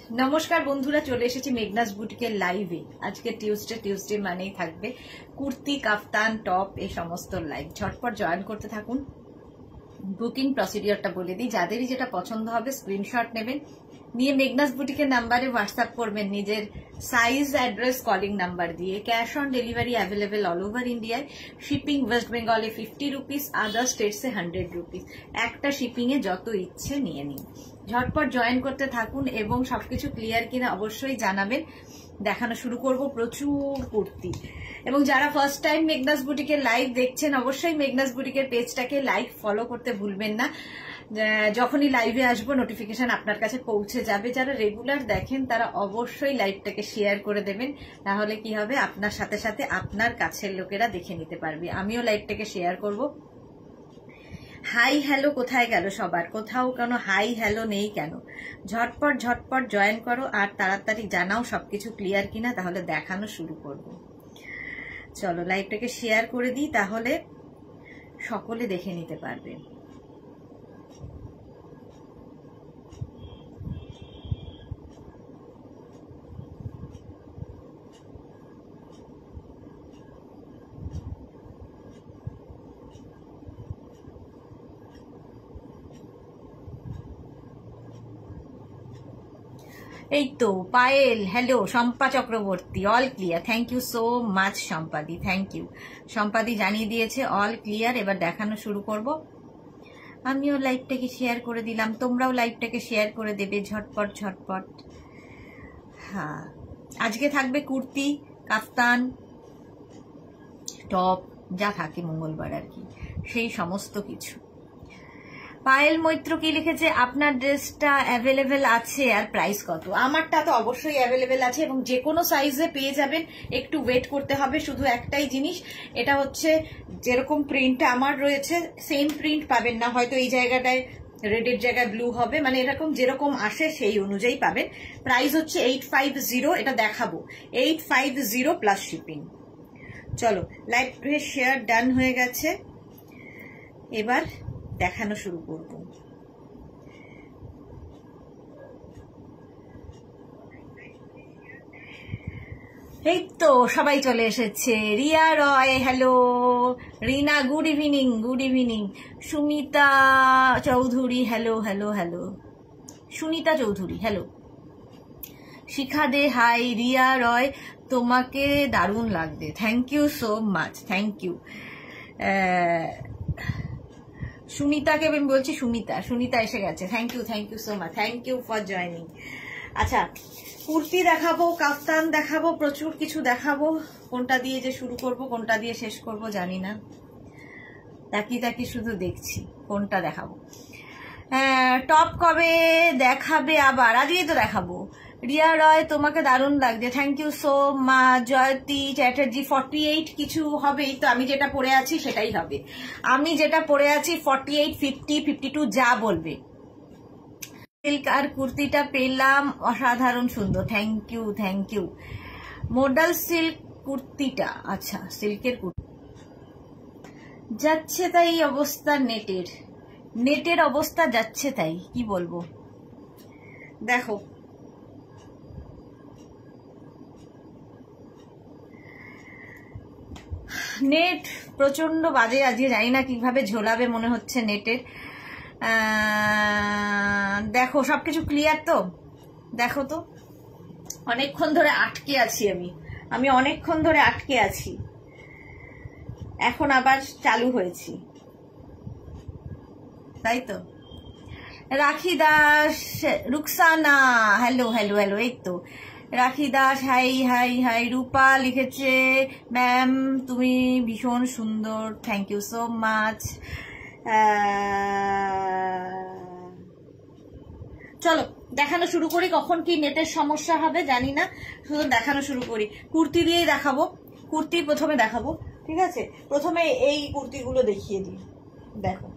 নমস্কার বন্ধুরা, চলে এসেছি মেঘনাস বুটিকের লাইভে। আজকে টিউসডে মানেই থাকবে কুর্তি, কাফতান, টপ এই সমস্ত লাইভ। ঝটপট জয়েন করতে থাকুন। বুকিং প্রসিডিওরটা বলে দিই, যাদেরই যেটা পছন্দ হবে স্ক্রিনশট নেবেন, নিয়ে মেঘনাস বুটিকের নাম্বারে হোয়াটসঅ্যাপ করবেন নিজের সাইজ, অ্যাড্রেস, কলিং নাম্বার দিয়ে। Cash on delivery available all over ইন্ডিয়ায়। শিপিং ওয়েস্ট বেঙ্গলে 50 রুপিস, আদার স্টেটসে 100 রুপিস। একটা শিপিং এ যত ইচ্ছে নিয়ে নিন। ঝটপট জয়েন করতে থাকুন এবং সবকিছু ক্লিয়ার কিনা অবশ্যই জানাবেন। দেখানো শুরু করব প্রচুর কুর্তি। এবং যারা ফার্স্ট টাইম মেঘনাস বুটিকের লাইভ দেখছেন, অবশ্যই মেঘনাস বুটিকের পেজটাকে লাইক, ফলো করতে ভুলবেন না। যখনই লাইভে আসবো নোটিফিকেশন আপনার কাছে পৌঁছে যাবে। যারা রেগুলার দেখেন তারা অবশ্যই লাইভটাকে শেয়ার করে দেবেন, তাহলে কি হবে, আপনার সাথে সাথে আপনার কাছের লোকেরা দেখে নিতে পারবে। আমিও লাইভটাকে শেয়ার করব। হাই হ্যালো কোথায় গেল সবার? কোথাও কেন হাই হ্যালো নেই কেন? ঝটপট জয়েন করো আর তাড়াতাড়ি জানাও সবকিছু ক্লিয়ার কিনা, তাহলে দেখানো শুরু করব। চলো লাইভটাকে শেয়ার করে দিই, তাহলে সকলে দেখে নিতে পারবে। এই তো Payel, hello. Shampa Chakraborty, all clear. Thank you so much শম্পাদি, থ্যাংক ইউ। শম্পাদি জানিয়ে দিয়েছে অল ক্লিয়ার। এবার দেখানো শুরু করব। আমিও লাইভটাকে শেয়ার করে দিলাম, তোমরাও লাইভটাকে শেয়ার করে দেবে ঝটপট। হ্যাঁ, আজকে থাকবে কুর্তি, কাফতান, টপ, যা থাকে মঙ্গলবার আর কি, সেই সমস্ত কিছু। পায়েল মৈত্র কি লিখেছে, আপনার ড্রেসটা অ্যাভেলেবেল আছে আর প্রাইস কত? আমারটা তো অবশ্যই অ্যাভেলেবেল আছে এবং যে কোনো সাইজে পেয়ে যাবেন। একটু ওয়েট করতে হবে, শুধু একটাই জিনিস, এটা হচ্ছে যেরকম প্রিন্টটা আমার রয়েছে সেম প্রিন্ট পাবেন না। হয়তো এই জায়গাটায় রেডের জায়গায় ব্লু হবে, মানে এরকম যেরকম আসে সেই অনুযায়ী পাবেন। প্রাইস হচ্ছে 850, এটা দেখাবো 850 প্লাস শিপিং। চলো লাইভ শেয়ার ডান হয়ে গেছে, এবার দেখানো শুরু করব। এই তো সবাই চলে এসেছে। Riya Roy, hello. Rina, good evening. Sumita Chowdhury, hello. Sunita Chowdhury, hello. Shikha De, hi. Riya Roy, তোমাকে দারুণ লাগবে। Thank you so much, thank you. সুনিতাকে আমি বলছি, সুনিতা এসে গেছে। Thank you so much, thank you for joining. আচ্ছা, কুর্তি দেখাবো, কাফতান দেখাবো, প্রচুর কিছু দেখাবো। কোনটা দিয়ে যে শুরু করব, কোনটা দিয়ে শেষ করব জানি না। তাকি শুধু দেখছি কোনটা দেখাবো। টপ কবে দেখাবে আবার? আজকেই তো দেখাবো। রিয়া রয়, তোমাকে দারুণ লাগছে। Thank you so much. Jayati Chatterjee, 48 কিছু হবেই তো। আমি যেটা পরে আছি সেটাই হবে। আমি যেটা পরে আছি 48, 50, 52 যা বলবে। সিল্ক আর কুর্তিটা পেলাম, অসাধারণ সুন্দর। Thank you. মডেল সিল্ক কুর্তিটা, আচ্ছা সিল্কের কুর্তি যাচ্ছে তাই অবস্থা। নেটের অবস্থা যাচ্ছে তাই, কি বলবো। দেখো নেট প্রচন্ড বাজে আজকে, জানি না কিভাবে ঝোলাবে, মনে হচ্ছে নেটের। দেখো সবকিছু ক্লিয়ার তো? দেখো তো, অনেকক্ষণ ধরে আটকে আছি আমি অনেকক্ষণ ধরে আটকে আছি, এখন আবার চালু হয়েছি, তাই তো। রাখি দাস, রুকসানা, হ্যালো। এই তো রাখি দাস, হাই। রূপা লিখেছে, ম্যাম তুমি ভীষণ সুন্দর। Thank you so much. চলো দেখানো শুরু করি। কখন কি নেটের সমস্যা হবে জানি না, শুধু দেখানো শুরু করি। কুর্তি দিয়েই দেখাবো। কুর্তি প্রথমে দেখাবো, ঠিক আছে? প্রথমে এই কুর্তিগুলো দেখিয়ে দিই। দেখো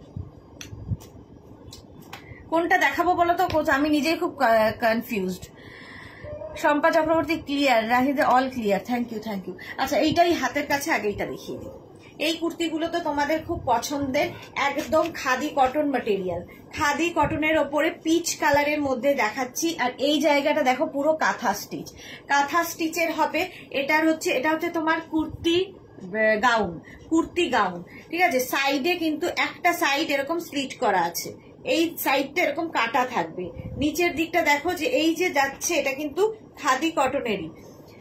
কোনটা দেখাবো বলো তো, আমি নিজেই খুব কনফিউজড। শম্পা চক্রবর্তী, ক্লিয়ার। রাহিদে, অল ক্লিয়ার। Thank you. আচ্ছা, এইটাই হাতের কাছে, আগে এইটা দেখিয়ে দিই। এই কুর্তিগুলো তো তোমাদের খুব পছন্দের, একদম খাদি কটন ম্যাটেরিয়াল, খাদি কটনের ওপরে পিচ কালারের মধ্যে দেখাচ্ছি। আর এই জায়গাটা দেখো পুরো কাঁথা স্টিচ, কাঁথা স্টিচের হবে। এটা হচ্ছে তোমার কুর্তি গাউন, কুর্তি গাউন, ঠিক আছে। সাইডে কিন্তু একটা সাইড এরকম স্লিট করা আছে, এই সাইডটা এরকম কাটা থাকবে। নিচের দিকটা দেখো যে এই যে যাচ্ছে এটা কিন্তু খাদি কটনেরই।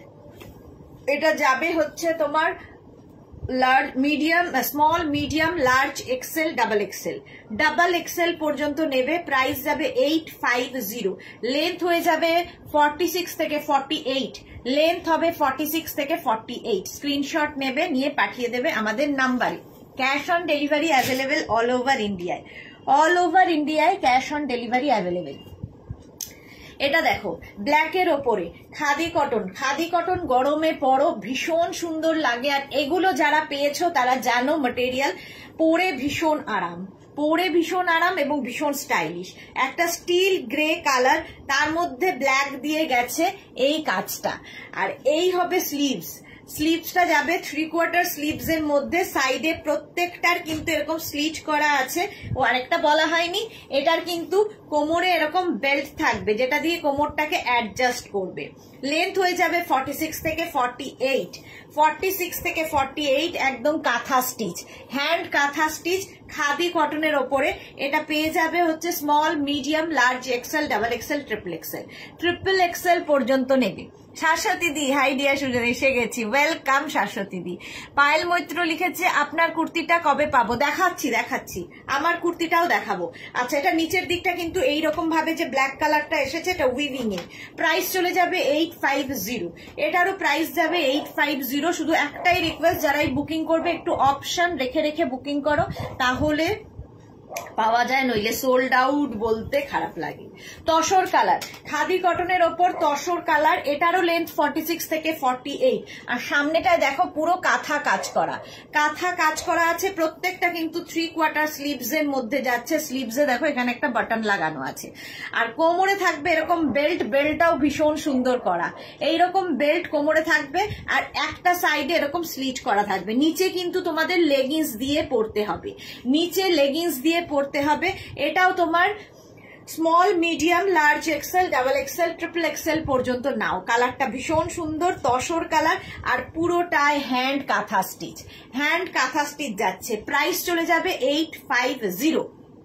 এটা যাবে হচ্ছে তোমার large, medium, small, medium, large, XL, double XL পর্যন্ত নেবে। প্রাইস যাবে 850। লেন্থ হয়ে যাবে 46 থেকে 48, লেন্থ হবে 46 থেকে 48। স্ক্রিনশট নেবে, নিয়ে পাঠিয়ে দেবে আমাদের নাম্বারে। Cash on delivery available all over ইন্ডিয়ায়, অল ওভার ইন্ডিয়ায় ক্যাশ অন ডেলিভারি অ্যাভেলেবেল। এটা দেখো ব্ল্যাকের ওপরে খাদি কটন, খাদি কটন গরমে পরো ভীষণ সুন্দর লাগে। আর এগুলো যারা পেয়েছো তারা জানো ম্যাটেরিয়াল পরে ভীষণ আরাম, পরে ভীষণ আরাম এবং ভীষণ স্টাইলিশ। একটা স্টিল গ্রে কালার, তার মধ্যে ব্ল্যাক দিয়ে গেছে এই কাজটা। আর এই হবে স্লিভস, স্লিভসটা যাবে 3/4 স্লিভস এর মধ্যে। সাইডে প্রত্যেকটার কিন্তু এরকম স্লিট করা আছে। ও আরেকটা বলা হয়নি, এটার কিন্তু কোমরে এরকম বেল্ট থাকবে যেটা দিয়ে কোমরটাকে অ্যাডজাস্ট করবে। লেন্থ হয়ে যাবে 46 থেকে 48, 46 থেকে 48, একদম kantha stitch, hand kantha stitch, khadi কটনের ওপরে। এটা পেয়ে যাবে হচ্ছে small, medium, large, XL, double XL, triple XL পর্যন্ত নেবে। শাশ্বতী দি, হাই ডিয়া সুজন, এসে গেছি, ওয়েলকাম শাশ্বতী দি। পায়েল মৈত্র লিখেছে আপনার কুর্তিটা কবে পাবো? দেখাচ্ছি, আমার কুর্তিটাও দেখাবো। আচ্ছা, এটা নিচের দিকটা কিন্তু এইরকম ভাবে যে ব্ল্যাক কালারটা এসেছে, এটা উইভিং এ। প্রাইস চলে যাবে 850, এটারও প্রাইস যাবে 850। শুধু একটাই রিকোয়েস্ট, যারাই বুকিং করবে একটু অপশন রেখে রেখে বুকিং করো, তাহলে পাওয়া যায়, নইলে সোল্ড আউট বলতে খারাপ লাগে। তসর কালার, খাদি কটনের ওপর তসর কালার, এটারও লেন্থ 46 থেকে 48। আর সামনেটায় দেখো পুরো কাঁথা কাজ করা, কাঁথা কাজ করা আছে। প্রত্যেকটা কিন্তু 3/4 স্লিভস এর মধ্যে যাচ্ছে। স্লিভসে দেখো এখানে একটা বাটন লাগানো আছে। আর কোমরে থাকবে এরকম বেল্ট, বেল্টটাও ভীষণ সুন্দর করা, এইরকম বেল্ট কোমরে থাকবে। আর একটা সাইডে এরকম স্লিট করা থাকবে। নিচে কিন্তু তোমাদের লেগিংস দিয়ে পরতে হবে, নিচে লেগিংস দিয়ে পড়তে হবে। এটাও তোমার small, medium, large, XL, double XL, triple XL পর্যন্ত নাও। কালারটা ভীষণ সুন্দর, তসর কালার। আর পুরোটায় hand kantha stitch, hand kantha stitch যাচ্ছে। প্রাইস চলে যাবে 850।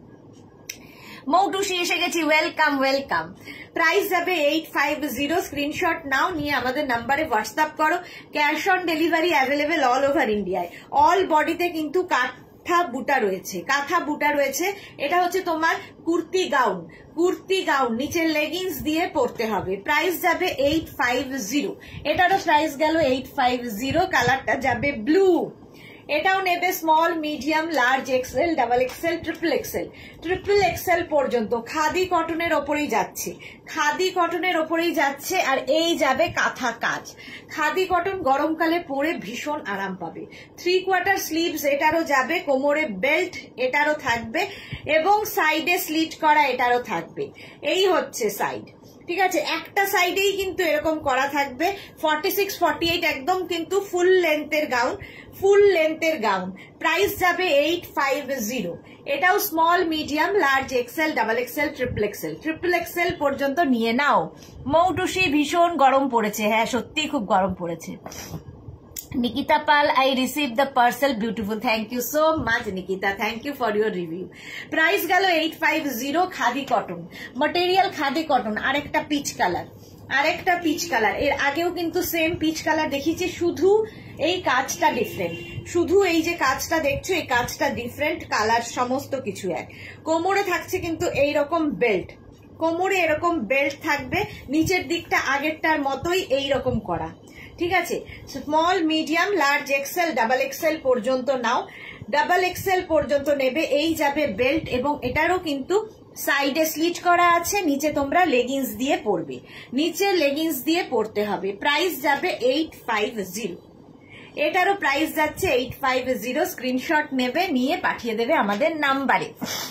মৌটুসি এসে গেছি, ওয়েলকাম। প্রাইস যাবে 850। স্ক্রিনশট নাও, নিয়ে আমাদের নাম্বারে হোয়াটসঅ্যাপ করো। Cash on delivery available all over ইন্ডিয়ায়। অল বডিতে কিন্তু কাঁথা বুটা রয়েছে, কাঁথা বুটা রয়েছে। এটা হচ্ছে তোমার কুর্তি গাউন, কুর্তি গাউন, নিচের লেগিংস দিয়ে পরতে হবে। প্রাইস যাবে 850। এটারও প্রাইস গেল 850। কালারটা যাবে ব্লু। এটাও নেবে small, medium, large, XL, double XL, triple XL পর্যন্ত। খাদি কটনের ওপরেই যাচ্ছে, খাদি কটনের ওপরেই যাচ্ছে। আর এই যাবে কাঁথা কাজ। খাদি কটন গরমকালে পরে ভীষণ আরাম পাবে। 3/4 স্লিভস এটারও যাবে, কোমরে বেল্ট এটারও থাকবে, এবং সাইডে স্লিট করা এটারও থাকবে। এই হচ্ছে সাইড, ঠিক আছে। একটা সাইডেই কিন্তু এরকম করা থাকবে। 46-48 একদম কিন্তু ফুল লেন্থের গাউন, ফুল লেন্থের গাউন। প্রাইস যাবে 850। এটাও small, medium, large, XL, double XL, triple XL পর্যন্ত নিয়ে নাও। মৌটুসি, ভীষণ গরম পড়েছে। হ্যাঁ, সত্যি খুব গরম পড়েছে। Nikita Pal, I received the parcel, beautiful. Thank you so much, Nikita. Thank you for your review. Price গেল 850। Khadi cotton material, khadi cotton. আরেকটা পিচ কালার, আরেকটা পিচ কালার। এর আগেও কিন্তু সেম পিচ কালার দেখিয়েছি, শুধু এই কাজটা ডিফারেন্ট, শুধু এই যে কাজটা দেখছো এই কাজটা ডিফারেন্ট, কালার সমস্ত কিছু এক। কোমরে থাকছে কিন্তু এইরকম বেল্ট, কোমরে এরকম বেল্ট থাকবে। নিচের দিকটা আগেরটার মতোই এইরকম করা, ঠিক আছে। Small, medium, large, XL, double XL পর্যন্ত নাও। ডাবল এক্সেল পর্যন্ত নেবে। এই যাবে বেল্ট, এবং এটারও কিন্তু সাইডে স্লিট করা আছে। নিচে তোমরা লেগিংস দিয়ে পরবে, নিচে লেগিংস দিয়ে পরতে হবে। প্রাইস যাবে 850। এটারও প্রাইস যাচ্ছে 850। স্ক্রিনশট নেবে, নিয়ে পাঠিয়ে দেবে আমাদের নাম্বারে।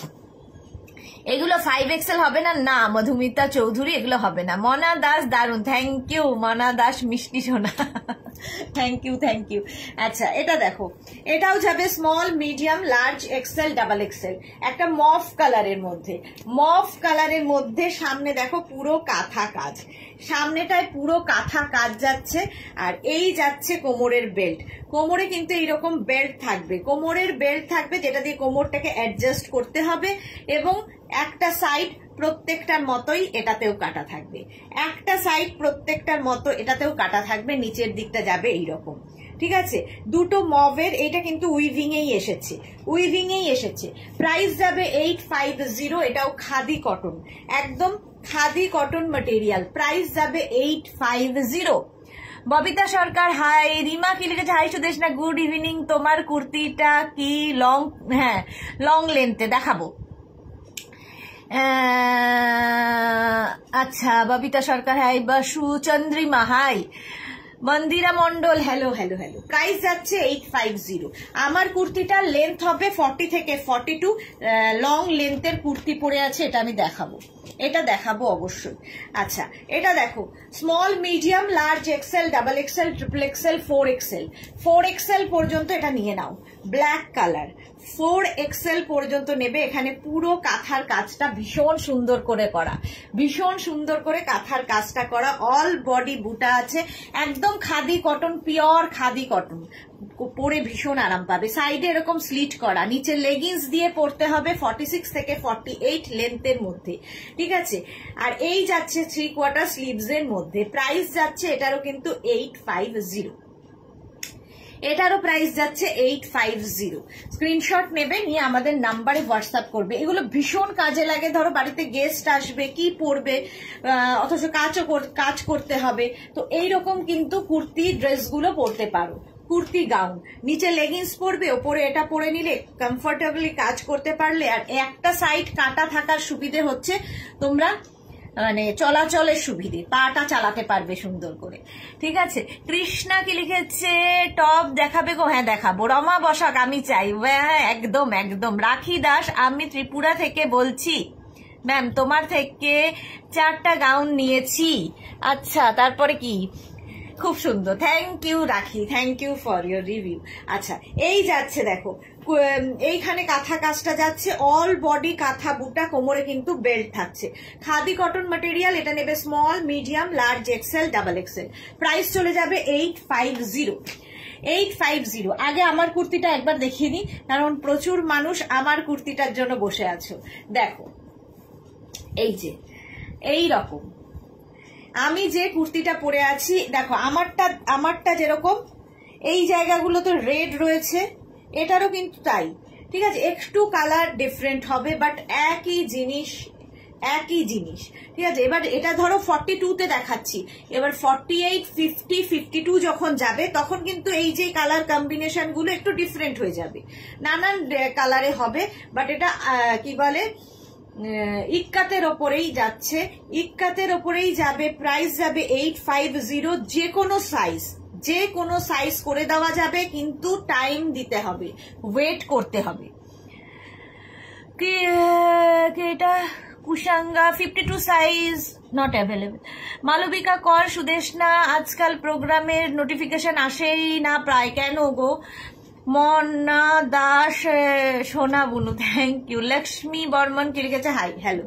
এগুলো 5XL হবে না? না মধুমিতা চৌধুরী, এগুলো হবে না। মনা দাস, দারুন, থ্যাংক ইউ মনা দাস, মিষ্টি সোনা। Thank you thank you. আচ্ছা এটা দেখো, এটাও যাবে small medium large XL double XL, একটা মফ কালারের মধ্যে, মফ কালারের মধ্যে। সামনে দেখো পুরো কাঁথা কাজ, সামনেটায় পুরো কাঁথা কাজ যাচ্ছে, আর এই যাচ্ছে কোমরের বেল্ট। কোমরে কিন্তু এইরকম বেল্ট থাকবে, কোমরের বেল্ট থাকবে যেটা দিয়ে কোমরটাকে অ্যাডজাস্ট করতে হবে, এবং একটা সাইড প্রত্যেকটার মতোই এটাতেও কাটা থাকবে, একটা সাইড প্রত্যেকটার মতো এটাতেও কাটা থাকবে, নিচের দিকটা যাবে এইরকম। ঠিক আছে, দুটো মভের, এটা কিন্তু উইভিং এই এসেছে, উইভিং এই এসেছে। প্রাইস যাবে 850, এটাও খাদি কটন, একদম খাদি কটন ম্যাটেরিয়াল। প্রাইস যাবে 850। ববিতা সরকার হাই, রিমা কি লিখেছে হাই সুদেশ না, গুড ইভিনিং। তোমার কুর্তিটা কি লং? হ্যাঁ লং লেন্থে দেখাবো। আচ্ছা Babita Sarkar hi, Basu Chandrima hi, Mandira Mondal hello hello hello. Price যাচ্ছে 850। আমার কুর্তিটা লেন্থ হবে 40 থেকে 42, লং লেন্থের কুর্তি পরে আছে, এটা আমি দেখাবো, এটা দেখাবো অবশ্যই। আচ্ছা এটা দেখো, small medium large XL double XL triple XL 4XL, 4XL পর্যন্ত এটা নিয়ে নাও, ব্ল্যাক কালার 4XL পর্যন্ত নেবে। এখানে পুরো কাঁথার কাজটা ভীষণ সুন্দর করে করা, ভীষণ সুন্দর করে কাঁথার কাজটা করা, অল বডি বুটা আছে, একদম khadi cotton, pure khadi cotton, পরে ভীষণ আরাম পাবে। সাইডে এরকম স্লিট করা, নিচে লেগিংস দিয়ে পরতে হবে 46 থেকে 48 লেন্থের মধ্যে। ঠিক আছে, আর এই যাচ্ছে 3/4 স্লিভস এর মধ্যে। প্রাইস যাচ্ছে এটারও কিন্তু 850, এটারও প্রাইস যাচ্ছে 850। স্ক্রিনশট নেবে, নিয়ে আমাদের নাম্বারে হোয়াটসঅ্যাপ করবে। এগুলো ভীষণ কাজে লাগে, ধরো বাড়িতে গেস্ট আসবে, কি পরবে, অথচ কাজ করতে হবে, তো এইরকম কিন্তু কুর্তি ড্রেসগুলো পরতে পারো। কুর্তি গাউন, নিচে লেগিংস পরবে, ওপরে এটা পরে নিলে কমফোর্টেবলি কাজ করতে পারলে। আর একটা সাইড কাটা থাকার সুবিধে হচ্ছে তোমরা মানে চলাচলের সুবিধে, পাটা চালাতে পারবে সুন্দর করে। ঠিক আছে, কৃষ্ণা কি লিখেছে টপ দেখাবে গো? হ্যাঁ দেখাবো। রমা বসাক আমি চাই, হ্যাঁ একদম একদম। রাখি দাস আমি ত্রিপুরা থেকে বলছি ম্যাম, তোমার থেকে 4টা গাউন নিয়েছি। আচ্ছা তারপরে কি, খুব সুন্দর, thank you Rakhi, thank you for your review. আচ্ছা এই যাচ্ছে দেখো, এইখানে কাঁথা কাজটা যাচ্ছে, অল বডি কাঁথা বুটা, কোমরে কিন্তু বেল্ট থাকছে, খাদি কটন ম্যাটেরিয়াল। এটা নেবে small medium large XL double XL. Price চলে যাবে 850, 850। আগে আমার কুর্তিটা একবার দেখিয়ে নিই, কারণ প্রচুর মানুষ আমার কুর্তিটার জন্য বসে আছো। দেখো এই যে এই রকম আমি যে কুর্তিটা পরে আছি, দেখো আমারটা যেরকম এই জায়গাগুলো তো রেড রয়েছে, এটারও কিন্তু তাই। ঠিক আছে, একটু কালার ডিফারেন্ট হবে, বাট একই জিনিস, একই জিনিস। ঠিক আছে, এবার এটা ধরো 42-তে দেখাচ্ছি, এবার 48, 50, 52 যখন যাবে তখন কিন্তু এই যে কালার কম্বিনেশন গুলো একটু ডিফারেন্ট হয়ে যাবে, নানান কালারে হবে। বাট এটা কি বলে, ইক্কাতের ওপরেই যাচ্ছে, ইক্কাতের ওপরেই যাবে। প্রাইস যাবে 850। যে কোনো সাইজ করে দেওয়া যাবে, কিন্তু টাইম দিতে হবে, ওয়েট করতে হবে। এটা Kushanga 52 size not available. Malabika Kar Sudeshna আজকাল প্রোগ্রামের নোটিফিকেশন আসেই না প্রায়, কেন গো? মনা দাস সোনা বুনু থ্যাংক ইউ। লক্ষ্মী বর্মন কি লিখেছে hi hello.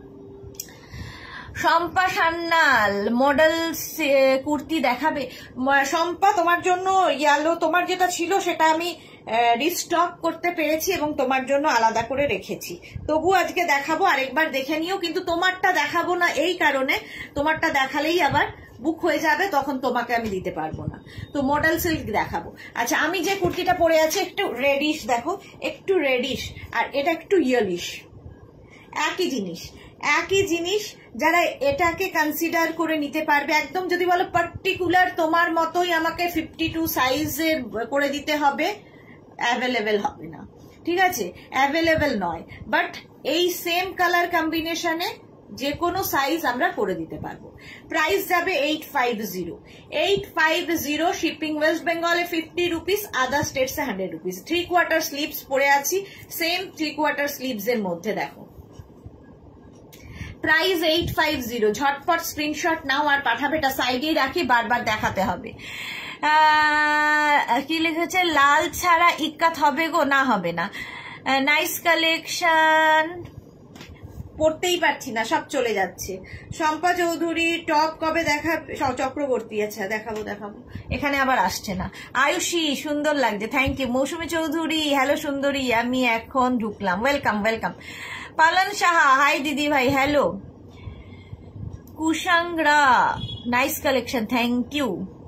Shampa Sanyal model kurti দেখাবে। শম্পা তোমার জন্য ইয়ালো, তোমার যেটা ছিল সেটা আমি রিস্টক করতে পেরেছি এবং তোমার জন্য আলাদা করে রেখেছি, তবু আজকে দেখাবো, আরেকবার দেখে নিও। কিন্তু তোমারটা দেখাবো না এই কারণে, তোমারটা দেখালেই আবার বুক হয়ে যাবে, তখন তোমাকে আমি দিতে পারবো না, তো মডেল সিল্ক দেখাবো। আচ্ছা আমি যে কুর্তিটা পরে আছি একটু রেডিশ, দেখো একটু রেডিশ, আর এটা একটু ইয়েলিশ, একই জিনিস, একই জিনিস। যারা এটাকে কনসিডার করে নিতে পারবে, একদম যদি বলো পার্টিকুলার তোমার মতোই আমাকে 52 সাইজের করে দিতে হবে, অ্যাভেলেবেল হবে না। ঠিক আছে, অ্যাভেলেবেল নয়, বাট এই সেম কালার কম্বিনেশনে যে কোনো সাইজ আমরা করে দিতে পারবো। প্রাইস যাবে 850, 850। শিপিং ওয়েস্ট বেঙ্গলে 50 রুপিস, আদার স্টেটসে 100 রুপিস। 3/4 স্লিভস পরে আছি, সেম 3/4 স্লিভস এর মধ্যে দেখো প্রাইস 850। ঝটপট স্ক্রিনশট নাও আর পাঠাবে, এটা সাইডেই রাখি, বারবার দেখাতে হবে। কি লিখেছে, লাল ছাড়া ইক্কাত হবে গো? না, হবে না। নাইস কালেকশন, পড়তেই পারছি না, সব চলে যাচ্ছে। শম্পা চৌধুরী টপ কবে দেখাবে? চক্রবর্তী, আচ্ছা দেখাবো। এখানে আবার আসছে না। আয়ুষী, সুন্দর লাগছে, thank you. Moushumi Chowdhury, hello সুন্দরী, আমি এখন ঢুকলাম, ওয়েলকাম। পালন সাহা, হাই দিদি ভাই, hello. Kushangra, nice collection, thank you.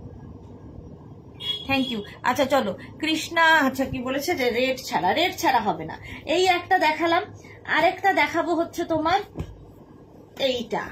আচ্ছা চলো, কৃষ্ণা, আচ্ছা কি বলেছে যে রেড ছাড়া হবে না। এই একটা দেখালাম, আরেকটা দেখাবো হচ্ছে তোমার এইটা,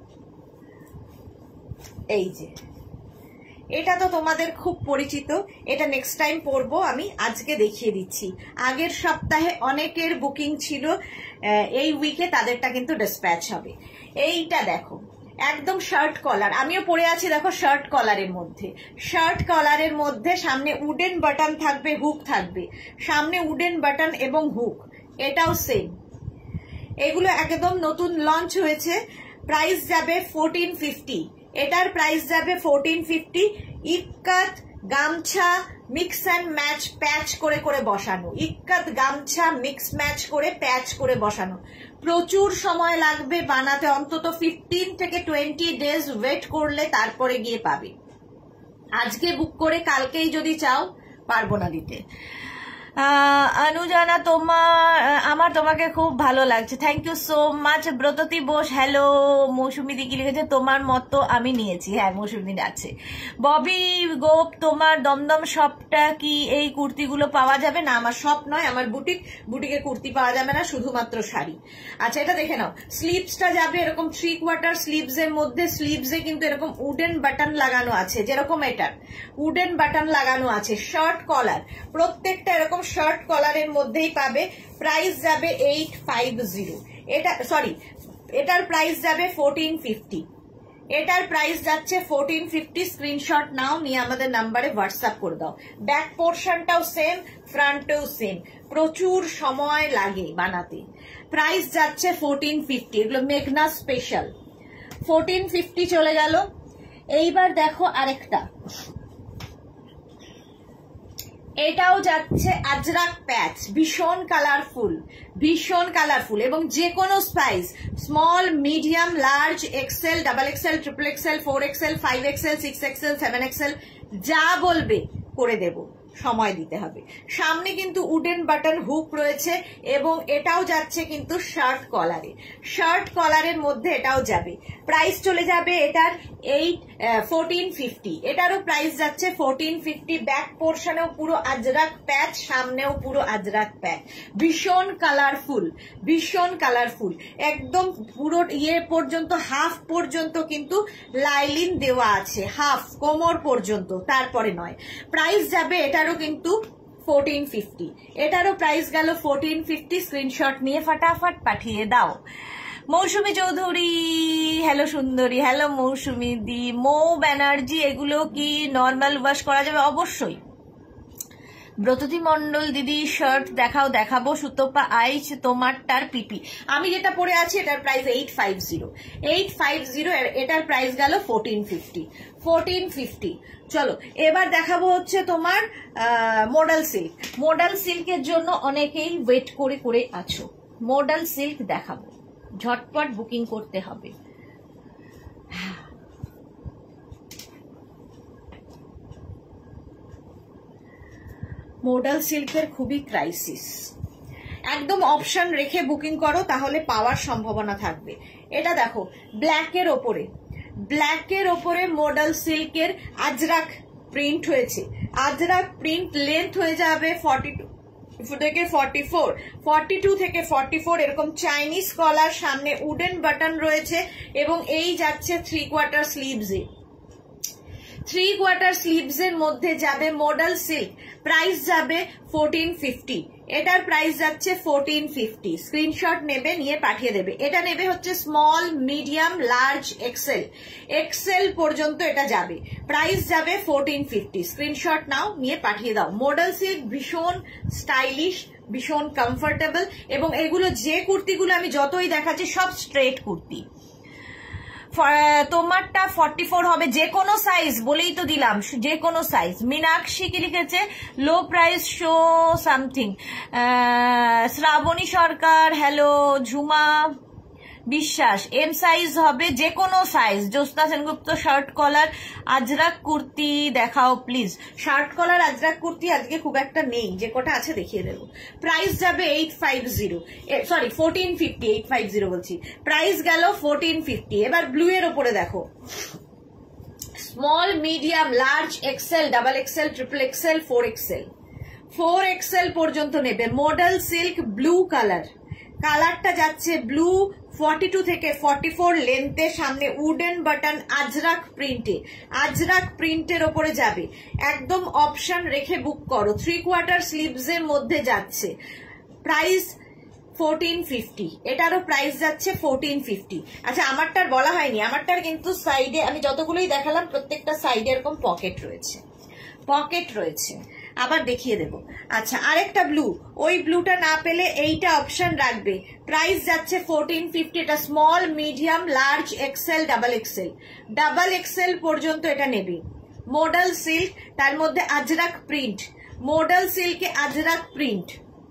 এই যে এটা তো তোমাদের খুব পরিচিত, এটা নেক্সট টাইম পরবো আমি, আজকে দেখিয়ে দিচ্ছি। আগের সপ্তাহে অনেকের বুকিং ছিল, এই উইকে তাদেরটা কিন্তু ডিসপ্যাচ হবে। এইটা দেখো, একদম শার্ট কলার, আমিও পরে আছি দেখো, শার্ট কলারের মধ্যে সামনে উডেন বাটন থাকবে, হুক থাকবে, সামনে উডেন বাটন এবং হুক, এটাও সেম। এগুলো একদম নতুন লঞ্চ হয়েছে, প্রাইস যাবে 1450, এটার প্রাইস যাবে 1450। ইক্কাত গামছা মিক্স অ্যান্ড ম্যাচ প্যাচ করে বসানো, ইক্কাত গামছা মিক্স ম্যাচ করে প্যাচ করে বসানো। প্রচুর সময় লাগবে বানাতে, অন্তত 15 থেকে 20 ডেজ ওয়েট করলে তারপরে গিয়ে পাবে। আজকে বুক করে কালকেই যদি চাও, পারবো না দিতে। অনুজানা, আমার তোমাকে খুব ভালো লাগছে, thank you so much. Bratati Bose, hello. Moushumi di কি লিখেছে, তোমার মতো আমি নিয়েছি, হ্যাঁ মৌসুমী আছে। ববি গোপ, তোমার দমদম শপটা কি এই কুর্তিগুলো পাওয়া যাবে? না, আমার শপ নয়, আমার বুটিকে কুর্তি পাওয়া যাবে না, শুধুমাত্র শাড়ি। আচ্ছা এটা দেখে নাও, স্লিভসটা যাবে এরকম 3/4 স্লিভস এর মধ্যে, স্লিভসে কিন্তু এরকম উডেন বাটন লাগানো আছে, যেরকম এটার উডেন বাটন লাগানো আছে। শার্ট কলার, প্রত্যেকটা এরকম শার্ট কলারের মধ্যেই পাবে। প্রাইস যাবে 850, এটার প্রাইস যাবে 1450, এটার প্রাইস যাচ্ছে 1450। স্ক্রিনশট নাও, নিয়ে আমাদের নাম্বারে হোয়াটসঅ্যাপ করে দাও। ব্যাক পোর্শনটাও সেম, ফ্রন্টেও সেম, প্রচুর সময় লাগে বানাতে। প্রাইস যাচ্ছে 1450, এগুলো মেঘনা স্পেশাল। 1450 চলে গেল। এইবার দেখো আরেকটা, এটাও যাচ্ছে আজরাক প্যাচ, ভীষণ কালারফুল এবং যে কোনো size, small, medium, large, XL, double XL, triple XL, 4XL, 5XL, 6XL, 7XL, যা বলবে করে দেব, সময় দিতে হবে। সামনে কিন্তু উডেন বাটন হুক রয়েছে এবং এটাও যাচ্ছে কিন্তু শার্ট কলারের মধ্যে এটাও যাবে। প্রাইস চলে যাবে এটার 1450, এটারও প্রাইস যাচ্ছে 1450। ব্যাক পোর্শনেও পুরো আজরাক প্যাচ, সামনেও পুরো আজরাক প্যাচ, ভীষণ কালারফুল, একদম পুরো ইয়ে পর্যন্ত, হাফ পর্যন্ত কিন্তু লাইলিন দেওয়া আছে, হাফ কোমর পর্যন্ত, তারপরে নয়। প্রাইস যাবে এটারও কিন্তু 1450, এটারও প্রাইস গেল 1450। স্ক্রিনশট নিয়ে ফটাফট পাঠিয়ে দাও। মৌসুমী চৌধুরী, হ্যালো সুন্দরী, হ্যালো মৌসুমী দি। মৌ ব্যানার্জি, এগুলো কি নর্মাল ওয়াশ করা যাবে? অবশ্যই। ব্রততী মন্ডল দিদি, শার্ট দেখাবো। সুতপা আইচ, তোমারটার পিপি, আমি যেটা পরে আছি এটার প্রাইস 850, এটার প্রাইস গেল 1450। চলো এবার দেখাবো হচ্ছে তোমার মডাল সিল্কের জন্য অনেকেই ওয়েট করে আছো। মডাল সিল্ক দেখাবো, ঝটপট বুকিং করতে হবে। মডাল সিল্কের খুবই ক্রাইসিস, একদম অপশন রেখে বুকিং করো, তাহলে পাওয়ার সম্ভাবনা থাকবে। এটা দেখো, ব্ল্যাকের ওপরে মডাল সিল্কের আজরাক প্রিন্ট হয়েছে। আজরাক প্রিন্ট লেন্থ হয়ে যাবে 42 থেকে 44, এরকম চাইনিজ কলার, সামনে উডেন বাটন রয়েছে এবং এই যাচ্ছে 3/4 স্লিভসে। 3/4 স্লিভসের মধ্যে যাবে মডাল সিল্ক, প্রাইস যাবে 1450, এটার প্রাইস যাচ্ছে 1450। স্ক্রিনশট নেবে, নিয়ে পাঠিয়ে দেবে। এটা নেবে হচ্ছে স্মল, মিডিয়াম, লার্জ, এক্সেল পর্যন্ত এটা যাবে, প্রাইস যাবে 1450। স্ক্রিনশট নাও, নিয়ে পাঠিয়ে দাও। মডাল সিল্ক ভীষণ স্টাইলিশ, ভীষণ কমফোর্টেবল এবং এগুলো যে কুর্তিগুলো আমি যতই দেখাচ্ছি সব স্ট্রেট কুর্তি। তোমারটা 44 হবে, যে কোনো সাইজ, বলেই তো দিলাম যে কোনো সাইজ। মীনাক্ষী কি লিখেছে, low price show something. Shrabani Sarkar hello. Jhuma Biswas M size হবে, যে কোনো সাইজ। জ্যোৎস্না সেনগুপ্ত শার্ট কলার আজরাক কুর্তি দেখাও please. Shirt collar Ajrakh kurti আজকে খুব একটা নেই, যে কটা আছে দেখিয়ে দেবো। প্রাইস যাবে 850, সরি 1450, 850 বলছি। প্রাইস গেল 1450। এবার ব্লু এর ওপরে দেখো, small medium large XL double XL triple XL 4XL, 4XL পর্যন্ত নেবে। মডেল সিল্ক ব্লু কালার, কালারটা যাচ্ছে ব্লু, 42 থেকে 44 লেন্থে, সামনে উডেন বাটন, আজরাক প্রিন্টে, আজরাক প্রিন্টের ওপরে যাবে। একদম অপশন রেখে বুক করো। 3/4 স্লিভস এর মধ্যে যাচ্ছে। প্রাইস 1450, এটারও প্রাইস যাচ্ছে 1450। আচ্ছা, আমারটার বলা হয়নি, আমারটার কিন্তু সাইডে আমি যতগুলোই দেখালাম প্রত্যেকটা সাইডে এরকম পকেট রয়েছে, পকেট রয়েছে। আবার দেখিয়ে দেব। আচ্ছা, আরেকটা ব্লু, ওই ব্লুটা না পেলে এইটা অপশন রাখবে। প্রাইস যাচ্ছে 1450। এটা small medium large XL double XL, double XL পর্যন্ত এটা নেবে। মডেল সিল্ক, তার মধ্যে আজরাক প্রিন্ট, মডেল সিল্কে আজরাক প্রিন্ট।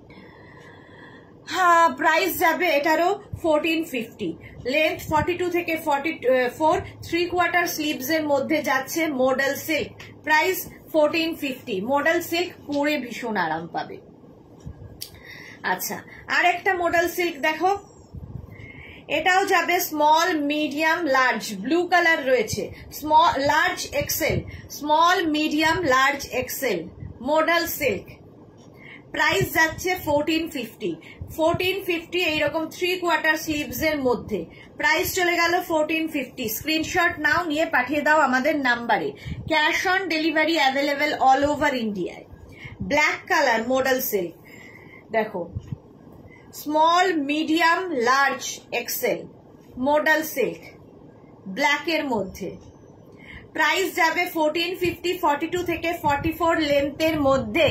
হ্যাঁ, প্রাইস যাবে এটারও 1450। লেন্থ 42 থেকে 44, 3/4 স্লিভস এর মধ্যে যাচ্ছে। Modal silk, price 1450। Modal silk পরে ভীষণ আরাম পাবে। আচ্ছা, আর একটা মডেল সিল্ক দেখো, এটাও যাবে small medium large, blue colour রয়েছে। Small large XL, small medium large XL, model silk. Price যাচ্ছে 1450, 1450 এইরকম 3/4 স্লিভস এর মধ্যে। প্রাইস চলে গেল 1450। স্ক্রিনশট নাও, নিয়ে পাঠিয়ে দাও আমাদের নাম্বারে। Cash on delivery available all over ইন্ডিয়ায়। ব্ল্যাক কালার মডেল সিল্ক দেখো, small medium large XL model silk, ব্ল্যাকের মধ্যে। প্রাইস যাবে 1450, 42 থেকে 44 লেন্থের মধ্যে।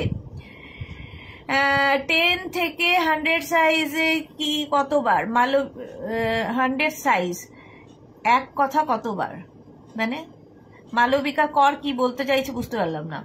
10 থেকে 100 সাইজে কি কতবার 100 সাইজ এক কথা কতবার, মানে মালবিকা কর কি বলতে চাইছে বুঝতে পারলাম না।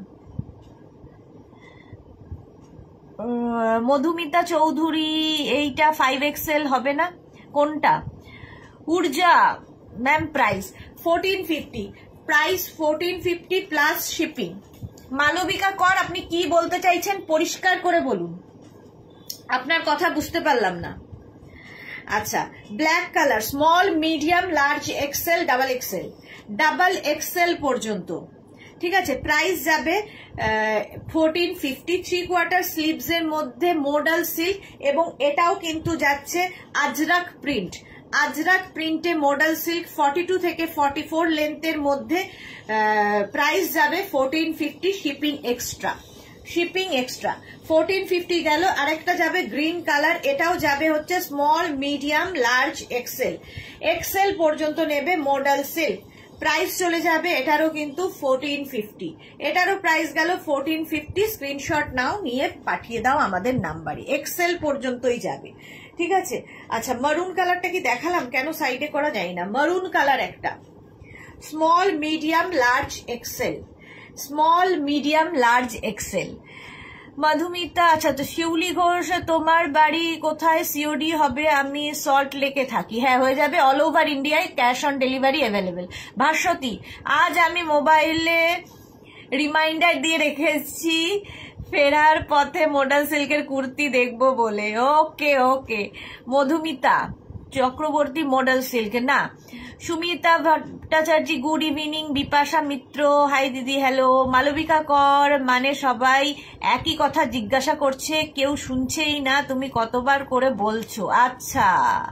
মধুমিতা চৌধুরী এইটা 5XL হবে না, কোনটা? Urja ma'am price 1450, price 1450 plus shipping. Malabika Kar আপনি কি বলতে চাইছেন পরিষ্কার করে বলুন, আপনার কথা বুঝতে পারলাম না। আচ্ছা, black colour small medium large XL double XL, double XL পর্যন্ত, ঠিক আছে। প্রাইস যাবে 1450, 3/4 স্লিভস এর মধ্যে মডেল সিল্ক, এবং এটাও কিন্তু যাচ্ছে আজরাক প্রিন্ট, আজরাক প্রিন্টে মডেল সিল্ক 42 থেকে 44 লেন্থের মধ্যে। প্রাইস যাবে 1450, শিপিং এক্সট্রা, শিপিং এক্সট্রা 1450 গেল। আরেকটা যাবে গ্রিন কালার, এটাও যাবে হচ্ছে small medium large XL, XL পর্যন্ত নেবে মডেল সিল্ক। প্রাইস চলে যাবে এটারও কিন্তু 1450, এটারও প্রাইস গেল 1450। স্ক্রিনশট নাও, নিয়ে পাঠিয়ে দাও আমাদের নাম্বারে। এক্সেল পর্যন্তই যাবে, ঠিক আছে। আচ্ছা, মারুন কালারটা কি দেখালাম, কেন সাইডে করা যায় না? মারুন কালার একটা small medium large XL, small medium large XL. Madhumita, আচ্ছা তো শিউলি ঘোষ তোমার বাড়ি কোথায়? সিওডি হবে, আমি সল্ট লেকে থাকি। হ্যাঁ, হয়ে যাবে অল ওভার ইন্ডিয়ায়, cash on delivery available. Bhaswati, আজ আমি মোবাইলে রিমাইন্ডার দিয়ে রেখেছি ফেরার পথে মডেল সিল্কের কুর্তি দেখবো বলে। Okay okay. Madhumita Chakraborty model silk না। Sumita Bhattacharya good evening. Bipasha Mitra hi দিদি হ্যালো। মালবিকা কর মানে সবাই একই কথা জিজ্ঞাসা করছে, কেউ শুনছেই না, তুমি কতবার করে বলছো? আচ্ছা,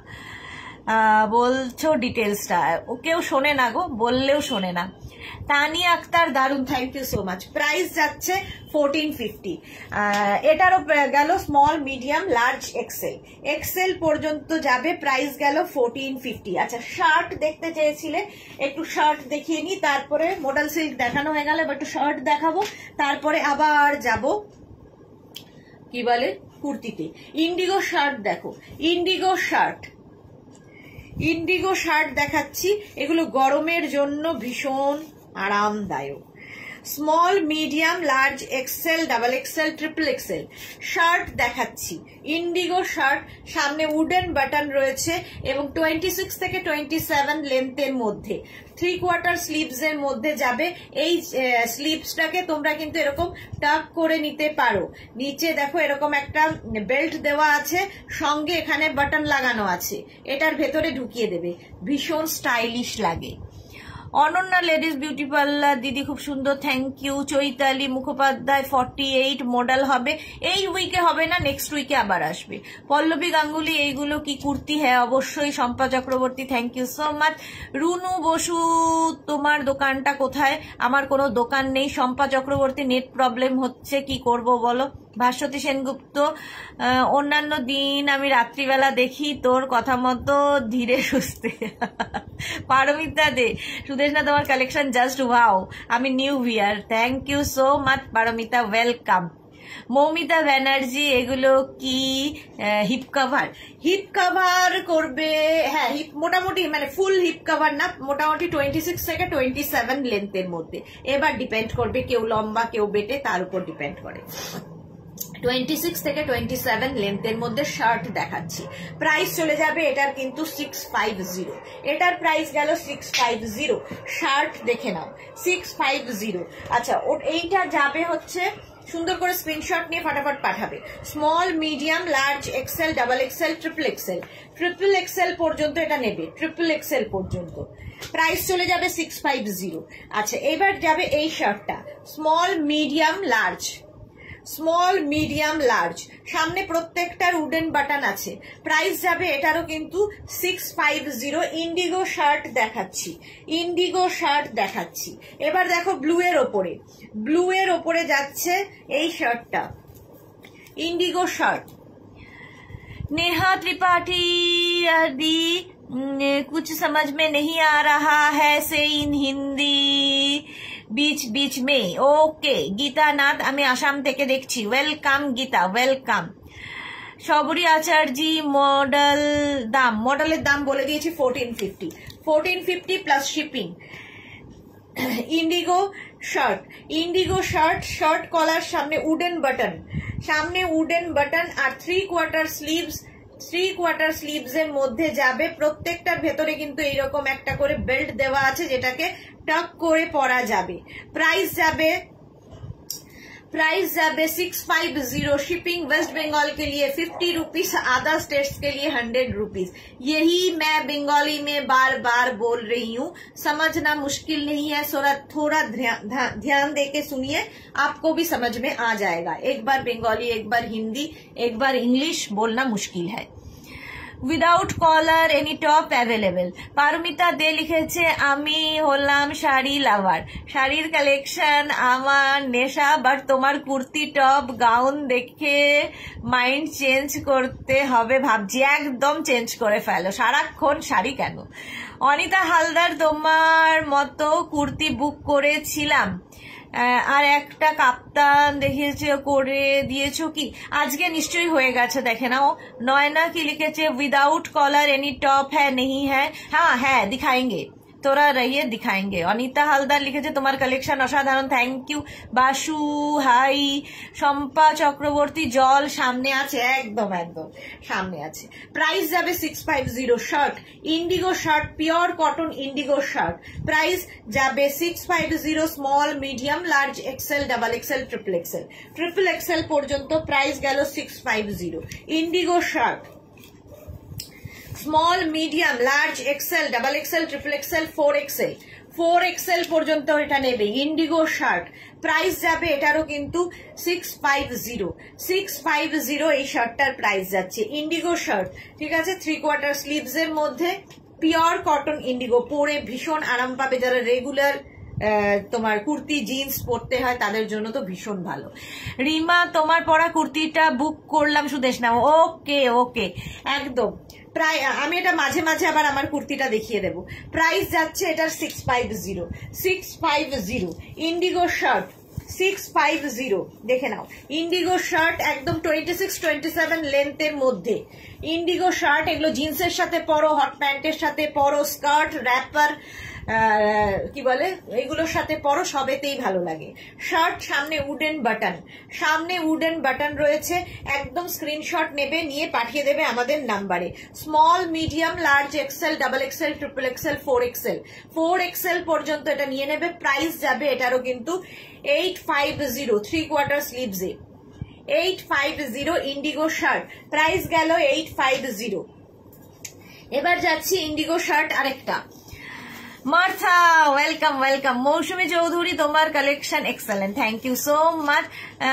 বলছো ডিটেলসটা, ও কেউ শোনে না গো, বললেও শোনে না। তানিয়া আক্তার দারুন, thank you so much. Price যাচ্ছে 1450, এটারও গেল small medium large XL, XL পর্যন্ত যাবে। প্রাইস গেল 1450। আচ্ছা, শার্ট দেখতে চেয়েছিলে, একটু শার্ট দেখিয়ে নি, তারপরে মডেল সিল্ক দেখানো হয়ে গেল, এবার একটু শার্ট দেখাবো, তারপরে আবার যাব কি বলে কুর্তিতে। ইন্ডিগো শার্ট দেখো, ইন্ডিগো শার্ট, ইন্ডিগো শার্ট দেখাচ্ছি, এগুলো গরমের জন্য ভীষণ আরামদায়ক। Small, medium, large, XL, double XL, triple XL shirt দেখাচ্ছি। ইন্ডিগো শার্ট, সামনে উডেন বাটন রয়েছে এবং 26 থেকে 27 লেন্থের মধ্যে, 3/4 স্লিভস এর মধ্যে যাবে। এই স্লিভসটাকে তোমরা কিন্তু এরকম টাক করে নিতে পারো। নিচে দেখো এরকম একটা বেল্ট দেওয়া আছে, সঙ্গে এখানে বাটন লাগানো আছে, এটার ভেতরে ঢুকিয়ে দেবে, ভীষণ স্টাইলিশ লাগে। অনন্যা লেডিস বিউটি পার্লার দিদি খুব সুন্দর, thank you. Chaitali Mukhopadhyay 48 model হবে, এই উইকে হবে না, নেক্সট উইকে আবার আসবে। পল্লবী গাঙ্গুলি এইগুলো কি কুর্তি? হ্যাঁ অবশ্যই। Shampa Chakraborty thank you so much. Runu Basu তোমার দোকানটা কোথায়? আমার কোনো দোকান নেই শম্পা চক্রবর্তী, নেট প্রবলেম হচ্ছে, কি করব বলো। ভাস্বতী সেনগুপ্ত অন্যান্য দিন আমি রাত্রিবেলা দেখি, তোর কথা মতো ধীরে সুস্থে। পারমিতা দে সুদেশ না তোমার কালেকশন জাস্ট ওয়াও, আমি new viewer, thank you so much Paromita, welcome. Moumita Banerjee এগুলো কি হিপ কভার? হিপ কভার করবে, হ্যাঁ হিপ মোটামুটি, মানে ফুল হিপ কভার না, মোটামুটি 26 থেকে 27 লেন্থের মধ্যে। এবার ডিপেন্ড করবে, কেউ লম্বা কেউ বেটে, তার উপর ডিপেন্ড করে। 26 থেকে 27 লেন্থের মধ্যে শার্ট দেখাচ্ছি। প্রাইস চলে যাবে এটার কিন্তু 650, এটার প্রাইস গেল 650। শার্ট দেখে নাও 650। আচ্ছা এইটা যাবে হচ্ছে, সুন্দর করে স্ক্রিনশট নিয়ে ফটাফট পাঠাবে। Small, medium, large, XL, double XL, triple XL, triple XL পর্যন্ত এটা নেবে, ট্রিপল এক্সেল পর্যন্ত। প্রাইস চলে যাবে 650। আচ্ছা এবার যাবে এই শার্টটা, small, medium, large, small, medium, large, সামনে প্রত্যেকটার উডেন বাটন আছে। প্রাইস যাবে এটারও কিন্তু 650। ইন্ডিগো শার্ট দেখাচ্ছি, ইন্ডিগো শার্ট দেখাচ্ছি। এবার দেখো ব্লু এর ওপরে, ব্লু এর ওপরে যাচ্ছে এই শার্টটা, ইন্ডিগো শার্ট। नेहा त्रिपाठी दी कुछ समझ में नहीं आ रहा है से इन हिंदी बीच बीच में। ओके गीता नाथ, আমি আসাম থেকে দেখছি, ওয়েলকাম গীতা, ওয়েলকাম। শবরী আচার্যি মডেলের দাম বলে দিয়েছি 1450 plus shipping. Indigo shirt, indigo shirt, short collar, সামনে উডেন বাটন, সামনে উডেন বাটন আর 3/4 স্লিভস, 3/4 স্লিভস এর মধ্যে যাবে। প্রত্যেকটার ভেতরে কিন্তু এইরকম একটা করে বেল্ট দেওয়া আছে, যেটাকে টাক করে পরা যাবে। প্রাইস যাবে 650। शिपिंग वेस्ट बंगाल के लिए 50 रुपीज, अदर स्टेट्स के लिए 100 रुपीज। यही मैं बंगाली में बार बार बोल रही हूँ, समझना मुश्किल नहीं है, थोड़ा ध्यान दे के सुनिए, आपको भी समझ में आ जाएगा। एक बार बंगाली, एक बार हिंदी, एक बार इंग्लिश बोलना मुश्किल है। Without collar any top available. Paromita De লিখেছে আমি হলাম শাড়ি লাভার, শাড়ির কালেকশন আমার নেশা, বাট তোমার কুর্তি টপ গাউন দেখে মাইন্ড চেঞ্জ করতে হবে ভাবছি। একদম চেঞ্জ করে ফেলো, সারাক্ষণ শাড়ি কেন? অনিতা হালদার তোমার মতো কুর্তি বুক করেছিলাম, আর একটা কাপ্তান দেখিয়েছে, করে দিয়েছো কি? আজকে নিশ্চয়ই হয়ে গেছে, দেখে নাও। নয়না কি লিখেছে, উইদাউট কলার এনি টপ হ্যাঁ নেই হ্যাঁ, হ্যাঁ হ্যাঁ দিখাएंगे, তোরা রহিয়ে দিখাएंगे। অনিতা হালদার লিখেছে তোমার কালেকশন অসাধারণ, thank you. Basu hi. Shampa Chakraborty জল সামনে আছে, একদম একদম সামনে আছে। প্রাইস যাবে 650। Shirt, indigo shirt, pure cotton indigo shirt, price যাবে 650। Small, medium, large, XL, double XL, triple XL, triple XL পর্যন্ত প্রাইস গেল 650। Indigo shirt, small, medium, large, XL, double XL, triple XL, 4XL, 4XL পর্যন্ত এটা নেবে। Indigo shirt, price যাবে এটারও কিন্তু 650 এই শার্টটার প্রাইস যাচ্ছে। ইন্ডিগো শার্ট, ঠিক আছে, 3/4 স্লিভস এর মধ্যে, পিওর কটন ইন্ডিগো, পরে ভীষণ আরাম পাবে। যারা রেগুলার তোমার কুর্তি জিন্স পরতে হয় তাদের জন্য তো ভীষণ ভালো। রিমা তোমার পরা কুর্তিটা বুক করলাম সুদেশ না, ওকে ওকে একদম। প্রায় আমি এটা মাঝে মাঝে আবার আমার কুর্তিটা দেখিয়ে দেবো। প্রাইস যাচ্ছে এটার 650। ইন্ডিগো শার্ট 650 দেখে নাও। ইন্ডিগো শার্ট একদম 26-27 লেন্থের মধ্যে ইন্ডিগো শার্ট, এগুলো জিন্সের সাথে পরো, হট প্যান্টের সাথে পরো, স্কার্ট, র্যাপার, কি বলে এগুলোর সাথে পরো, সবেতেই ভালো লাগে। শার্ট সামনে উডেন বাটন, সামনে উডেন বাটন রয়েছে। একদম স্ক্রিনশট নেবে, নিয়ে পাঠিয়ে দেবে আমাদের নাম্বারে। Small, medium, large, XL, double XL, triple XL, 4XL, 4XL পর্যন্ত এটা নিয়ে নেবে। প্রাইস যাবে এটারও কিন্তু 850 3/4 স্লিভসে, 850 ইন্ডিগো শার্ট, প্রাইস গেল 850। এবার যাচ্ছি ইন্ডিগো শার্ট আরেকটা। Martha, welcome welcome. Mousumi Chowdhury, তোমার collection excellent, thank you so much.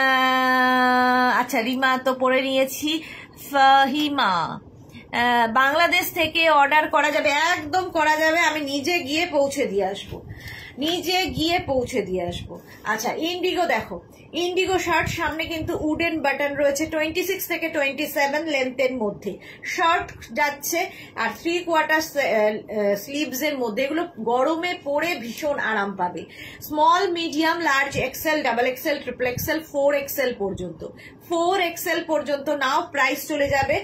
আচ্ছা, রিমা তো পড়ে নিয়েছি। ফাহিমা, বাংলাদেশ থেকে অর্ডার করা যাবে? একদম করা যাবে, আমি নিজে গিয়ে পৌঁছে দিয়ে আসবো, নিজে গিয়ে পৌঁছে দিয়ে আসবো। আচ্ছা, ইন্ডিগো দেখো, ইন্ডিগো শার্ট সামনে কিন্তু উডেন বাটন রয়েছে, 26 থেকে 27 লেন্থের মধ্যে শার্ট যাচ্ছে, আর 3/4 স্লিভস এর মধ্যে। এগুলো গরমে পরে ভীষণ আরাম পাবে। Small, medium, large, XL, double XL, triple XL, 4XL পর্যন্ত, 4XL পর্যন্ত নাও। প্রাইস চলে যাবে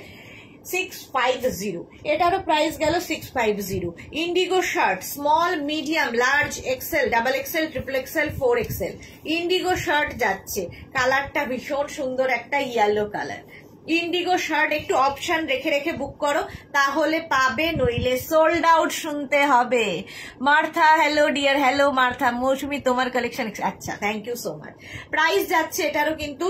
650, এটারও প্রাইস গেল 650। Indigo shirt small, medium, large, XL, double XL, triple XL, 4XL indigo shirt যাচ্ছে। কালারটা ভীষণ সুন্দর, একটা ইয়েলো কালার। ইন্ডিগো শার্ট একটু অপশন রেখে রেখে বুক করো, তাহলে পাবে, নইলে সোল্ড আউট শুনতে হবে। Martha, hello dear, hello Martha. Mousumi, তোমার কালেকশন, আচ্ছা thank you so much. Price যাচ্ছে এটারও কিন্তু,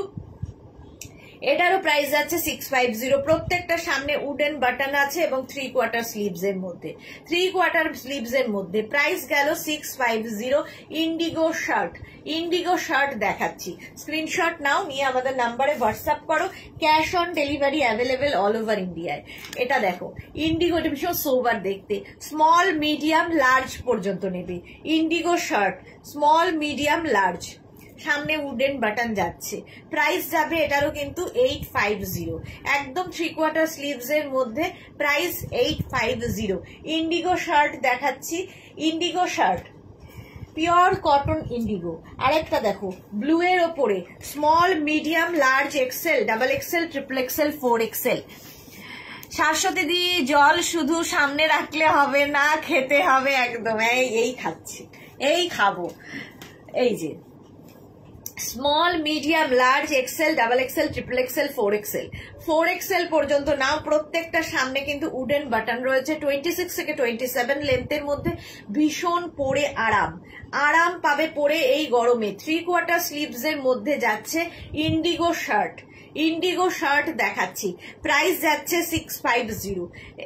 এটারও প্রাইস যাচ্ছে 650। প্রত্যেকটা সামনে উডেন বাটন আছে এবং 3/4 স্লিভস এর মধ্যে, 3/4 স্লিভস এর মধ্যে। প্রাইস গেল 650। ইন্ডিগো শার্ট, ইন্ডিগো শার্ট দেখাচ্ছি, স্ক্রিনশট নাও, নিয়ে আমাদের নাম্বারে হোয়াটসঅ্যাপ করো। Cash on delivery available all over ইন্ডিয়ায়। এটা দেখো ইন্ডিগো, এটা ভীষণ সোবার দেখতে। স্মল, মিডিয়াম, লার্জ পর্যন্ত নেবে। Indigo shirt small, medium, large, সামনে উডেন বাটন যাচ্ছে। প্রাইস যাবে এটারও কিন্তু 850, একদম 3/4 স্লিভস এর মধ্যে। প্রাইস 850। ইন্ডিগো শার্ট দেখাচ্ছি, indigo shirt pure cotton indigo. আরেকটা দেখো ব্লু এর ওপরে, small, medium, large, XL, double XL, triple XL, 4XL। Shashwati দি, জল শুধু সামনে রাখলে হবে না, খেতে হবে একদম। এই খাচ্ছি, এই খাবো। এই যে small, medium, large, XL, double XL, triple XL, 4XL, 4XL পর্যন্ত নাও। প্রত্যেকটা সামনে কিন্তু উডেন বাটন রয়েছে, 26 থেকে 27 লেন্থের মধ্যে। ভীষণ পরে আরাম, আরাম পাবে পরে এই গরমে। 3/4 স্লিভস এর মধ্যে যাচ্ছে ইন্ডিগো শার্ট, ইন্ডিগো শার্ট দেখাচ্ছি। প্রাইস যাচ্ছে 650,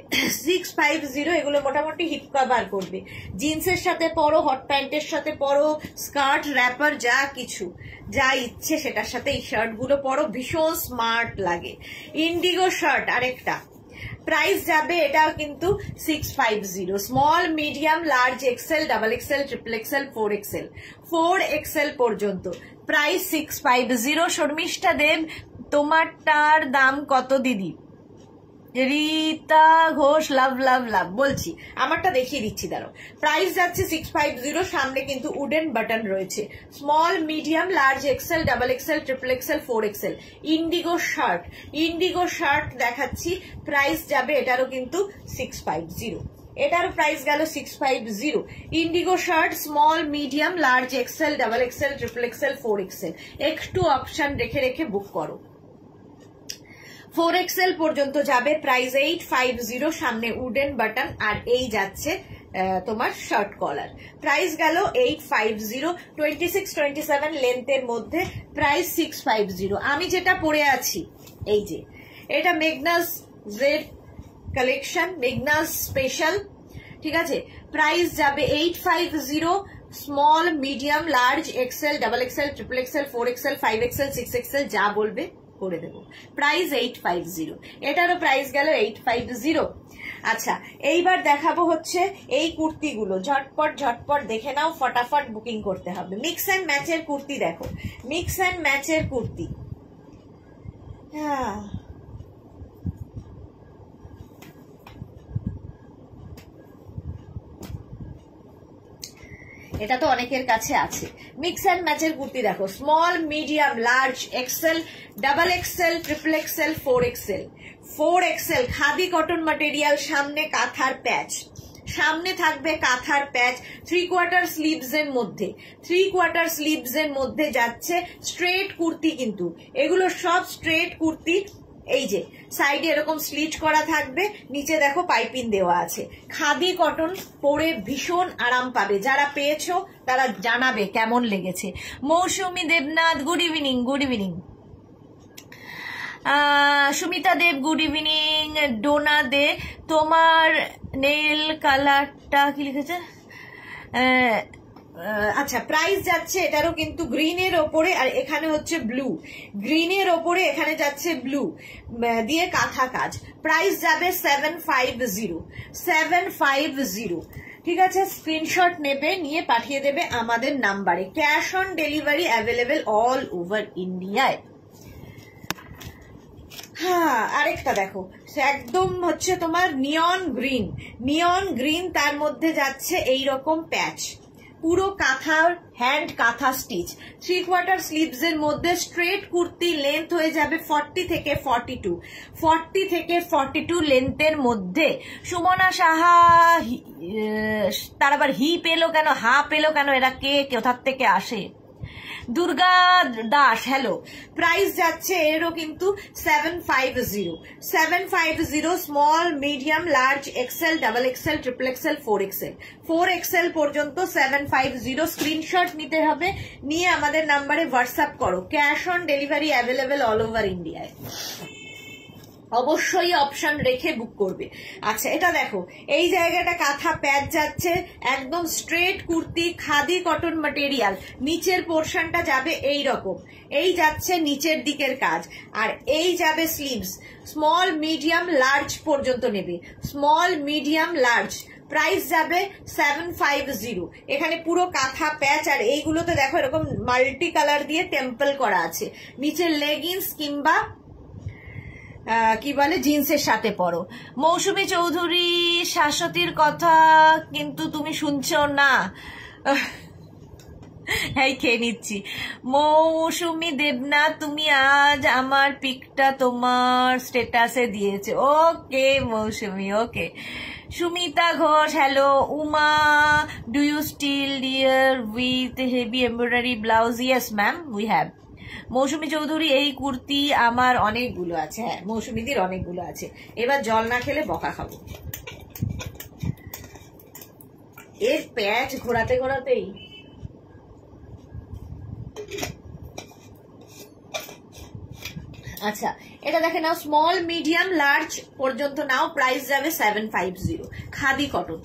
650। এগুলো মোটামুটি হিপ কভার করবে, জিন্সের সাথে পরো, হট প্যান্টের সাথে পরো, স্কার্ট, র্যাপার, যা কিছু যা ইচ্ছে সেটার সাথে এই শার্ট গুলো পরো, ভীষণ স্মার্ট লাগে। ইন্ডিগো শার্ট আরেকটা, প্রাইস যাবে এটাও কিন্তু 650। Small, medium, large, XL, double XL, triple XL, 4XL, 4XL পর্যন্ত। প্রাইস 650। শর্মিষ্ঠা দেব, তোমারটার দাম কত দিদি? রীতা ঘোষ, লাভ লাভ লাভ। বলছি আমারটা দেখিয়ে দিচ্ছি, দাঁড়ো। প্রাইস যাচ্ছে 650। সামনে কিন্তু উডেন বাটন রয়েছে। Small, medium, large, XL, double XL, triple XL, 4XL indigo shirt, indigo shirt দেখাচ্ছি। প্রাইস যাবে এটারও কিন্তু 650, এটারও প্রাইস গেল 650। Indigo shirt small, medium, large, XL, double XL, triple XL, 4XL। একটু অপশন রেখে রেখে বুক করো। 4XL পর্যন্ত যাবে। প্রাইস 850। সামনে উডেন বাটন, আর এই যাচ্ছে তোমার শার্ট কলার। প্রাইস গেল 850, 26-27 লেন্থের মধ্যে। প্রাইস 650। আমি যেটা পরে আছি, এই যে এটা Magnus Z collection, Magnus special, ঠিক আছে। প্রাইস যাবে 850। Small, medium, large, XL, double XL, triple XL, 4XL, 5XL, 6XL যা বলবে করে দেবো। প্রাইস 850, এটারও প্রাইস গেল 850। আচ্ছা, এইবার দেখাবো হচ্ছে এই কুর্তিগুলো। ঝটপট ঝটপট দেখে নাও, ফটাফট বুকিং করতে হবে। মিক্স অ্যান্ড ম্যাচের কুর্তি দেখো, মিক্স অ্যান্ড ম্যাচের কুর্তি। হ্যাঁ, এটা তো অনেকের কাছে আছে। মিক্স অ্যান্ড ম্যাচের কুর্তি দেখো, small, medium, large, XL, double XL, triple XL, 4XL। 4XL khadi cotton material, সামনে কাঁথার প্যাচ, সামনে থাকবে কাঁথার প্যাচ, 3/4 স্লিভস এর মধ্যে, 3/4 স্লিভস এর মধ্যে যাচ্ছে স্ট্রেট কুর্তি, কিন্তু এগুলো সব স্ট্রেট কুর্তি। এই যে সাইডে এরকম স্লিট করা থাকবে, নিচে দেখো পাইপিং দেওয়া আছে। খাদি কটন, পরে ভীষণ আরাম পাবে। যারা পেয়েছো তারা জানাবে কেমন লেগেছে। Mousumi Debnath, good evening. Good evening. Sumita Deb, good evening. Dona De, তোমার নেল কালারটা কি লিখেছে? আচ্ছা, প্রাইস যাচ্ছে এটারও কিন্তু গ্রিনের ওপরে, আর এখানে হচ্ছে ব্লু, গ্রিনের ওপরে এখানে যাচ্ছে ব্লু দিয়ে কাঁথা কাজ। প্রাইস যাবে 750। ঠিক আছে, স্ক্রিনশট নেবে, নিয়ে পাঠিয়ে দেবে আমাদের নাম্বারে। Cash on delivery available all over ইন্ডিয়ায়। হ্যাঁ, আরেকটা দেখো, একদম হচ্ছে তোমার নিয়ন গ্রিন, নিয়ন গ্রিন, তার মধ্যে যাচ্ছে এই রকম প্যাচ, পুরো কাঁথার হ্যান্ড কাঁথা স্টিচ, 3/4 স্লিভস এর মধ্যে স্ট্রেট কুর্তি। লেন্থ হয়ে যাবে 40 থেকে 42, 40 থেকে 42 লেন্থের মধ্যে। সুমনা সাহা, তার আবার হি পেলো কেন, হা পেলো কেন, এরা কে, কোথার থেকে আসে? দুর্গা দাস, হ্যালো। প্রাইস যাচ্ছে এরও কিন্তু 750। Small, medium, large, XL, double XL, triple XL, 4XL। 4XL পর্যন্ত 750। স্ক্রিনশট নিতে হবে, নিয়ে আমাদের নাম্বারে হোয়াটসঅ্যাপ করো। Cash on delivery available all over ইন্ডিয়ায়। অবশ্যই অপশন রেখে বুক করবে। আচ্ছা, এটা দেখো, এই জায়গাটা কাঁথা প্যাচ যাচ্ছে, একদম straight kurti, khadi cotton material. নিচের পোর্শনটা যাবে এই রকম, এই যাচ্ছে নিচের দিকের কাজ, আর এই যাবে স্লিভস। স্মল, মিডিয়াম, লার্জ পর্যন্ত নেবে, স্মল, মিডিয়াম, লার্জ। প্রাইস যাবে 750। এখানে পুরো কাঁথা প্যাচ, আর এইগুলোতে দেখো এরকম মাল্টি কালার দিয়ে টেম্পল করা আছে। নিচের লেগিংস কিংবা কি বলে জিন্সের সাথে পরো। মৌসুমী চৌধুরী, শাশ্বতীর কথা কিন্তু তুমি শুনছো না। এই খেয়ে নিচ্ছি। মৌসুমী দেবনাথ, তুমি আজ আমার পিকটা তোমার স্টেটাসে দিয়েছে। Okay Mousumi, okay. Sumita Ghosh, hello. Uma, do you still dear with heavy embroidery blouse? Yes ma'am, we have. Mousumi Chowdhury, এই কুর্তি আমার অনেকগুলো আছে। হ্যাঁ, মৌসুমীদের অনেকগুলো আছে। এবার জল না খেলে বকা খাবো। এর প্যাচ ঘোরাতে ঘোরাতেই আচ্ছা, এটা দেখে নাও, স্মল, মিডিয়াম, লার্জ পর্যন্ত নাও। প্রাইস যাবে 750। খাদি কটন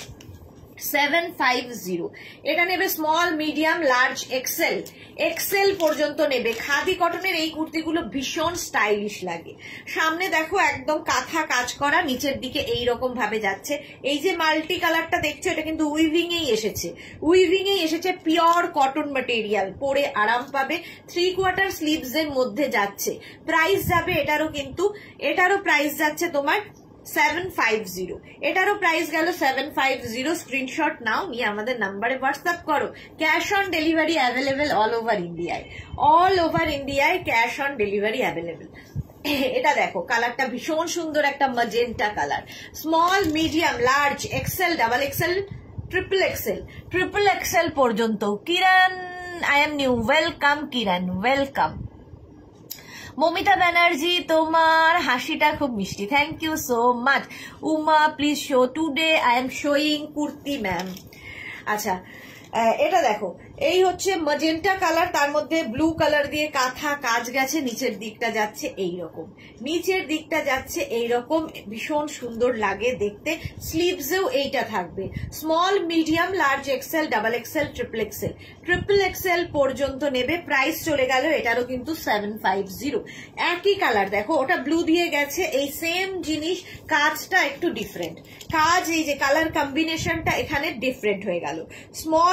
750। এটা নেবে small, medium, large, XL, XL পর্যন্ত নেবে। খাদি কটনের এই কুর্তিগুলো ভীষণ স্টাইলিশ লাগে। সামনে দেখো একদম কাঁথা কাজ করা, নিচের দিকে এই রকম ভাবে যাচ্ছে। এই যে মাল্টি কালারটা দেখছো, এটা কিন্তু উইভিং এই এসেছে, উইভিং এই এসেছে, পিওর কটন ম্যাটেরিয়াল, পরে আরাম পাবে। 3/4 স্লিভস এর মধ্যে যাচ্ছে। প্রাইস যাবে এটারও প্রাইস যাচ্ছে তোমার 750। এটারও প্রাইস গেল 750। স্ক্রিনশট নাও, নিয়ে আমাদের নাম্বারে হোয়াটসঅ্যাপ করো। Cash on delivery available all over ইন্ডিয়ায়, অল ওভার ইন্ডিয়ায় ক্যাশ অন ডেলিভারি অ্যাভেলেবেল। এটা দেখো, কালারটা ভীষণ সুন্দর, একটা magenta colour. Small, medium, large, XL, double XL, triple XL পর্যন্ত। Kiran, I am new, welcome Kiran, welcome. Momita Banerjee, তোমার হাসিটা খুব মিষ্টি, thank you so much. Uma, please show. Today I am showing kurti ma'am. আচ্ছা, এটা দেখো, এই হচ্ছে ম্যাজেন্টা কালার, তার মধ্যে ব্লু কালার দিয়ে কাঁথা কাজ গেছে। নিচের দিকটা যাচ্ছে এইরকম, নিচের দিকটা যাচ্ছে এইরকম, ভীষণ সুন্দর লাগে দেখতে। স্লিভসেও এইটা থাকবে। Small, medium, large, XL, double XL, triple XL পর্যন্ত নেবে। প্রাইস চলে গেল এটারও কিন্তু 750। একই কালার দেখো, ওটা ব্লু দিয়ে গেছে, এই সেম জিনিস, কাজটা একটু ডিফারেন্ট কাজ। এই যে কালার কম্বিনেশনটা এখানে ডিফারেন্ট হয়ে গেল। স্মল,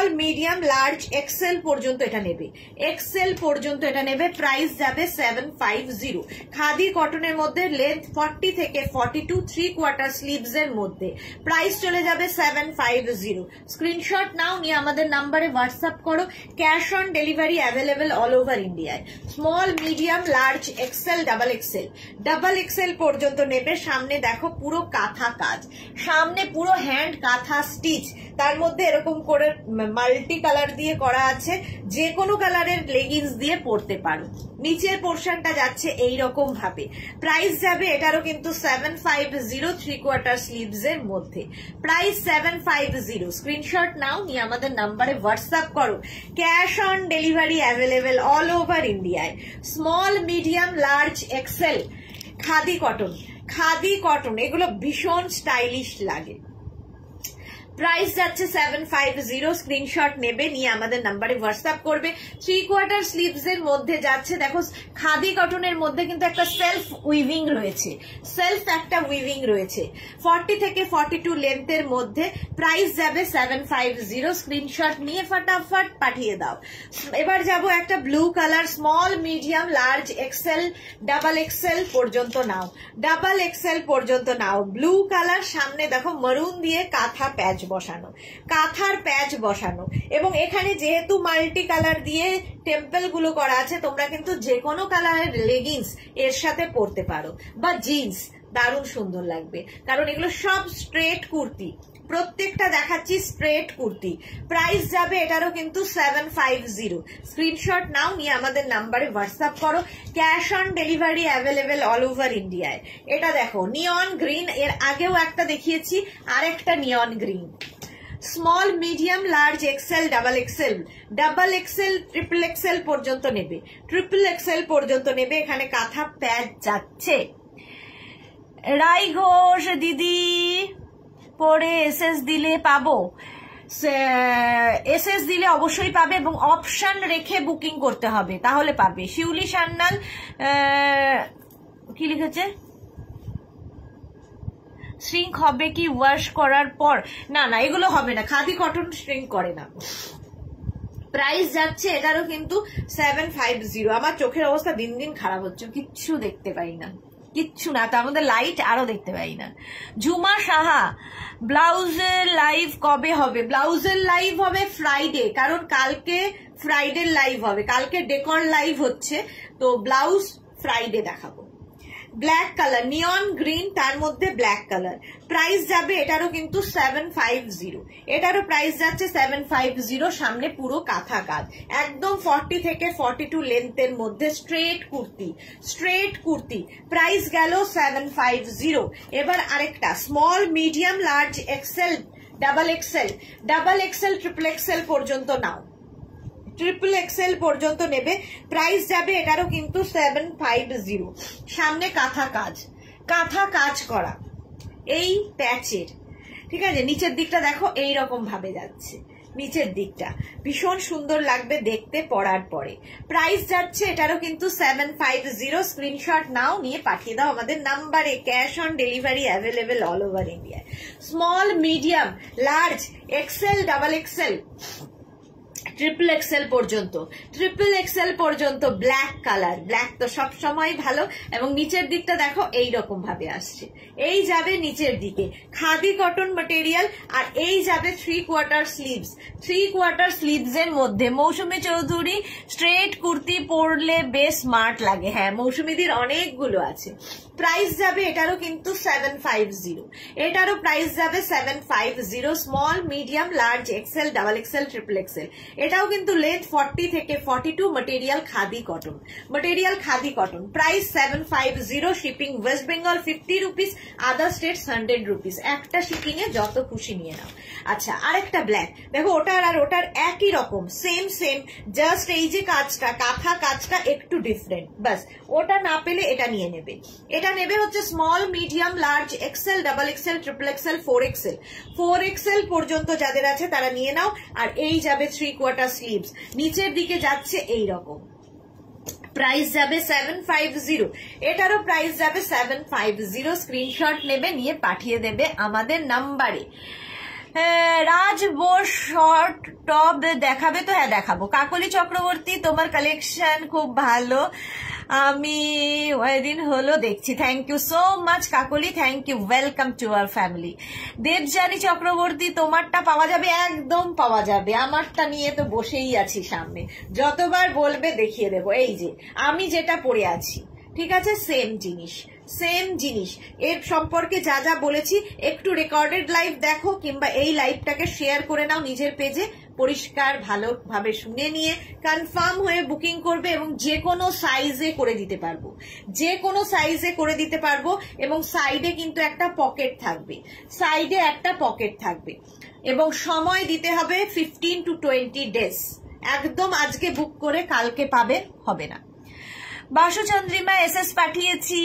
মিডিয়াম লার্জ এক্সেল পর্যন্ত এটা নেবে, এক্সেল পর্যন্ত এটা নেবে। প্রাইস যাবে 750। খাদি কটনের মধ্যে লেন্থ 40 থেকে 42, 3/4 স্লিভস এর মধ্যে প্রাইস চলে যাবে 750। স্ক্রিনশট নাও, নিয়ে আমাদের নাম্বারে হোয়াটসঅ্যাপ করো। Cash on delivery available all over ইন্ডিয়ায়। Small medium large XL double XL, double XL পর্যন্ত নেবে। সামনে দেখো পুরো কাঁথা কাজ, সামনে পুরো হ্যান্ড কাঁথা স্টিচ, তার মধ্যে এরকম করে মাল্টি কালার দিয়ে করা আছে, যে কোনো কালারের লেগিংস দিয়ে পরতে পারো। নিচের পোর্শনটা যাচ্ছে এইরকম ভাবে। প্রাইস যাবে এটারও কিন্তু 750, 3/4 স্লিভস এর মধ্যে। প্রাইস 750। স্ক্রিনশট নাও, নিয়ে আমাদের নাম্বারে হোয়াটসঅ্যাপ করো। Cash on delivery available all over ইন্ডিয়ায়। Small medium large XL khadi cotton, khadi cotton এগুলো ভীষণ স্টাইলিশ লাগে। প্রাইস যাচ্ছে 750। স্ক্রিনশট নেবে, নিয়ে আমাদের নাম্বারে হোয়াটসঅ্যাপ করবে। 3/4 স্লিভস এর মধ্যে যাচ্ছে। দেখো খাদি কটনের মধ্যে কিন্তু একটা সেলফ উইভিং রয়েছে, সেলফ একটা উইভিং রয়েছে। 40 থেকে 42 লেন্থের মধ্যে প্রাইস যাবে 750। স্ক্রিনশট নিয়ে ফটাফট পাঠিয়ে দাও। এবার যাব একটা blue colour, small medium large XL double XL পর্যন্ত নাও, ডাবল এক্সেল পর্যন্ত নাও। ব্লু কালার, সামনে দেখো মারুন দিয়ে কাঁথা প্যাচ বসানো, কাঁথার প্যাচ বসানো, এবং এখানে যেহেতু মাল্টি কালার দিয়ে টেম্পল গুলো করা আছে, তোমরা কিন্তু যে কোনো কালারের লেগিংস এর সাথে পরতে পারো বা জিন্স, দারুণ সুন্দর লাগবে। কারণ এগুলো সব স্ট্রেট কুর্তি, প্রত্যেকটা দেখাচ্ছি স্ট্রেট কুর্তি। প্রাইস যাবে এটারও কিন্তু 750। স্ক্রিনশট নাও, নিয়ে আমাদের নাম্বারে হোয়াটসঅ্যাপ করো। Cash on delivery available all over ইন্ডিয়ায়। এটা দেখো নিয়ন গ্রিন, এর আগেও একটা দেখিয়েছি, আরেকটা neon green. Small medium large XL double XL, double XL triple XL পর্যন্ত নেবে, ট্রিপল এক্সেল পর্যন্ত নেবে। এখানে কাঁথা প্যাচ যাচ্ছে। রাই ঘোষ দিদি পরে এসএস দিলে পাবো, এসএস দিলে অবশ্যই পাবে, এবং অপশন রেখে বুকিং করতে হবে, তাহলে পাবে। শিউলি সান্যাল কি লিখেছে, শ্রিঙ্ক হবে কি ওয়াশ করার পর? না না, এগুলো হবে না, খাদি কটন শ্রিঙ্ক করে না। প্রাইস যাচ্ছে এটারও কিন্তু 750। আমার চোখের অবস্থা দিন দিন খারাপ হচ্ছে, কিচ্ছু দেখতে পাই না, কিচ্ছু না, তার মধ্যে লাইট আরো দেখতে পাই না। ঝুমা সাহা, ব্লাউজের লাইভ কবে হবে? ব্লাউজের লাইভ হবে ফ্রাইডে, কারণ কালকে ফ্রাইডে লাইভ হবে, কালকে ডেকর লাইভ হচ্ছে, তো ব্লাউজ ফ্রাইডে দেখাবো। ব্ল্যাক কালার, নিয়ন গ্রিন, তার মধ্যে ব্ল্যাক কালার। প্রাইস যাবে এটারও কিন্তু 750, এটারও প্রাইস যাচ্ছে 750। সামনে পুরো কাঁথা কাজ, একদম 40 থেকে 42 লেন্থের মধ্যে straight kurti, straight kurti. Price গেল 750। এবার আরেকটা small medium large XL double XL, double XL triple XL পর্যন্ত নাও, ট্রিপল এক্সেল পর্যন্ত নেবে। প্রাইস যাবে এটারও কিন্তু 750। সামনে কাঁথা কাজ, কাঁথা কাজ করা এই প্যাচের, ঠিক আছে। নিচের দিকটা দেখো এইরকম ভাবে যাচ্ছে, নিচের দিকটা ভীষণ সুন্দর লাগবে দেখতে পরার পরে। প্রাইস যাচ্ছে এটারও কিন্তু 750। স্ক্রিনশট নাও, নিয়ে পাঠিয়ে দাও আমাদের নাম্বারে। Cash on delivery available all over India. Small medium large XL double XL triple XL পর্যন্ত, ট্রিপল এক্সেল পর্যন্ত ব্ল্যাক কালার, ব্ল্যাক তো সব সময় ভালো, এবং নিচের দিকটা দেখো এইরকম ভাবে আসছে, এই যাবে নিচের দিকে খাদি কটন ম্যাটেরিয়াল, আর এই যাবে 3/4 স্লিভস, 3/4 স্লিভস এর মধ্যে। মৌসুমী চৌধুরী, স্ট্রেট কুর্তি পরলে বেশ স্মার্ট লাগে, হ্যাঁ মৌসুমীদির অনেকগুলো আছে। প্রাইস যাবে এটারও কিন্তু 750, এটারও প্রাইস যাবে 750। Small medium large XL double XL triple XL, এটাও কিন্তু লেন্থ 40 থেকে 42, material khadi cotton, material khadi cotton. Price 750। Shipping West Bengal 50 rupees, other states 100 rupees. একটা শিপিং এ যত খুশি নিয়ে নাও। আচ্ছা আরেকটা ব্ল্যাক, দেখো ওটার আর ওটার একই রকম, সেম সেম, জাস্ট এই যে কাজটা কাঁথা কাজটা একটু ডিফারেন্ট, বাস ওটা না পেলে এটা নিয়ে নেবে। এটা নেবে হচ্ছে small medium large XL double XL triple XL 4XL, 4XL পর্যন্ত যাদের আছে তারা নিয়ে নাও। আর এই যাবে 3/4 স্লিভস, নিচের দিকে যাচ্ছে এই রকম। প্রাইস যাবে 750, এটারও প্রাইস যাবে 750। স্ক্রিনশট নেবে, নিয়ে পাঠিয়ে দেবে আমাদের নাম্বারে। রাজ বোস শর্ট টপ দেখাবে তো? হ্যাঁ দেখাবো। কাকলি চক্রবর্তী তোমার কালেকশন খুব ভালো, আমি ওইদিন হলো দেখছি। Thank you so much Kakali, thank you, welcome to our family. Debjani Chakraborty তোমারটা পাওয়া যাবে? একদম পাওয়া যাবে, আমারটা নিয়ে তো বসেই আছি সামনে, যতবার বলবে দেখিয়ে দেবো। এই যে আমি যেটা পরে আছি, ঠিক আছে, সেম জিনিস সেম জিনিস। এর সম্পর্কে যা যা বলেছি একটু রেকর্ডেড লাইভ দেখো, কিংবা এই লাইভটাকে শেয়ার করে নাও নিজের পেজে, পরিষ্কার ভালোভাবে শুনে নিয়ে কনফার্ম হয়ে বুকিং করবে। এবং যে কোনো সাইজে করে দিতে পারবো, যে কোনো সাইজে করে দিতে পারবো। এবং সাইডে কিন্তু একটা পকেট থাকবে, সাইডে একটা পকেট থাকবে। এবং সময় দিতে হবে 15 to 20 ডেজ। একদম আজকে বুক করে কালকে পাবে হবে না। বাসু চন্দ্রিমা এসএস পাঠিয়েছি,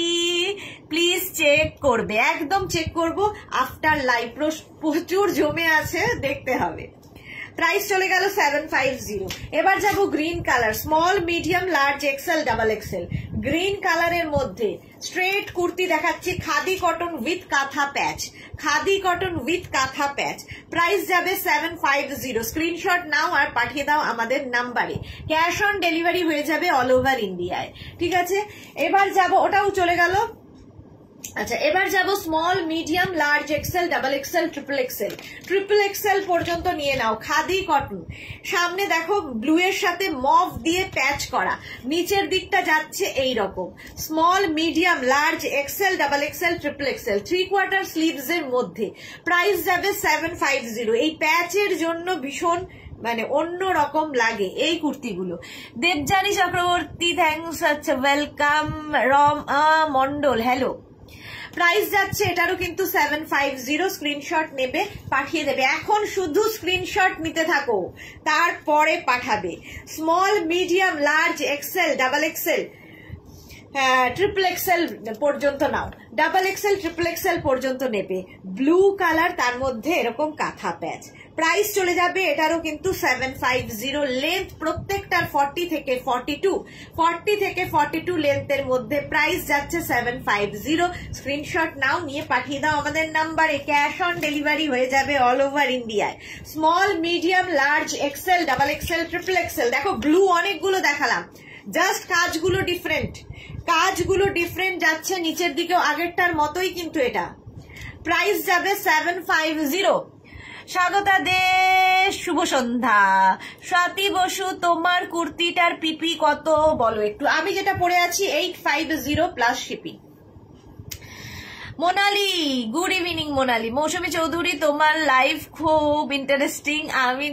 প্লিজ চেক করবে, একদম চেক করব আফটার লাইভ, প্রচুর জমে আছে, দেখতে হবে। প্রাইস চলে গেল 750। এবার যাব green colour, small medium large XL double XL. Green কালারের মধ্যে স্ট্রেট কুর্তি দেখাচ্ছি, খাদি কটন উইথ কাঁথা প্যাচ, খাদি কটন উইথ কাঁথা প্যাচ। প্রাইস যাবে 750। স্ক্রিনশট নাও আর পাঠিয়ে দাও আমাদের নাম্বারে, ক্যাশ অন ডেলিভারি হয়ে যাবে অল ওভার ইন্ডিয়ায়, ঠিক আছে। এবার যাব, ওটাও চলে গেল। আচ্ছা, এবার যাব small medium large XL double XL triple XL. Triple XL পর্যন্ত নিয়ে নাও, খাদি কটন। সামনে দেখো ব্লু এর সাথে মভ দিয়ে প্যাচ করা, নিচের দিকটা যাচ্ছে এই রকম। Small medium large XL double XL triple XL, 3/4 sleeves এর মধ্যে। প্রাইস যাবে 750। এই প্যাচের জন্য ভীষণ মানে অন্য রকম লাগে এই কুর্তিগুলো। দেবযানী চক্রবর্তী থ্যাংকস, আচ্ছা welcome. Rom Mondal hello. Price যাচ্ছে এটারও কিন্তু 750। স্ক্রিনশট নেবে পাঠিয়ে দেবে, এখন শুধু স্ক্রিনশট নিতে থাকো, তারপরে পাঠাবে। Small medium large XL double XL triple XL পর্যন্ত নাও, ডাবল এক্সেল ট্রিপল এক্সেল পর্যন্ত নেবে। ব্লু কালার, তার মধ্যে এরকম কাঁথা প্যাচ। প্রাইস চলে যাবে এটারও কিন্তু 750। লেন্থ প্রত্যেকটার 40 থেকে 42 লেন্থের মধ্যে। প্রাইস যাচ্ছে 750। স্ক্রিনশট নাও, নিয়ে পাঠিয়ে দাও আমাদের নাম্বারে, ক্যাশ অন ডেলিভারি হয়ে যাবে অল ওভার ইন্ডিয়ায়। Small medium large XL double XL triple XL. দেখো ব্লু অনেকগুলো দেখালাম, জাস্ট কাজগুলো ডিফারেন্ট, কাজগুলো ডিফারেন্ট যাচ্ছে, নিচের দিকেও আগেরটার মতোই কিন্তু এটা। প্রাইস যাবে 750। স্বাগতা দে শুভ সন্ধ্যা। স্বাতি বসু তোমার কুর্তিটার পিপি কত বলো একটু? আমি যেটা পরে আছি 850 plus shipping. Monali, good evening Monali. Mousumi Chowdhury তোমার লাইভ খুব ইন্টারেস্টিং, আমি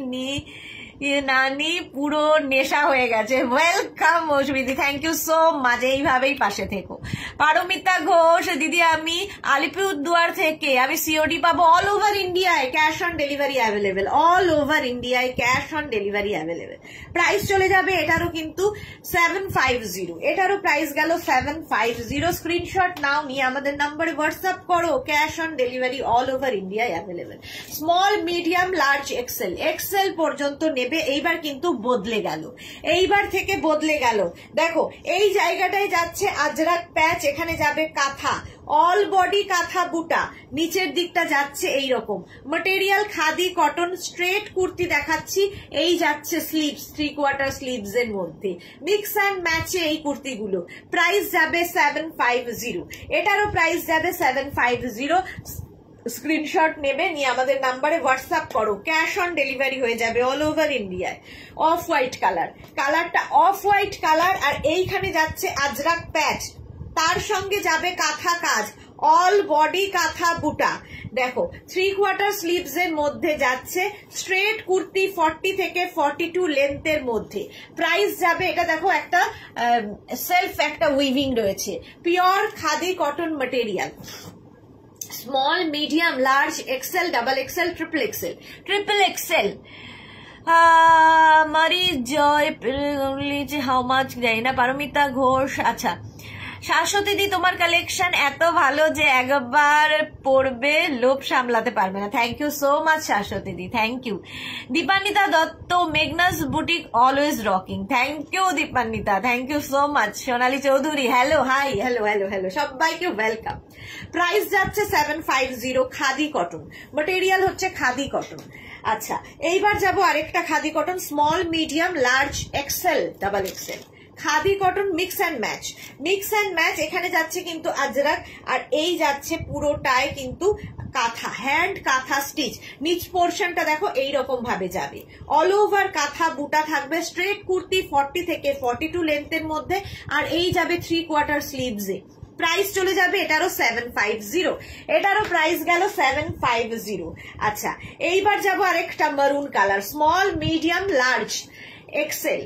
নানি পুরো নেশা হয়ে গেছে। ওয়েলকাম মৌসুমীদি, থ্যাংক ইউ সো মাচ, এইভাবেই পাশে থেকো। পারমিতা ঘোষ দিদি, আমি আলিপুরদুয়ার থেকে, আমি সিওডি পাবো অল ওভার ইন্ডিয়ায়, cash on delivery available, all over ইন্ডিয়ায় cash on delivery available. Price চলে যাবে এটারও কিন্তু 750। এটারও প্রাইস গেল 750। স্ক্রিনশট নাও, নিয়ে আমাদের নাম্বারে হোয়াটসঅ্যাপ করো, cash on delivery all over ইন্ডিয়ায় available. Small medium large XL, XL পর্যন্ত নেবে। এইবার কিন্তু বদলে গেল, এইবার থেকে বদলে গেল। দেখো এই জায়গাটায় যাচ্ছে আজরাক প্যাচ, এখানে যাবে কাঁথা, অল বডি কাঁথা বুটা, নিচের দিকটা যাচ্ছে এই রকম material khadi cotton. Straight kurti দেখাচ্ছি, এই যাচ্ছে স্লিভস, 3/4 স্লিভস এর মধ্যে, মিক্স অ্যান্ড ম্যাচে এই কুর্তিগুলো। প্রাইস যাবে 750। এটারও প্রাইস যাবে 750। স্ক্রিনশট নেবে, নিয়ে আমাদের নাম্বারে হোয়াটসঅ্যাপ করো, ক্যাশ অন ডেলিভারি হয়ে যাবে অল ওভার ইন্ডিয়ায়। অফ হোয়াইট কালার, কালারটা অফ হোয়াইট কালার, আর এইখানে যাচ্ছে আজরাক প্যাচ, তার সঙ্গে যাবে কাঁথা কাজ, অল বডি কাঁথা বুটা। দেখো 3/4 স্লিভস এর মধ্যে যাচ্ছে, স্ট্রেট কুর্তি 40 থেকে 42 লেন্থের মধ্যে। প্রাইস যাবে, এটা দেখো একটা সেলফ একটা উইভিং রয়েছে, pure khadi cotton material. Small medium large XL double XL triple XL, triple XL. Mari Joy how much জানি না। পারমিতা ঘোষ, আচ্ছা শাশ্বতী দি তোমার কালেকশন এত ভালো যে একবার পড়বে লোভ সামলাতে পারবে না। Thank you so much Shashwati di, thank you. Dipanwita Dutta, Meghna's boutique always rocking. Thank you Dipanwita, thank you so much. Sonali Chowdhury hello, hi, hello hello hello, সবাইকে ওয়েলকাম। প্রাইস যাচ্ছে 750, খাদি কটন, ম্যাটেরিয়াল হচ্ছে খাদি কটন। আচ্ছা, এইবার যাব আরেকটা khadi cotton, small medium large XL double XL khadi cotton mix and match. Mix and match এখানে যাচ্ছে কিন্তু আজরাক, আর এই যাচ্ছে পুরোটায় কিন্তু কাঁথা, হ্যান্ড কাঁথা স্টিচ। নিচ পোর্শনটা দেখো এইরকম ভাবে যাবে, অল ওভার কাঁথা বুটা থাকবে। স্ট্রেট কুর্তি 40 থেকে 42 লেন্থের মধ্যে, আর এই যাবে 3/4 স্লিভসে। প্রাইস চলে যাবে এটারও 750, এটারও প্রাইস গেল 750। আচ্ছা, এইবার যাবো আরেকটা maroon colour, small medium large XL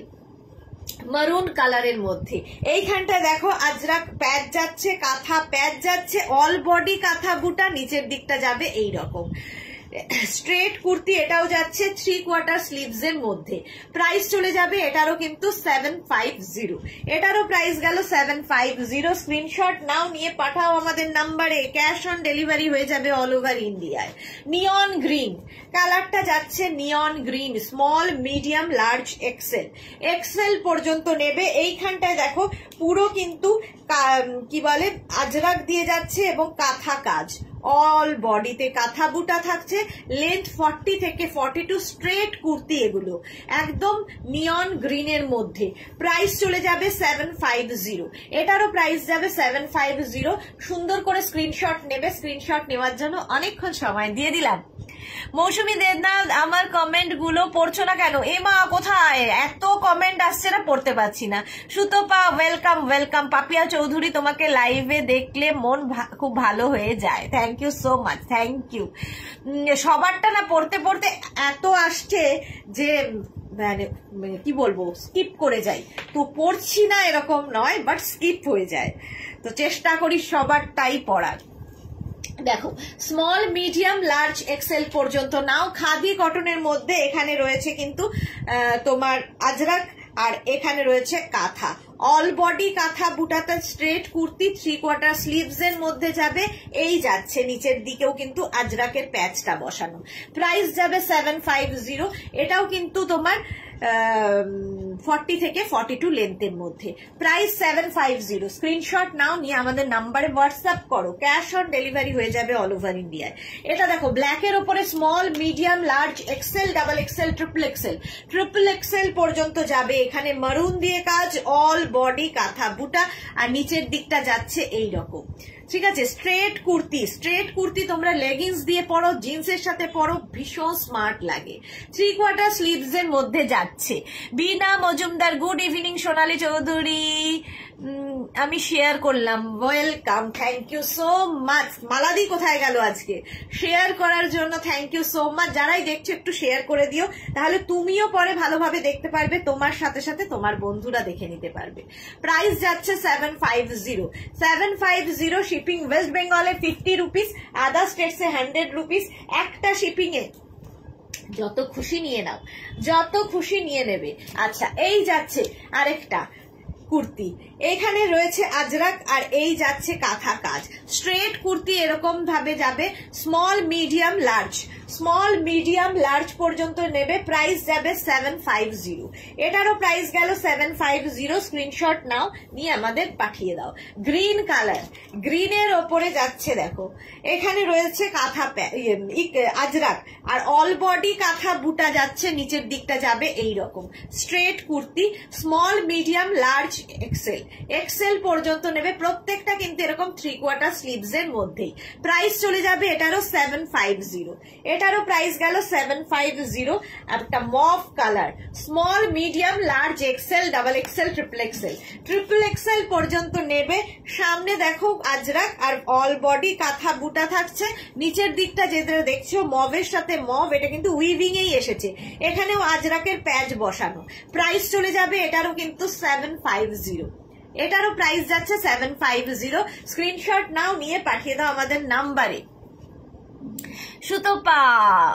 maroon কালারের মধ্যে। এইখানটা দেখো আজরাক প্যাচ যাচ্ছে, কাঁথা প্যাচ যাচ্ছে, অল বডি কাঁথা বুটা, নিচের দিকটা যাবে এইরকম। স্ট্রেট কুর্তি এটাও যাচ্ছে 3/4 স্লিভস এর মধ্যে। প্রাইস চলে যাবে এটারও কিন্তু 750, এটারও প্রাইস গেল 750। স্ক্রিনশট নাও, নিয়ে পাঠাও আমাদের নাম্বারে, ক্যাশ অন ডেলিভারি হয়ে যাবে অল ওভার ইন্ডিয়ায়। নিয়ন গ্রিন কালারটা যাচ্ছে, neon green, small medium large XL, XL পর্যন্ত নেবে। এইখানটায় দেখো পুরো কিন্তু কি বলে আজরাক দিয়ে যাচ্ছে এবং কাঁথা কাজ, অল বডিতে কাঁথা বুটা থাকছে। লেন্থ 40 থেকে 42, স্ট্রেট কুর্তি এগুলো একদম নিয়ন গ্রিনের মধ্যে। প্রাইস চলে যাবে 750, এটারও প্রাইস যাবে 750। সুন্দর করে স্ক্রিনশট নেবে, স্ক্রিনশট নেওয়ার জন্য অনেকক্ষণ সময় দিয়ে দিলাম। মৌসুমী দেবনাথ, আমার কমেন্ট গুলো পড়ছো না কেন? এমা কোথায়, এত কমেন্ট আসছে না, পড়তে পারছি না। Sutapa welcome welcome. পাপিয়া চৌধুরী, তোমাকে লাইভে দেখলে মন খুব ভালো হয়ে যায়। Thank you so much, thank you. সবারটা না পড়তে পড়তে এত আসছে যে মানে কি বলবো, স্কিপ করে যাই। তো পড়ছি না এরকম নয়, বাট স্কিপ হয়ে যায়, তো চেষ্টা করি সবারটাই পড়ার। দেখো স্মল মিডিয়াম লার্জ এক্সেল পর্যন্ত নাও, খাদি কটনের মধ্যে। এখানে রয়েছে কিন্তু তোমার আজরাক, আর এখানে রয়েছে কাঁথা, অল বডি কাঁথা বুটাতে স্ট্রেট কুর্তি 3/4 স্লিভস এর মধ্যে যাবে। এই যাচ্ছে নিচের দিকেও কিন্তু আজরাকের প্যাচটা বসানো। প্রাইস যাবে 750, এটাও কিন্তু তোমার 40 থেকে 42 লেন্থের মধ্যে। প্রাইস 750। স্ক্রিনশট নাও, নিয়ে আমাদের নাম্বারে হোয়াটসঅ্যাপ করো, ক্যাশ অন ডেলিভারি হয়ে যাবে অল ওভার ইন্ডিয়ায়। এটা দেখো ব্ল্যাকের ওপরে small medium large XL double XL triple XL, triple XL পর্যন্ত যাবে। এখানে মারুন দিয়ে কাজ, অল বডি কাঁথা বুটা, আর নিচের দিকটা যাচ্ছে এই রকম। ঠিক আছে, স্ট্রেট কুর্তি, স্ট্রেট কুর্তি তোমরা লেগিংস দিয়ে পরো, জিন্সের সাথে পরো, ভীষণ স্মার্ট লাগে। 3/4 স্লিভস এর মধ্যে যাচ্ছে। Bina Majumdar, good evening. সোনালী চৌধুরী, আমি শেয়ার করলাম, welcome, thank you so much. মালাদি কোথায় গেল আজকে? শেয়ার করার জন্য থ্যাংক ইউ সো মাচ। যারাই দেখছো একটু শেয়ার করে দিও, তাহলে তুমিও পরে ভালোভাবে দেখতে পারবে, তোমার সাথে সাথে তোমার বন্ধুরা দেখে নিতে পারবে। প্রাইস যাচ্ছে 750, 750। শিপিং ওয়েস্ট বেঙ্গলে 50 রুপিস, আদার স্টেটসে 100 রুপিস। একটা শিপিং এ যত খুশি নিয়ে নাও, যত খুশি নিয়ে নেবে। আচ্ছা, এই যাচ্ছে আরেকটা কুর্তি, এখানে রয়েছে আজরাক, আর এই যাচ্ছে কাঁথা কাজ। স্ট্রেট কুর্তি এরকম ভাবে যাবে, small medium large, small medium large পর্যন্ত নেবে। প্রাইস যাবে 750, এটারও প্রাইস গেল 750। স্ক্রিনশট নাও, নিয়ে আমাদের পাঠিয়ে দাও। গ্রিন কালার, গ্রিনের ওপরে যাচ্ছে দেখো, এখানে রয়েছে কাঁথা আজরাক, আর অল বডি কাঁথা বুটা যাচ্ছে, নিচের দিকটা যাবে এই রকম। Straight kurti small medium large XL, XL পর্যন্ত নেবে। প্রত্যেকটা কিন্তু এরকম 3/4 স্লিভস এর মধ্যেই। প্রাইস চলে যাবে এটারও 750, এটারও প্রাইস গেল 750। একটা mauve colour, small medium large XL double XL triple XL, triple XL পর্যন্ত নেবে। সামনে দেখো আজরাক, আর অল বডি কাঁথা বুটা থাকছে। নিচের দিকটা যেটা দেখছো মভের সাথে মভ, এটা কিন্তু উইভিং এই এসেছে, এখানেও আজরাকের প্যাচ বসানো। প্রাইস চলে যাবে এটারও কিন্তু 750, এটারও প্রাইস যাচ্ছে 750। স্ক্রিনশট নাও, নিয়ে পাঠিয়ে দাও আমাদের নাম্বারে। Sutapa,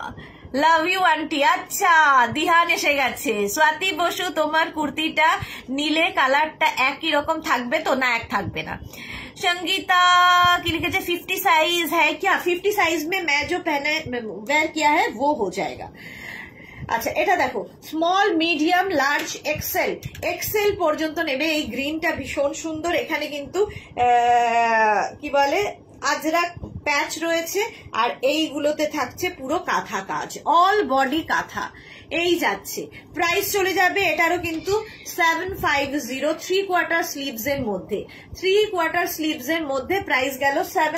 love you aunty. আচ্ছা দিহান এসে গেছে। স্বাতি বসু তোমার কুর্তিটা নীলে কালারটা একই রকম থাকবে তো? না, এক থাকবে না। संगीता की लिखे 50 साइज है क्या? 50 साइज में मैं जो पहने वेयर किया है वो हो जाएगा। আচ্ছা এটা দেখো, small medium large XL, XL পর্যন্ত নেবে। এই গ্রিনটা ভীষণ সুন্দর। এখানে কিন্তু কি বলে আজরাক প্যাচ রয়েছে, আর এইগুলোতে থাকছে পুরো কাঁথা কাজ, অল বডি কাঁথা। এই যাচ্ছে, প্রাইস চলে যাবে এটারও কিন্তু 750, 3/4 স্লিভস এর মধ্যে, 3/4 স্লিভস এর মধ্যে প্রাইস গেল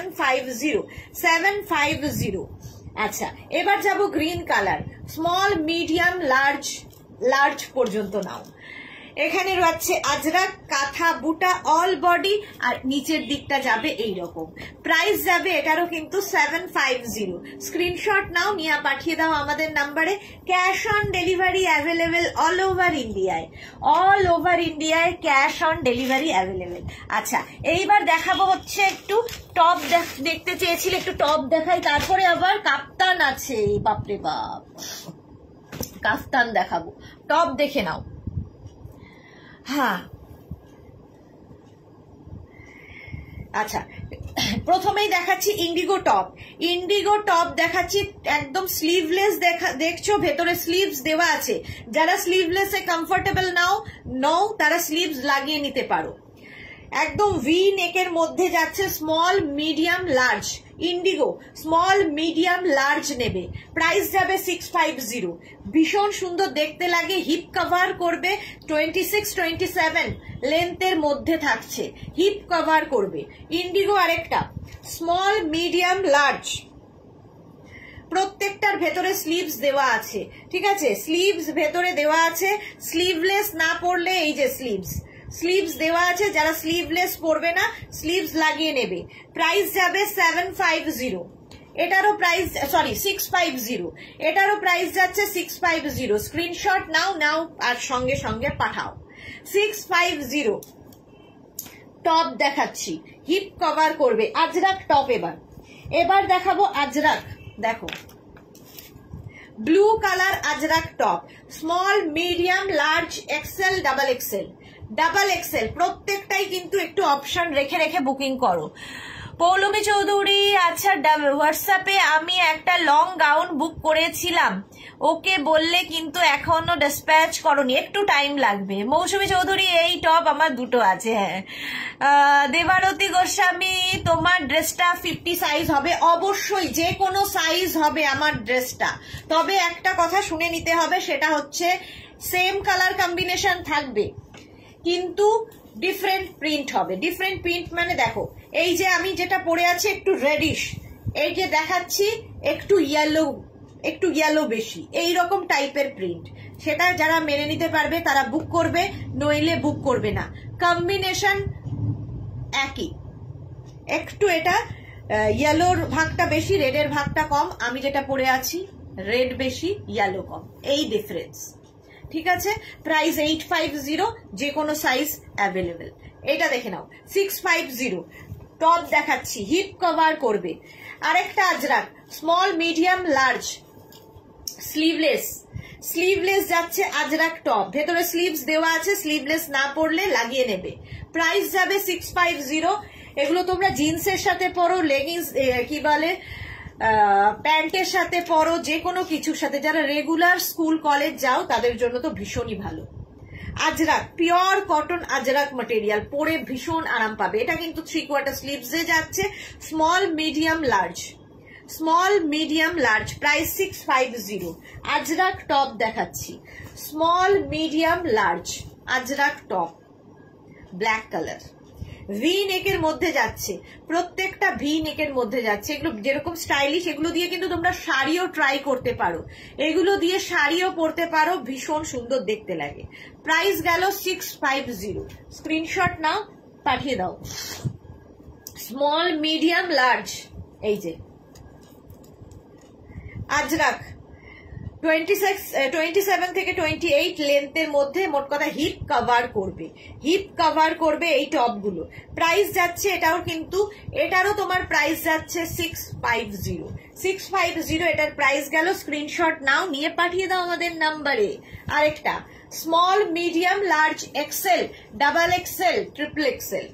750। আচ্ছা এবার যাব green colour, small medium large, large পর্যন্ত নাও। এখানে রয়েছে আজরাক কাঁথা বুটা অল বডি, আর নিচের দিকটা যাবে এই রকম। প্রাইস যাবে এটারও কিন্তু 750। স্ক্রিনশট নাও, নিয়ে পাঠিয়ে দাও আমাদের নাম্বারে। Cash on delivery available all over ইন্ডিয়ায়, অল ওভার ইন্ডিয়ায় ক্যাশ অন ডেলিভারি অ্যাভেলেবেল। আচ্ছা এইবার দেখাবো হচ্ছে একটু টপ, দেখতে চেয়েছিলে একটু টপ দেখাই, তারপরে আবার কাপ্তান আছে। বাপরে বাপ, কাফতান দেখাবো, টপ দেখে নাও। হ্যাঁ আচ্ছা প্রথমেই দেখাচ্ছি ইন্ডিগো টপ, ইন্ডিগো টপ দেখাচ্ছি একদম স্লিভলেস। দেখছো ভেতরে স্লিভস দেওয়া আছে। যারা স্লিভলেস এ কমফোর্টেবল নাও তারা স্লিভস লাগিয়ে নিতে পারো। একদম ভি নেকের মধ্যে যাচ্ছে, small medium large indigo, small medium large নেবে। প্রাইস যাবে 650। ভীষণ সুন্দর দেখতে লাগে, হিপ কভার করবে, 26-27 লেন্থের মধ্যে থাকছে, হিপ কভার করবে। ইন্ডিগো আরেকটা স্মল মিডিয়াম লার্জ, প্রত্যেকটার ভেতরে স্লিভস দেওয়া আছে। ঠিক আছে, স্লিভস ভেতরে দেওয়া আছে। স্লিভলেস না পরলে এই যে স্লিভস, স্লিভস দেওয়া আছে। যারা স্লিভলেস পরবে না স্লিভস লাগিয়ে নেবে। প্রাইস যাবে 750। এটারও প্রাইস 650। এটারও প্রাইস যাচ্ছে 650। স্ক্রিনশট নাও আর সঙ্গে সঙ্গে পাঠাও। 650 টপ দেখাচ্ছি, হিপ কভার করবে, আজরাক টপ। এবার দেখাবো আজরাক। দেখো blue colour Ajrakh top, small medium large XL double XL, double XL প্রত্যেকটাই কিন্তু একটু অপশন রেখে রেখে বুকিং করো। পৌলমী চৌধুরী, আচ্ছা হোয়াটসঅ্যাপে আমি একটা লং গাউন বুক করেছিলাম, ওকে বললে কিন্তু এখনো ডিসপ্যাচ করনি, একটু টাইম লাগবে। মৌসুমী চৌধুরী, এই টপ আমার দুটো আছে। হ্যাঁ দেবারতী গোস্বামী, তোমার ড্রেসটা 50 সাইজ হবে? অবশ্যই যে কোনো সাইজ হবে আমার ড্রেসটা, তবে একটা কথা শুনে নিতে হবে, সেটা হচ্ছে সেম কালার কম্বিনেশন থাকবে কিন্তু ডিফারেন্ট প্রিন্ট হবে। ডিফারেন্ট প্রিন্ট মানে দেখো এই যে আমি যেটা পরে আছি একটু রেডিশ, এই যে দেখাচ্ছি একটু ইয়েলো বেশি, এই রকম টাইপের প্রিন্ট। সেটা যারা মেনে নিতে পারবে তারা বুক করবে, নইলে বুক করবে না। কম্বিনেশন একই, একটু এটা ইয়েলোর ভাগটা বেশি, রেডের ভাগটা কম। আমি যেটা পরে আছি রেড বেশি, ইয়েলো কম, এই ডিফারেন্স। ঠিক আছে, প্রাইস 850, যে কোনো সাইজ অ্যাভেলেবেল। এটা দেখে নাও 650। টপ দেখাচ্ছি, হিপ কভার করবে। আরেকটা Ajrakh small medium large sleeveless, sleeveless যাচ্ছে আজরাক টপ, ভেতরে স্লিভস দেওয়া আছে, স্লিভলেস না পরলে লাগিয়ে নেবে। প্রাইস যাবে 650। এগুলো তোমরা জিন্সের সাথে পরো, লেগিংস কি বলে প্যান্টের সাথে পরো, যে কোনো কিছুর সাথে। যারা রেগুলার স্কুল কলেজ যাও তাদের জন্য তো ভীষণই ভালো। Ajrakh pure cotton Ajrakh material, পরে ভীষণ আরাম পাবে। এটা কিন্তু 3/4 স্লিভসে যাচ্ছে, small medium large, small medium large. Price 650। Ajrakh top দেখাচ্ছি, small medium large Ajrakh top, black colour, V নেকের মধ্যে যাচ্ছে, প্রত্যেকটা ভি নেকের মধ্যে যাচ্ছে। এগুলো যেরকম স্টাইলিশ, এগুলো দিয়ে কিন্তু তোমরা শাড়িও ট্রাই করতে পারো, এগুলো দিয়ে শাড়িও পরতে পারো, ভীষণ সুন্দর দেখতে লাগে। প্রাইস গেল 650। স্ক্রিনশট নাও, পাঠিয়ে দাও। স্মল মিডিয়াম লার্জ, এই যে আজরাক 27 থেকে 28 লেন্থের মধ্যে মোট কথা হিপ কভার করবে, হিপ কভার করবে এই টপগুলো। প্রাইস যাচ্ছে এটাও, কিন্তু এটারও তোমার প্রাইস যাচ্ছে 650 এটার প্রাইস গেল। স্ক্রিনশট নাও, নিয়ে পাঠিয়ে দাও আমাদের নাম্বারে। আরেকটা small, medium, large, XL, double XL, triple XL,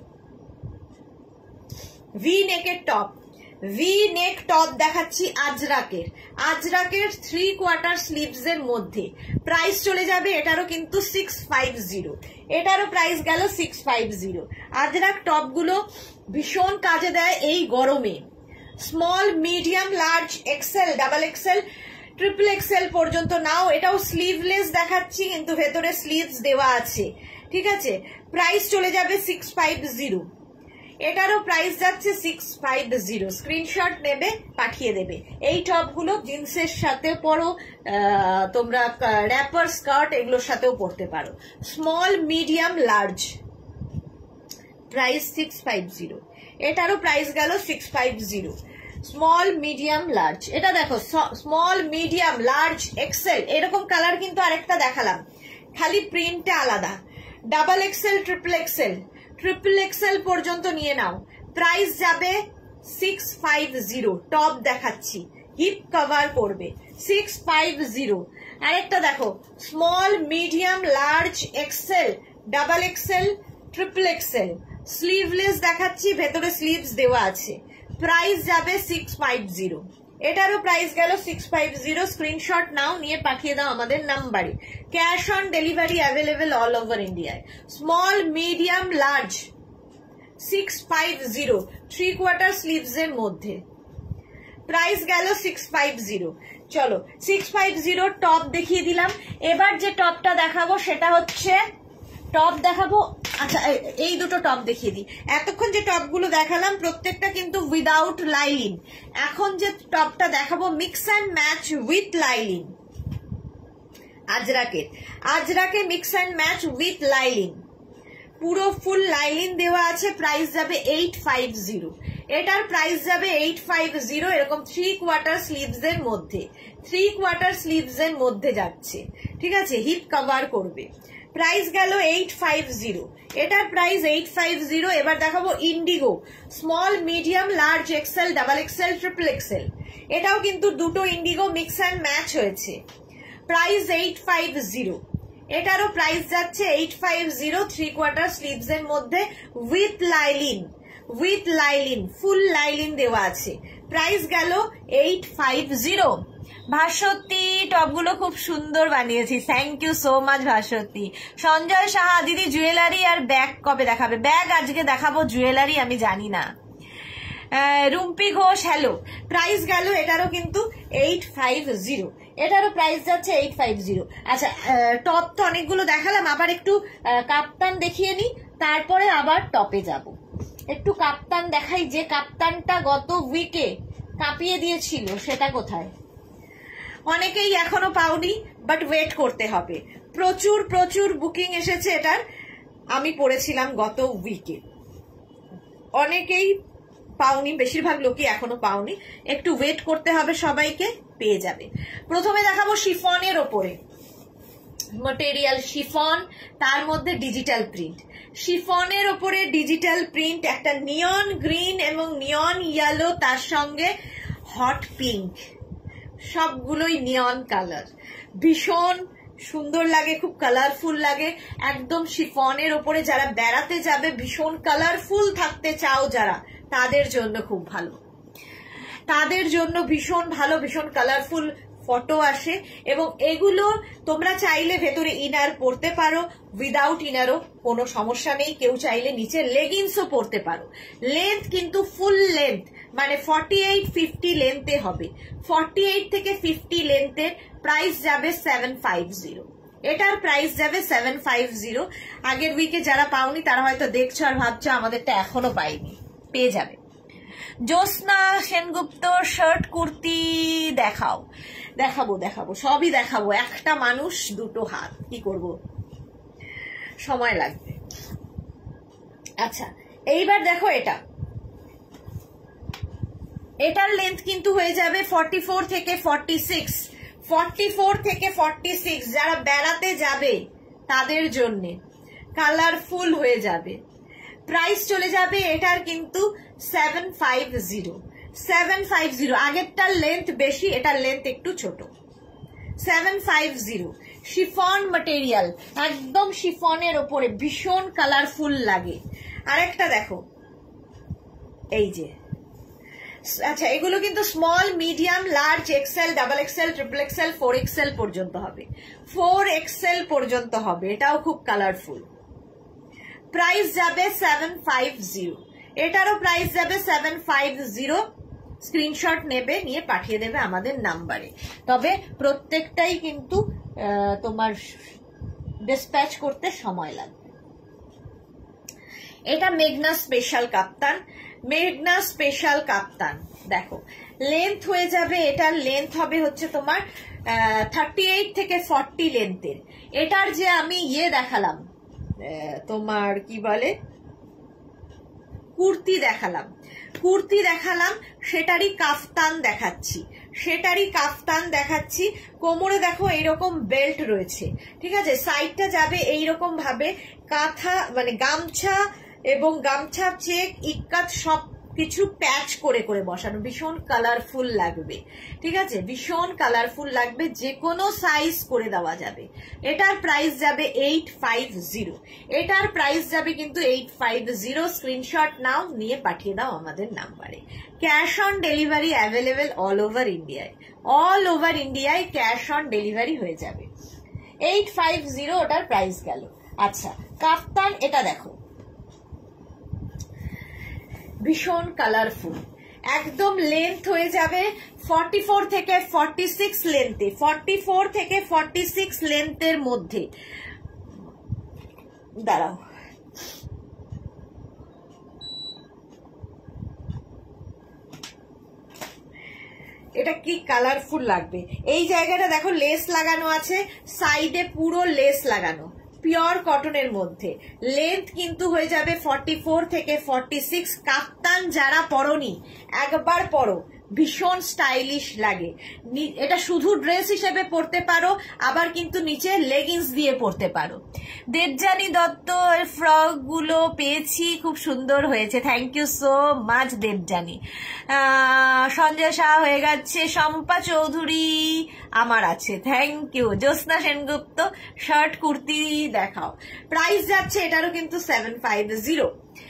V নেকের টপ, ভি নেক টপ দেখাচ্ছি আজরাকের। আজরাকের 3/4 স্লিভস এর মধ্যে প্রাইস চলে যাবে এটারও কিন্তু 650, এটারও প্রাইস গেল 650। আজরাক টপ গুলো ভীষণ কাজে দেয় এই গরমে। Small, medium, large, XL, double XL, triple XL পর্যন্ত নাও। এটাও স্লিভলেস দেখাচ্ছি, কিন্তু ভেতরে স্লিভস দেওয়া আছে, ঠিক আছে। প্রাইস চলে যাবে 650, এটারও প্রাইস যাচ্ছে 650। স্ক্রিনশট নেবে, পাঠিয়ে দেবে। এই টপগুলো জিন্সের সাথে পরো, তোমরা র্যাপার, স্কার্ট এগুলোর সাথেও পরতে পারো। স্মল, মিডিয়াম, লার্জ, প্রাইস 650, এটারও প্রাইস গেল 650। স্মল, মিডিয়াম, লার্জ, এটা দেখো স্মল, মিডিয়াম, লার্জ, এক্সেল, এরকম কালার কিন্তু আরেকটা দেখালাম, খালি প্রিন্টটা আলাদা। Double XL, triple XL, triple XL পর্যন্ত নিয়ে নাও। প্রাইস যাবে 650। টপ দেখাচ্ছি, হিপ কভার করবে, 650। আরেকটা দেখো small, medium, large, XL, double XL, triple XL, sleeveless দেখাচ্ছি, ভেতরে স্লিভস দেওয়া আছে। প্রাইস যাবে 650, এটারও প্রাইস গেল 650। স্ক্রিনশট নাও, নিয়ে পাঠিয়ে দাও আমাদের নাম্বারে। Cash on delivery available all over ইন্ডিয়ায়। স্মল, মিডিয়াম, লার্জ, 650, 3/4 স্লিভস এর মধ্যে প্রাইস গেল 650। চলো 650 টপ দেখিয়ে দিলাম। এবার যে টপটা দেখাবো সেটা হচ্ছে টপ দেখাবো। আচ্ছা, এই দুটো টপ দেখিয়ে দিই। এতক্ষণ যে টপগুলো দেখালাম প্রত্যেকটা কিন্তু উইদাউট লাইলিন। এখন যে টপটা দেখাবো mix and match with linen, আজরাকে mix and match with linen, পুরো ফুল লাইলিন দেওয়া আছে। প্রাইস যাবে 850, এটার প্রাইস যাবে 850। এরকম 3/4 স্লিভস এর মধ্যে, 3/4 স্লিভস এর মধ্যে যাচ্ছে, ঠিক আছে। হিপ কভার করবে, প্রাইস গেল 850, এটার প্রাইস 850। এবার দেখাবো indigo, small, medium, large, XL, double XL, triple XL, এটাও কিন্তু দুটো ইন্ডিগো মিক্স অ্যান্ড ম্যাচ হয়েছে। প্রাইস 850, এটারও প্রাইস যাচ্ছে 850। 3/4 স্লিভস এর মধ্যে উইথ লাইলিন, ফুল লাইলিন দেওয়া আছে। প্রাইস গেল 850। ভাস্বতী, টপগুলো খুব সুন্দর বানিয়েছি, thank you so much Bhaswati. Sanjay Saha, দিদি জুয়েলারি আর ব্যাগ কবে দেখাবে? ব্যাগ আজকে দেখাবো, জুয়েলারি আমি জানি না। রুম্পি ঘোষ, হ্যালো। প্রাইস গেল এটারও কিন্তু 850, এটারও প্রাইস যাচ্ছে 850। আচ্ছা, টপ তো অনেকগুলো দেখালাম, আবার একটু কাপ্তান দেখিয়ে নি, তারপরে আবার টপে যাব। একটু কাপ্তান দেখাই, যে কাপ্তানটা গত উইকে কাঁপিয়ে দিয়েছিল সেটা কোথায়? অনেকেই এখনো পাওনি, বাট ওয়েট করতে হবে। প্রচুর প্রচুর বুকিং এসেছে এটার, আমি পড়েছিলাম গত উইকে। অনেকেই পাওনি, বেশিরভাগ লোকই এখনো পাওনি, একটু ওয়েট করতে হবে, সবাইকে পেয়ে যাবে। প্রথমে দেখাবো শিফনের ওপরে, ম্যাটেরিয়াল শিফন, তার মধ্যে ডিজিটাল প্রিন্ট। শিফনের ওপরে ডিজিটাল প্রিন্ট, একটা নিয়ন গ্রিন এবং নিয়ন ইয়েলো, তার সঙ্গে হট পিঙ্ক, সবগুলোই নিয়ন কালার, ভীষণ সুন্দর লাগে, খুব কালারফুল লাগে। একদম শিফনের ওপরে যারা বেড়াতে যাবে, ভীষণ কালারফুল থাকতে চাও যারা, তাদের জন্য খুব ভালো, তাদের জন্য ভীষণ ভালো, ভীষণ কালারফুল ফটো আসে। এবং এগুলো তোমরা চাইলে ভেতরে ইনার পরতে পারো, উইদাউট ইনারও কোনো সমস্যা নেই। কেউ চাইলে নিচে লেগিংসও পরতে পারো। লেন্থ কিন্তু ফুল লেন্থ, মানে 48-50 লেন্থে হবে। 48 থেকে 50 লেন্থের প্রাইস যাবে 750, এটার প্রাইস যাবে 750। আগের উইকে যারা পাওনি তারা হয়তো দেখছো আর ভাবছো আমাদেরটা এখনো পাইনি, পেয়ে যাবে। জ্যোৎস্না সেনগুপ্ত, শার্ট কুর্তি দেখাও। দেখাবো সবই দেখাবো। একটা মানুষ দুটো হাত, কি করব, সময় লাগবে। আচ্ছা, এইবার দেখো এটার লেন্থ কিন্তু হয়ে যাবে 44 থেকে 46, 44 থেকে 46 যারা বেড়াতে যাবে তাদের জন্য কালারফুল হয়ে যাবে। প্রাইস চলে যাবে এটার কিন্তু 750 আগেরটার লেন্থ বেশি, এটার লেন্থ একটু ছোট। 750 শিফন ম্যাটেরিয়াল, একদম শিফনের ওপরে ভীষণ কালারফুল লাগে। আরেকটা দেখো এই যে, আচ্ছা এগুলো কিন্তু small, medium, large, XL, double XL, triple XL, 4XL পর্যন্ত হবে। 4XL পর্যন্ত হবে, এটাও খুব কালারফুল। প্রাইস যাবে 750, এটারও প্রাইস যাবে 750। স্ক্রিনশট নেবে, নিয়ে পাঠিয়ে দেবে আমাদের নাম্বারে। তবে প্রত্যেকটাই কিন্তু তোমার ডিসপ্যাচ করতে সময় লাগবে। এটা মেঘনা স্পেশাল কাপ্তান, মেঘনা স্পেশাল কাপ্তান দেখো লেন্থ হয়ে যাবে, এটার লেন্থ হবে হচ্ছে তোমার 38 থেকে 40 লেন্থের। এটার যে আমি ইয়ে দেখালাম, তোমার কি বলে কুর্তি দেখালাম, সেটারই কাফতান দেখাচ্ছি। কোমরে দেখো এইরকম বেল্ট রয়েছে, ঠিক আছে। সাইডটা যাবে এইরকম ভাবে কাঁথা, মানে গামছা এবং গামছা চেক ইক্কাত সব কিছু প্যাচ করে করে বসানো, ভীষণ কালারফুল লাগবে, ঠিক আছে, ভীষণ কালারফুল লাগবে, যে কোনো সাইজ করে দেওয়া যাবে। এটার প্রাইস যাবে 850, এটার প্রাইস যাবে কিন্তু 850। স্ক্রিনশট নাও, নিয়ে পাঠিয়ে দাও আমাদের নাম্বারে। Cash on delivery available all over ইন্ডিয়ায় ক্যাশ অন ডেলিভারি হয়ে যাবে। 850 ওটার প্রাইস গেল। আচ্ছা কাফতান, এটা দেখো ভীষণ কালারফুল, একদম লেন্থ হয়ে যাবে 44 থেকে 46 লেন্থে, 44 থেকে 46 লেন্থের মধ্যে। দাঁড়াও, এটা কি কালারফুল লাগবে। এই জায়গাটা দেখো লেস লাগানো আছে, সাইডে পুরো লেস লাগানো, পিওর কটনের মধ্যে। লেন্থ কিন্তু হয়ে যাবে 44 থেকে 46। কাপ্তান যারা পরনি একবার পরো, ভীষণ স্টাইলিশ লাগে। এটা শুধু ড্রেস হিসেবে পরতে পারো, আবার কিন্তু নিচে লেগিংস দিয়ে পরতে পারো। দেবযানী দত্ত এর ফ্রক গুলো পেয়েছি, খুব সুন্দর হয়েছে, thank you so much Debjani. Sanjay Shah হয়ে গেছে, শম্পা চৌধুরী আমার আছে, thank you. Jyotsna Sengupta shirt kurti দেখাও, প্রাইস যাচ্ছে এটারও কিন্তু 750।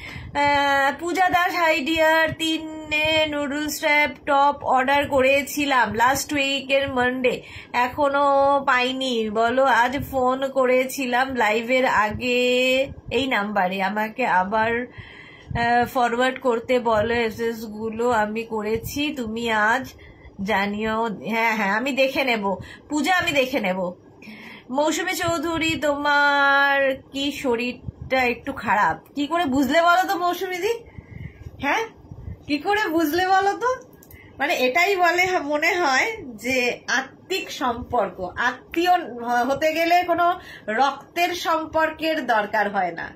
Puja Das hi dear 3 noodle strap top order করেছিলাম লাস্ট উইকের মানডে, এখনো পাইনি, বলো আজ ফোন করেছিলাম লাইভের আগে এই নাম্বারে, আমাকে আবার ফরওয়ার্ড করতে বলো এসএস গুলো আমি করেছি, তুমি আজ জানিও। হ্যাঁ আমি দেখে নেব পূজা, আমি দেখে নেব। মৌসুমী চৌধুরী তোমার কি শরীরটা একটু খারাপ, কি করে বুঝলে বলো তো মৌসুমীদি? হ্যাঁ কি করে বুঝলে বলো তো? মানে এটাই বলে মনে হয় যে আত্মিক সম্পর্ক, আত্মীয় হতে গেলে কোনো রক্তের সম্পর্কের দরকার হয় না,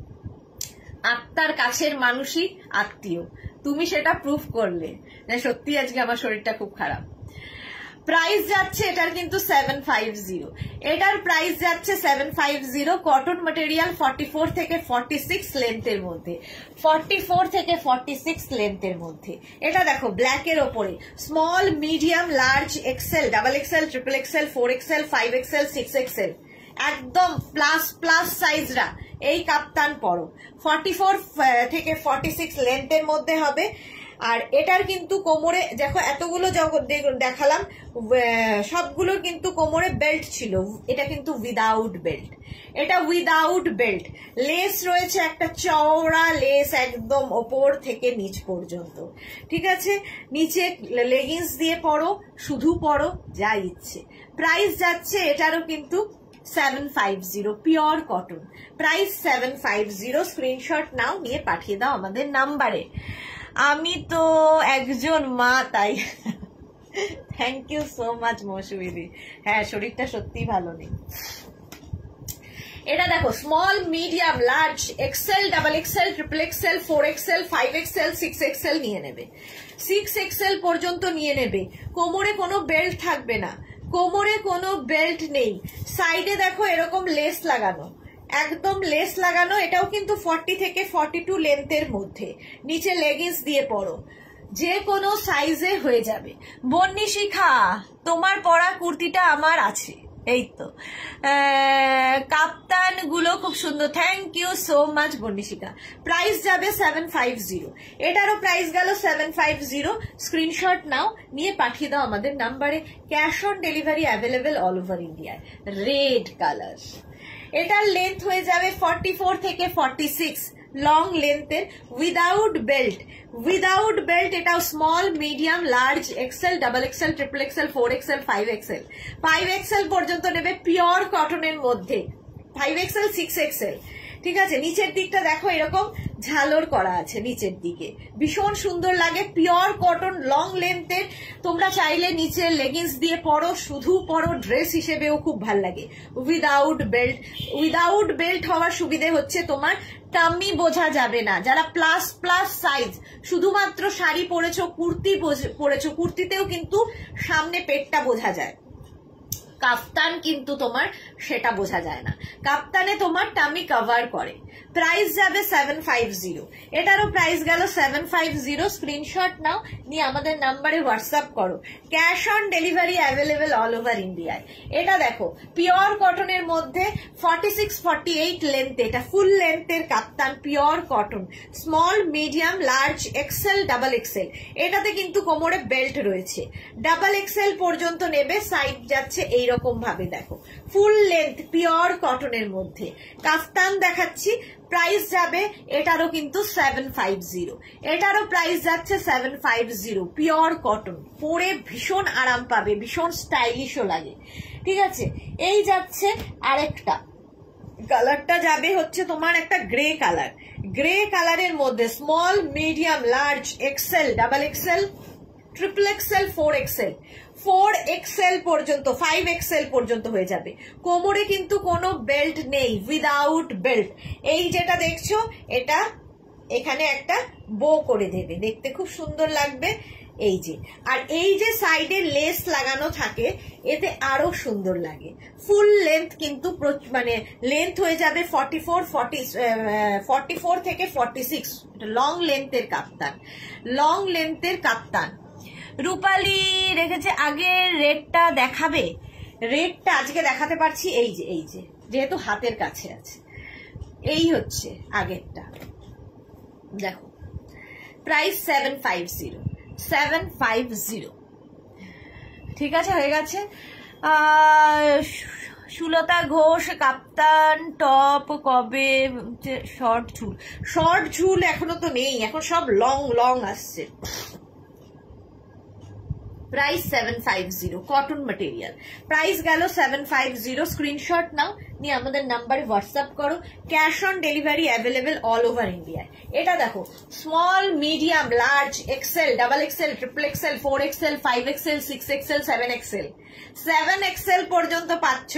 আত্মার কাছের মানুষই আত্মীয়। তুমি সেটা প্রুফ করলে যে সত্যি আজকে আমার শরীরটা খুব খারাপ। প্রাইস যাচ্ছে এটার কিন্তু 750, এটার প্রাইস যাচ্ছে 750। কটন ম্যাটেরিয়াল 44 থেকে 46 লেন্থের মধ্যে, 44 থেকে 46 লেন্থের মধ্যে। এটা দেখো ব্ল্যাকের ওপরে small, medium, large, XL, double XL, triple XL, 4XL, 5XL, 6XL, একদম প্লাস সাইজরা এই কাপ্তান পরো। 44 থেকে 46 লেন্থের মধ্যে হবে। আর এটার কিন্তু কোমরে দেখো এতগুলো দেখালাম, সবগুলোর কিন্তু কোমরে বেল্ট ছিল, এটা কিন্তু উইদাউট বেল্ট, এটা উইদাউট বেল্ট। লেস রয়েছে একটা চওড়া লেস একদম ওপর থেকে নিচ পর্যন্ত, ঠিক আছে। নিচে লেগিংস দিয়ে পরো, শুধু পরো, যা ইচ্ছে। প্রাইস যাচ্ছে এটারও কিন্তু 750, পিওর কটন, প্রাইস 750। স্ক্রিনশট নাও, নিয়ে পাঠিয়ে দাও আমাদের নাম্বারে। আমি তো একজন মা, তাই থ্যাংক ইউ সো মাচ মৌসুমীদি। হ্যাঁ শরীরটা সত্যি ভালো নেই। এটা দেখো small, medium, large, XL, double XL, triple XL, 4XL, 5XL, 6XL নিয়ে নেবে, 6XL পর্যন্ত নিয়ে নেবে। কোমরে কোনো বেল্ট থাকবে না, কোমরে কোনো বেল্ট নেই, সাইডে দেখো এরকম লেস লাগানো, একদম লেস লাগানো, এটাও কিন্তু 40 থেকে 42 লেন্থের মধ্যে, নিচে লেগিংস দিয়ে পরো, যে কোনো সাইজে হয়ে যাবে। বন্নি শিখা, তোমার পরা কুর্তিটা আমার আছে, এই তো কাপ্তান গুলো খুব সুন্দর, thank you so much Bannishika. Price যাবে 750, এটারও প্রাইস গেল 750। স্ক্রিনশট নাও, নিয়ে পাঠিয়ে দাও আমাদের নাম্বারে। Cash on delivery available all over ইন্ডিয়ায়। রেড কালার, এটার লেন্থ হয়ে যাবে 44 থেকে 46, লং লেন্থের, উইদাউট বেল্ট। উইদাউট বেল্ট এটাও small, medium, large, XL, double XL, triple XL, 4XL, 5XL। 5XL পর্যন্ত নেবে, পিওর কটনের মধ্যে। 5XL, 6XL, ঠিক আছে। নিচের দিকটা দেখো এরকম ঝালর করা আছে নিচের দিকে, ভীষণ সুন্দর লাগে, পিওর কটন, লং লেন্থের। তোমরা চাইলে নিচে লেগিংস দিয়ে পরো, শুধু পরো, ড্রেস হিসেবেও খুব ভাল লাগে। উইদাউট বেল্ট, উইদাউট বেল্ট হওয়ার সুবিধে হচ্ছে তোমার টাম্মি বোঝা যাবে না। যারা প্লাস প্লাস সাইজ, শুধুমাত্র শাড়ি পরেছো, কুর্তি পরেছো, কুর্তিতেও কিন্তু সামনে পেটটা বোঝা যায়, কাফতান কিন্তু তোমার সেটা বোঝা যায় না, কাফতানে তোমার টামি কভার করে। প্রাইস যাবে 750, এটারও প্রাইস গেল 750। স্ক্রিনশট নাও, নিয়ে আমাদের নাম্বারে হোয়াটসঅ্যাপ করো। Cash on delivery available all over ইন্ডিয়ায়। এটা দেখো পিওর কটনের মধ্যে 46, 48 লেন্থ, এটা ফুল লেন্থের kaftan, pure cotton, small, medium, large, XL, double XL. এটাতে কিন্তু কোমরে বেল্ট রয়েছে, ডাবল এক্সেল পর্যন্ত নেবে, সাইড যাচ্ছে এইরকম ভাবে, দেখো ফুল লেন্থ, পিওর কটনের মধ্যে কাফতান দেখাচ্ছি। প্রাইস যাবে এটারও কিন্তু 750, এটারও প্রাইস যাচ্ছে 750। পিওর কটন, পরে ভীষণ আরাম পাবে, ভীষণ স্টাইলিশও লাগে, ঠিক আছে। এই যাচ্ছে আরেকটা কালারটা, যাবে হচ্ছে তোমার একটা গ্রে কালার, গ্রে কালারের মধ্যে small, medium, large, XL, double XL, triple XL, 4XL, 4XL পর্যন্ত, 5XL পর্যন্ত হয়ে যাবে। কোমরে কিন্তু কোনো বেল্ট নেই, উইদাউট বেল্ট। এই যেটা দেখছো এটা এখানে একটা বো করে দেবে, দেখতে খুব সুন্দর লাগবে, এই যে। আর এই যে সাইডে লেস লাগানো থাকে, এতে আরো সুন্দর লাগে। ফুল লেন্থ কিন্তু, মানে লেন্থ হয়ে যাবে 44 থেকে 46, লং লেন্থের কাপ্তান, লং লেন্থের কাপ্তান। রূপালী রেখেছে, আগের রেটটা দেখাবে? রেটটা আজকে দেখাতে পারছি, এই যে, এই যে, যেহেতু হাতের কাছে আছে, এই হচ্ছে আগেরটা, দেখো প্রাইস 750, 750, ঠিক আছে, হয়ে গেছে। সুলতা ঘোষ, কাপ্তান টপ কবে? শর্ট ঝুল, শর্ট ঝুল এখনো তো নেই, এখন সব লং লং আসছে। প্রাইস 750, কটন মেটেরিয়াল, প্রাইস গেল 750। স্ক্রিনশট নাও, নিয়ে আমাদের নাম্বারে হোয়াটসঅ্যাপ করো। Cash on delivery available all over ইন্ডিয়ায়। এটা দেখো small, medium, large, XL, double XL, triple XL, 4XL, 5XL, 6XL, 7XL, 7XL পর্যন্ত পাচ্ছ।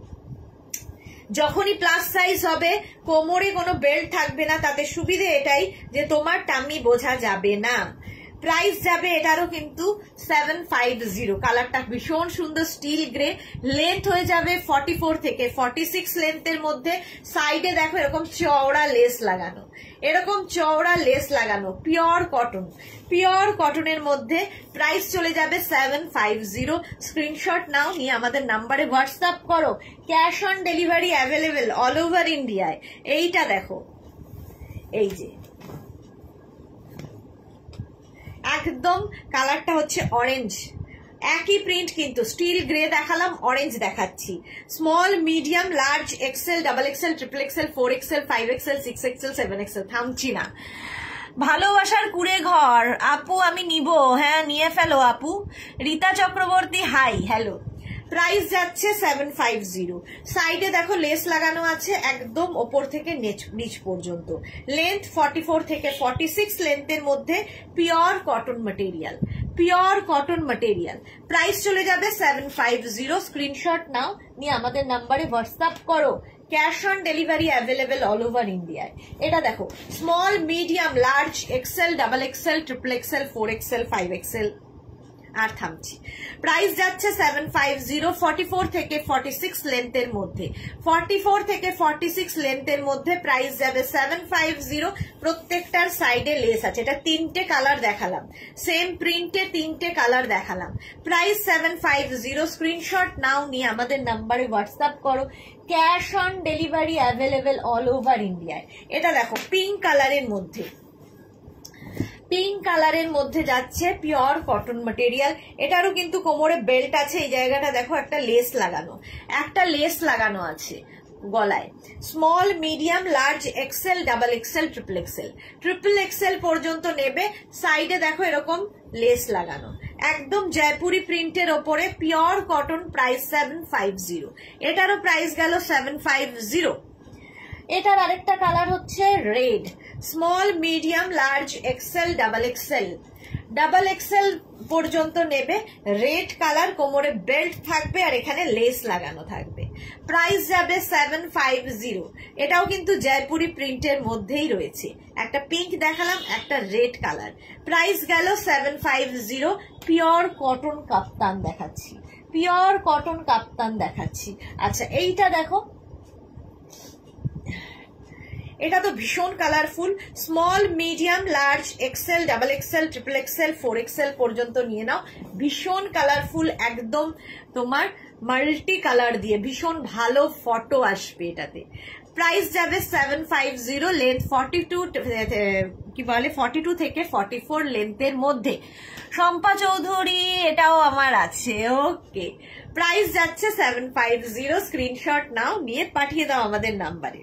যখনই প্লাস সাইজ হবে, কোমরে কোনো বেল্ট থাকবে না, তাতে সুবিধে এটাই যে তোমার টাম্মি বোঝা যাবে না। প্রাইস যাবে এটারও কিন্তু 750, কালারটা ভীষণ সুন্দর, স্টিল গ্রে, লেন্থ হয়ে যাবে 44 থেকে 46 লেন্থের মধ্যে। সাইডে দেখো এরকম চওড়া লেস লাগানো, এরকম চওড়া লেস লাগানো, পিওর কটন, পিওর কটনের মধ্যে। প্রাইস চলে যাবে 750। স্ক্রিনশট নাও, নিয়ে আমাদের নাম্বারে হোয়াটসঅ্যাপ করো। Cash on delivery available all over ইন্ডিয়ায়। এইটা দেখো, এই যে একদম কালারটা হচ্ছে অরেঞ্জ, একই প্রিন্ট কিন্তু, স্টিল গ্রে দেখালাম, অরেঞ্জ দেখাচ্ছি। Small, medium, large, XL, double XL, triple XL, 4XL, 5XL, 6XL, 7XL, থামছি না। ভালোবাসার কুড়ে ঘর আপু আমি নিব, হ্যাঁ নিয়ে ফেলো আপু। Rita Chakraborty hi, hello. Price যাচ্ছে 750। সাইডে দেখো লেস লাগানো আছে একদম ওপর থেকে নিচ পর্যন্ত, লেন্থ 44 থেকে 46 লেন্থের মধ্যে, pure cotton material, pure cotton material. Price চলে যাবে 750। স্ক্রিনশট নাও, নিয়ে আমাদের নাম্বারে হোয়াটসঅ্যাপ করো। Cash on delivery available all over ইন্ডিয়ায়। এটা দেখো small, medium, large, XL, double XL, triple XL, 4XL, 5XL, আর থামছি। প্রাইস যাচ্ছে 750, 44 থেকে 46 লেন্থের মধ্যে, 44 থেকে 46 লেন্থের মধ্যে প্রাইস যাবে 750। প্রত্যেকটার সাইডে লেস আছে, এটা 3টে কালার দেখালাম, সেম প্রিন্টে 3টে কালার দেখালাম। প্রাইস 750। স্ক্রিনশট নাও, নিয়ে আমাদের নাম্বারে হোয়াটসঅ্যাপ করো। Cash on delivery available all over ইন্ডিয়ায়। এটা দেখো পিঙ্ক কালারের মধ্যে, পিঙ্ক কালারের মধ্যে যাচ্ছে পিওর কটন ম্যাটেরিয়াল। এটারও কিন্তু কোমরে বেল্ট আছে, এই জায়গাটা দেখো একটা লেস লাগানো, একটা লেস লাগানো আছে গলায়। Small, medium, large, XL, double XL, triple XL, triple XL পর্যন্ত নেবে। সাইডে দেখো এরকম লেস লাগানো, একদম জয়পুরি প্রিন্টের ওপরে পিওর কটন। প্রাইস 750। এটারও প্রাইস গেল 750। এটার আরেকটা কালার হচ্ছে red. Small, medium, large, XL, double XL, double XL পর্যন্ত নেবে। রেড কালার, কোমরে বেল্ট থাকবে আর এখানে লেস লাগানো থাকবে। প্রাইস যাবে 750। এটাও কিন্তু জয়পুরি প্রিন্টের মধ্যেই রয়েছে, একটা পিঙ্ক দেখালাম, একটা রেড কালার। প্রাইস গেল 750। পিওর কটন কাপ্তান দেখাচ্ছি, পিওর কটন কাপ্তান দেখাচ্ছি। আচ্ছা এইটা দেখো, এটা তো ভীষণ colourful. Small, medium, large, XL, double XL, triple XL, 4XL পর্যন্ত নিয়ে নাও। ভীষণ কালারফুল, একদম তোমার মাল্টি কালার দিয়ে ভীষণ ভালো ফটো আসবে এটাতে। প্রাইস যাবে 750। লেন্থ 42, কি বলে 42 থেকে 44 লেন্থের মধ্যে। শম্পা চৌধুরী, এটাও আমার আছে। ওকে, প্রাইস যাচ্ছে 750। স্ক্রিনশট নাও, নিয়ে পাঠিয়ে দাও আমাদের নাম্বারে।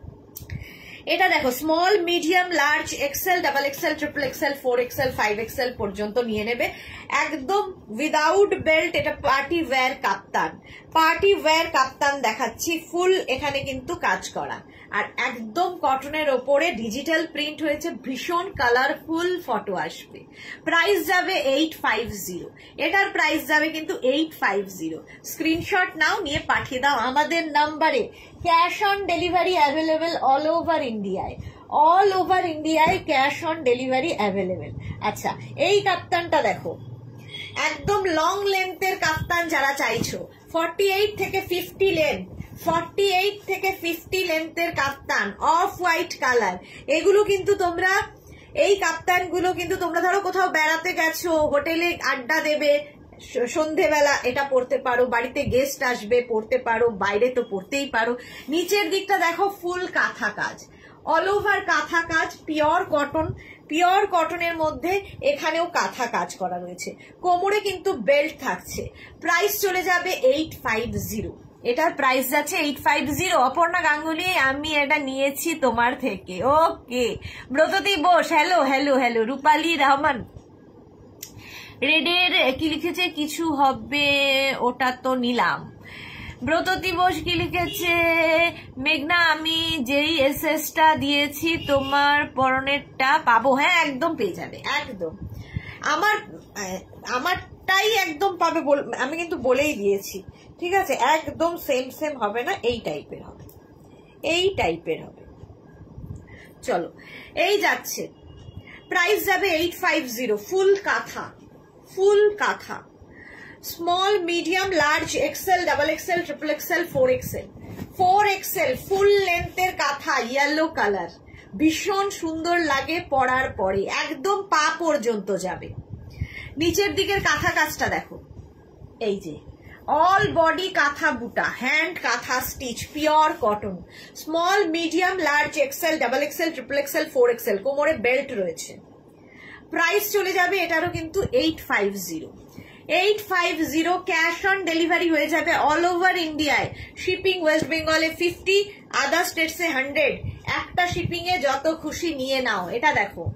এটা দেখো small, medium, large, XL, double XL, triple XL, 4XL, 5XL পর্যন্ত নিয়ে নেবে। একদম উইদাউট বেল্ট, এটা party wear kaftan, party wear kaftan দেখাচ্ছি। ফুল এখানে কিন্তু কাজ করা, আর একদম কটনের ওপরে ডিজিটাল প্রিন্ট হয়েছে, ভীষণ কালারফুল ফটো আসবে। প্রাইস যাবে 850। এটার প্রাইস যাবে কিন্তু 850। স্ক্রিনশট নাও, নিয়ে পাঠিয়ে দাও আমাদের নাম্বারে। Cash on delivery available all over ইন্ডিয়ায়, অল ওভার ইন্ডিয়ায় ক্যাশ অন ডেলিভারি অ্যাভেলেবেল। আচ্ছা এই কাপ্তানটা দেখো, একদম লং লেন্থের কাপ্তান যারা চাইছো, 48 থেকে 50 লেন্থ, 48 থেকে 50 লেন্থের কাপ্তান, অফ হোয়াইট কালার। এগুলো কিন্তু তোমরা, এই কাপ্তানগুলো কিন্তু তোমরা ধরো কোথাও বেড়াতে গেছো, হোটেলে আড্ডা দেবে, সন্ধেবেলা এটা পড়তে পারো, বাড়িতে গেস্ট আসবে পড়তে পারো, বাইরে তো পড়তেই পারো। নিচের দিকটা দেখো ফুল কাঁথা কাজ, অল ওভার কাঁথা কাজ, পিওর কটন, পিওর কটনের মধ্যে এখানেও কাঁথা কাজ করা রয়েছে। কোমরে কিন্তু বেল্ট থাকছে। প্রাইস চলে যাবে 850। এটার প্রাইস যাচ্ছে 850। অপর্ণা গাঙ্গুলি, আমি এটা নিয়েছি তোমার থেকে। Okay, Bratati Bose, hello hello hello. Rupali Rahman, রেডের কি লিখেছে, কিছু হবে ওটা তো নিলাম। ব্রততী বোস কি লিখেছে, মেঘনা আমি যেই এসএসটা দিয়েছি তোমার পরনেরটা পাবো? হ্যাঁ একদম পেয়ে যাবে, একদম আমারটাই একদম পাবে, আমি কিন্তু বলেই দিয়েছি, ঠিক আছে? একদম সেম সেম হবে না, এই টাইপের হবে, এই টাইপের হবে। চলো এই যাচ্ছে, প্রাইস যাবে 850। ফুল kantha, full kantha, small, medium, large, XL, double XL, triple XL, 4XL, 4XL full লেন্থের কাঁথা, ইয়েলো কালার, ভীষণ সুন্দর লাগে পরার পরে, একদম পা পর্যন্ত যাবে। নিচের দিকের কাঁথা কাজটা দেখো, এই যে অল বডি কাঁথা buta, hand kantha stitch, pure cotton, small, medium, large, XL, double XL, triple XL, 4XL, কোমরে বেল্ট রয়েছে। প্রাইস চলে যাবে এটারও কিন্তু 850। 850 ক্যাশ অন ডেলিভারি হয়ে যাবে অল ওভার ইন্ডিয়ায়। শিপিং ওয়েস্ট বেঙ্গলে 50, আদার স্টেটসে 100। একটা শিপিং এ যত খুশি নিয়ে নাও। এটা দেখো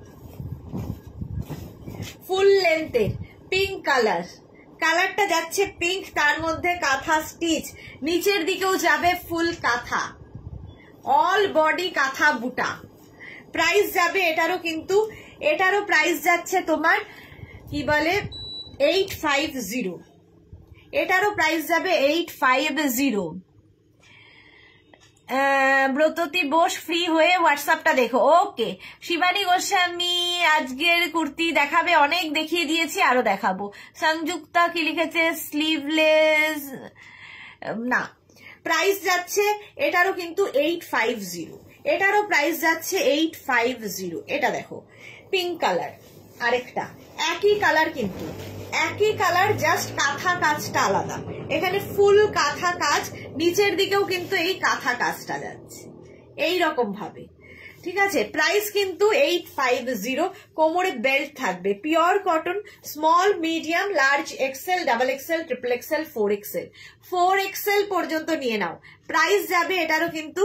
ফুল লেন্থের পিঙ্ক কালার, কালারটা যাচ্ছে পিঙ্ক, তার মধ্যে কাঁথা স্টিচ, নিচের দিকেও যাবে ফুল কাঁথা, অল বডি কাঁথা বুটা। প্রাইস যাবে এটারও কিন্তু, এটারও প্রাইস যাচ্ছে তোমার কি বলে 850। এটারও প্রাইস যাবে 850। ব্রততী বোস ফ্রি হয়ে হোয়াটসঅ্যাপটা দেখো। ওকে শিবানী গোস্বামী আজকের কুর্তি দেখাবে, অনেক দেখিয়ে দিয়েছি, আরো দেখাবো। সংযুক্তা কি লিখেছে? স্লিভলেস না। প্রাইস যাচ্ছে এটারও কিন্তু 850, এটারও প্রাইস যাচ্ছে 850। এটা দেখো পিঙ্ক কালার, আরেকটা একই কালার, কিন্তু একই কালার, জাস্ট কাঁথা কাজটা আলাদা। এখানে ফুল কাঁথা কাজ, নিচের দিকেও কিন্তু এই কাঁথা কাজটা যাচ্ছে এই রকম ভাবে, ঠিক আছে। প্রাইস কিন্তু 850। কোমরে বেল্ট থাকবে, pure cotton, small medium large XL double XL triple XL 4XL 4XL পর্যন্ত নিয়ে নাও। প্রাইস যাবে এটারও কিন্তু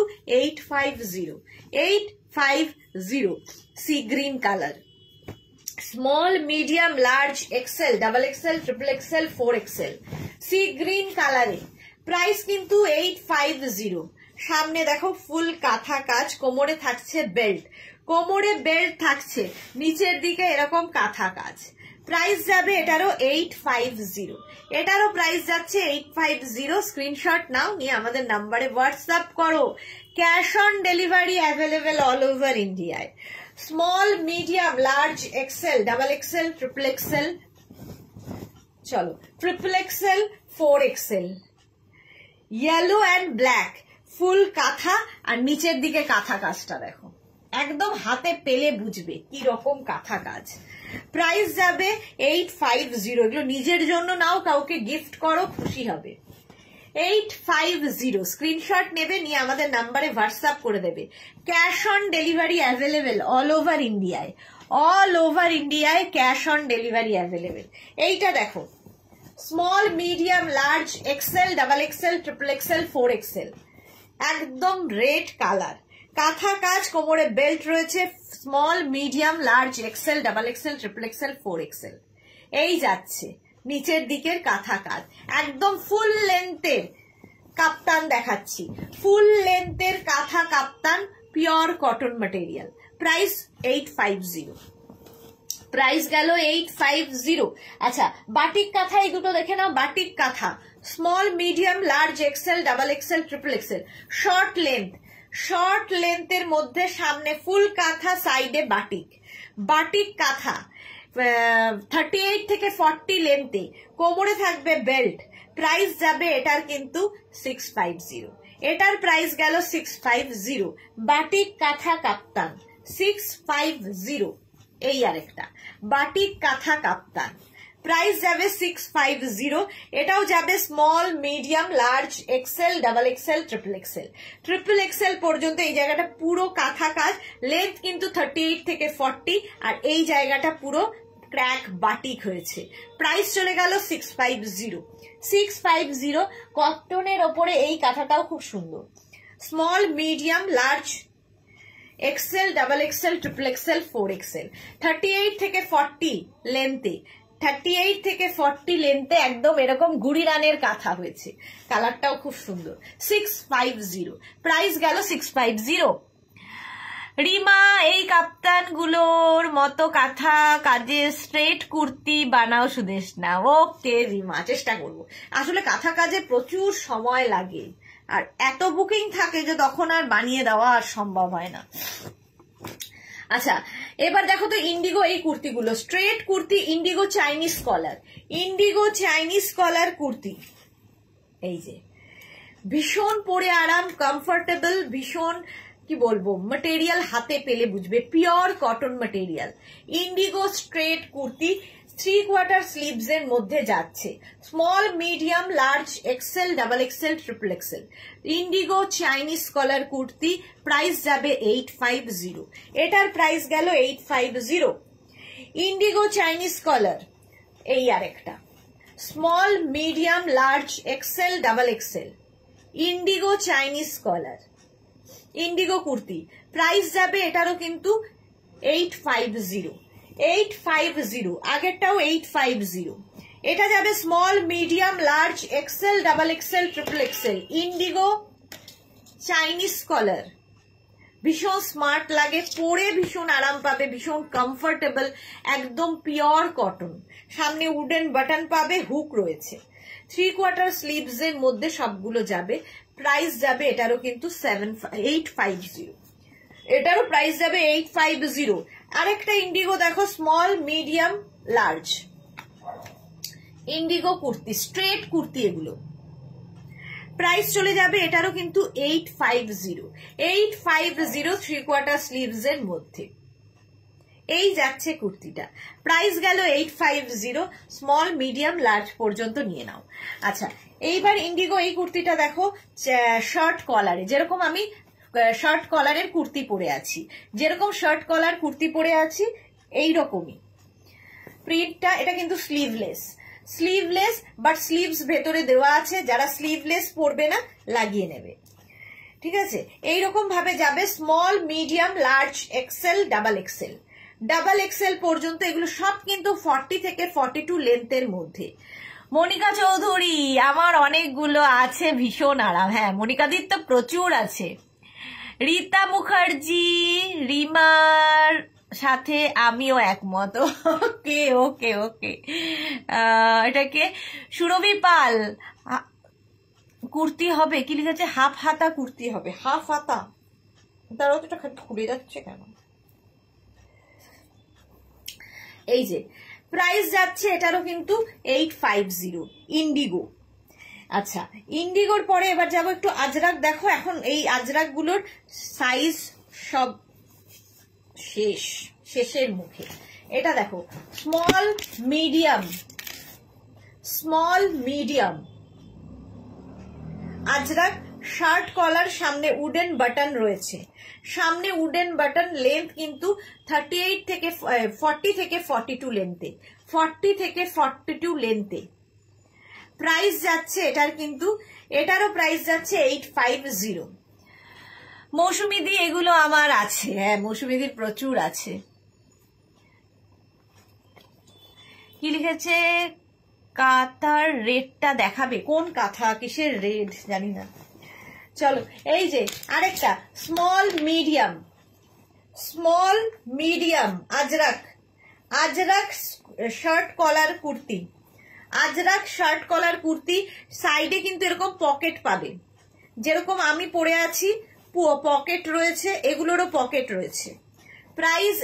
850। Sea green colour, small medium large XL double XL triple XL 4XL sea green কালারে। প্রাইস কিন্তু 850। সামনে দেখো ফুল কাঁথা কাজ, কোমরে থাকছে বেল্ট, কোমরে বেল্ট থাকছে, নিচের দিকে এরকম কাঁথা কাজ। প্রাইস যাবে এটারও 850, এটারও প্রাইস যাচ্ছে 850। স্ক্রিনশট নাও, নিয়ে আমাদের নাম্বারে হোয়াটসঅ্যাপ করো। Cash on delivery available all over ইন্ডিয়ায়। Small medium large XL double XL triple XL, চলো triple XL 4XL, yellow and black, full kantha, আর নিচের দিকে কাঁথা কাজটা দেখো, একদম হাতে পেলে বুঝবে কি রকম কাঁথা কাজ। প্রাইস যাবে 850। এগুলো নিজের জন্য নাও, কাউকে গিফট করো, খুশি হবে। 850 স্ক্রিনশট নেবে, নিয়ে আমাদের নাম্বারে হোয়াটসঅ্যাপ করে দেবে। Cash on delivery available all over ইন্ডিয়ায়, অল ওভার ইন্ডিয়ায় ক্যাশ অন ডেলিভারি অ্যাভেলেবেল। এইটা দেখো small medium large XL double XL triple XL 4XL, একদম রেড কালার, কাঁথা কাজ, কোমরে বেল্ট রয়েছে, small medium large XL double XL triple XL 4XL এই যাচ্ছে, নিচের দিকের কাঁথা কাজ, একদম ফুল লেন্থের কাপ্তান দেখাচ্ছি, ফুল লেন্থের kantha kaftan, pure cotton material. Price 850, price গেল 850। আচ্ছা বাটিক কাঁথা এই দুটো দেখে নাও, batik kantha small medium large XL double XL triple XL, short length, short লেন্থের মধ্যে সামনে ফুল কাঁথা, সাইডে বাটিক, বাটিক কাঁথা 38 থেকে 40 লেন্থে, কোমরে থাকবে বেল্ট। প্রাইস যাবে এটার কিন্তু 650, এটার প্রাইস গেল 650। বাটিক কাঁথা কাপ্তান 650। এই আরেকটা বাটিক কাঁথা কাপ্তান, প্রাইস যাবে 650। এটাও যাবে small medium large XL double XL triple XL, triple XL পর্যন্ত। এই জায়গাটা পুরো কাঁথা কাজ, লেন্থ কিন্তু 38 থেকে 40, আর এই জায়গাটা পুরো ক্র্যাক বাটিক হয়েছে। প্রাইস চলে গেল 650, 650। কটনের ওপরে এই কাঁথাটাও খুব সুন্দর, small medium large XL double XL triple XL 4XL, 38 থেকে 40 লেন্থে, 38 থেকে 40 লেন্থে একদম এরকম গুড়ি রানের কাঁথা হয়েছে, কালারটাও খুব সুন্দর। 650, প্রাইস গেল 650। রিমা এই কাপ্তান গুলোর মতো কাঁথা কাজে স্ট্রেট কুর্তি বানাও সুদেশনা। ওকে রিমা, চেষ্টা করব। আসলে কাঁথা কাজে প্রচুর সময় লাগে, আর এত বুকিং থাকে যে তখন আর বানিয়ে দেওয়া আর সম্ভব হয় না। আচ্ছা এবার দেখো তো ইন্ডিগো এই কুর্তিগুলো, straight kurti, indigo Chinese collar, indigo Chinese collar kurti, এই যে ভীষণ পরে আরাম, কমফোর্টেবল, ভীষণ কি বলবো ম্যাটেরিয়াল, হাতে পেলে বুঝবে, pure cotton material. Indigo straight kurti 3/4 sleeves এর মধ্যে যাচ্ছে, small medium large XL double XL triple XL, indigo Chinese collar kurti. Price যাবে 850, এটার প্রাইস গেল 850। ইন্ডিগো চাইনিজ কলার, এই আরেকটা small medium large XL double XL, indigo Chinese collar, indigo kurti. Price যাবে এটারও কিন্তু 850, 850, আগেরটাও 850। এটা যাবে small medium large XL double XL triple XL, indigo Chinese collar, ভীষণ স্মার্ট লাগে, পরে ভীষণ আরাম পাবে, ভীষণ কমফোর্টেবল, একদম পিওর কটন, সামনে উডেন বাটন পাবে, হুক রয়েছে, 3/4 স্লিভস এর মধ্যে সবগুলো যাবে। প্রাইস যাবে এটারও কিন্তু 850, এটারও প্রাইস যাবে 850। আরেকটা ইন্ডিগো দেখো, small medium large indigo kurti, straight kurti, এগুলো প্রাইস চলে যাবে এটারও কিন্তু 850, 3/4 স্লিভস এর মধ্যে। এই যাচ্ছে কুর্তিটা, প্রাইস গেল 850, স্মল মিডিয়াম লার্জ পর্যন্ত নিয়ে নাও। আচ্ছা, এইবার ইন্ডিগো এই কুর্তিটা দেখো, শার্ট কলারে, যেরকম আমি শার্ট কলারের কুর্তি পরে আছি, যেরকম শার্ট কলার কুর্তি পরে আছি এইরকমই প্রিন্টটা। এটা কিন্তু স্লিভলেস, বাট স্লিভস ভেতরে দেওয়া আছে, যারা স্লিভলেস পরবে না লাগিয়ে নেবে, ঠিক আছে। এইরকম ভাবে যাবে small medium large XL double XL পর্যন্ত, এগুলো সব কিন্তু 40 থেকে 42 লেন্থের মধ্যে। মনিকা চৌধুরী, আমার অনেকগুলো আছে, ভীষণ আরাম। হ্যাঁ, মনিকাদির তো প্রচুর আছে। রীতা মুখার্জি, রিমার সাথে আমিও একমত। ওকে ওকে ওকে, এটাকে সুরভি পাল, কুর্তি হবে, কি লিখেছে, হাফ হাতা কুর্তি হবে, হাফ হাতা। তারাও তো এটা খুলে যাচ্ছে কেন? এই যে প্রাইস যাচ্ছে এটারও কিন্তু 850 ইন্ডিগো। আচ্ছা, ইন্ডিগোর পরে এবার যাবো একটু আজরাক। দেখো এখন এই আজরাক গুলোর সাইজ সব শেষের মুখে। এটা দেখো, small medium Ajrakh, shirt collar, সামনে উডেন বাটন রয়েছে, সামনে উডেন বাটন, লেন্থ কিন্তু 40 থেকে 42 লেন্থে, 40 থেকে 42 লেন্থে। প্রাইস যাচ্ছে এটার কিন্তু, এটারও প্রাইস যাচ্ছে 850। মৌসুমীদি, এগুলো আমার আছে। হ্যাঁ, মৌসুমীদির প্রচুর আছে। কি লিখেছে, কাঁথার রেডটা দেখাবে? কোন কাঁথা, কিসের রেড জানি না। চলো, এই যে আরেকটা small medium Ajrakh shirt collar kurti, সাইডে কিন্তু এরকম পকেট পাবে, যেরকম আমি পরে আছি পকেট রয়েছে, এগুলোরও পকেট রয়েছে। Price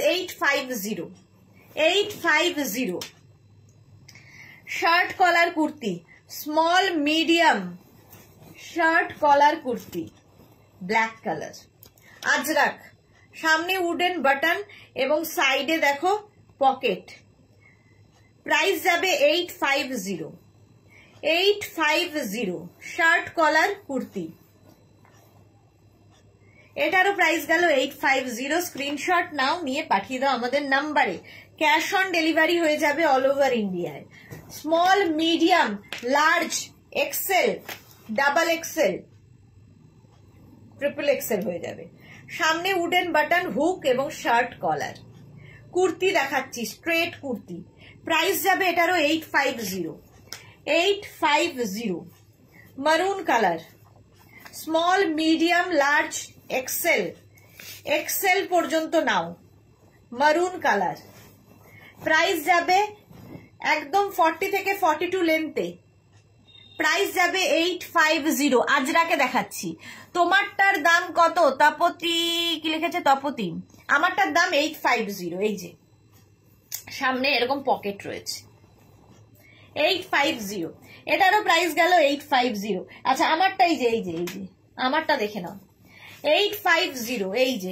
850, shirt collar kurti, small medium shirt collar kurti, black colour, Ajrakh, সামনে উডেন বাটন এবং সাইডে দেখো পকেট। প্রাইস যাবে 850, শার্ট কলার কুর্তি। এটারও প্রাইস গেল 850। স্ক্রিনশট নাও, নিয়ে পাঠিয়ে দাও আমাদের নাম্বারে। ক্যাশ অন ডেলিভারি হয়ে যাবে অল ওভার ইন্ডিয়ায়। Small medium large XL double XL triple XL হয়ে যাবে। সামনে উডেন বাটন, হুক এবং শার্ট কলার কুর্তি দেখাচ্ছি, স্ট্রেট কুর্তি। প্রাইস যাবে এটারও 850। Maroon colour, small medium large XL পর্যন্ত নাও, মারুন কালার। প্রাইস যাবে একদম 40 থেকে 42 লেন্থে, প্রাইস যাবে 850। আজরাকে দেখাচ্ছি। তোমারটার দাম কত? তপতি, কি লিখেছে তপতি? আমারটার দাম 850। এই যে সামনে এরকম পকেট রয়েছে, 850। এটারও প্রাইস গেল 850। আচ্ছা, আমারটা এই যে আমারটা দেখে নাও, 850। এই যে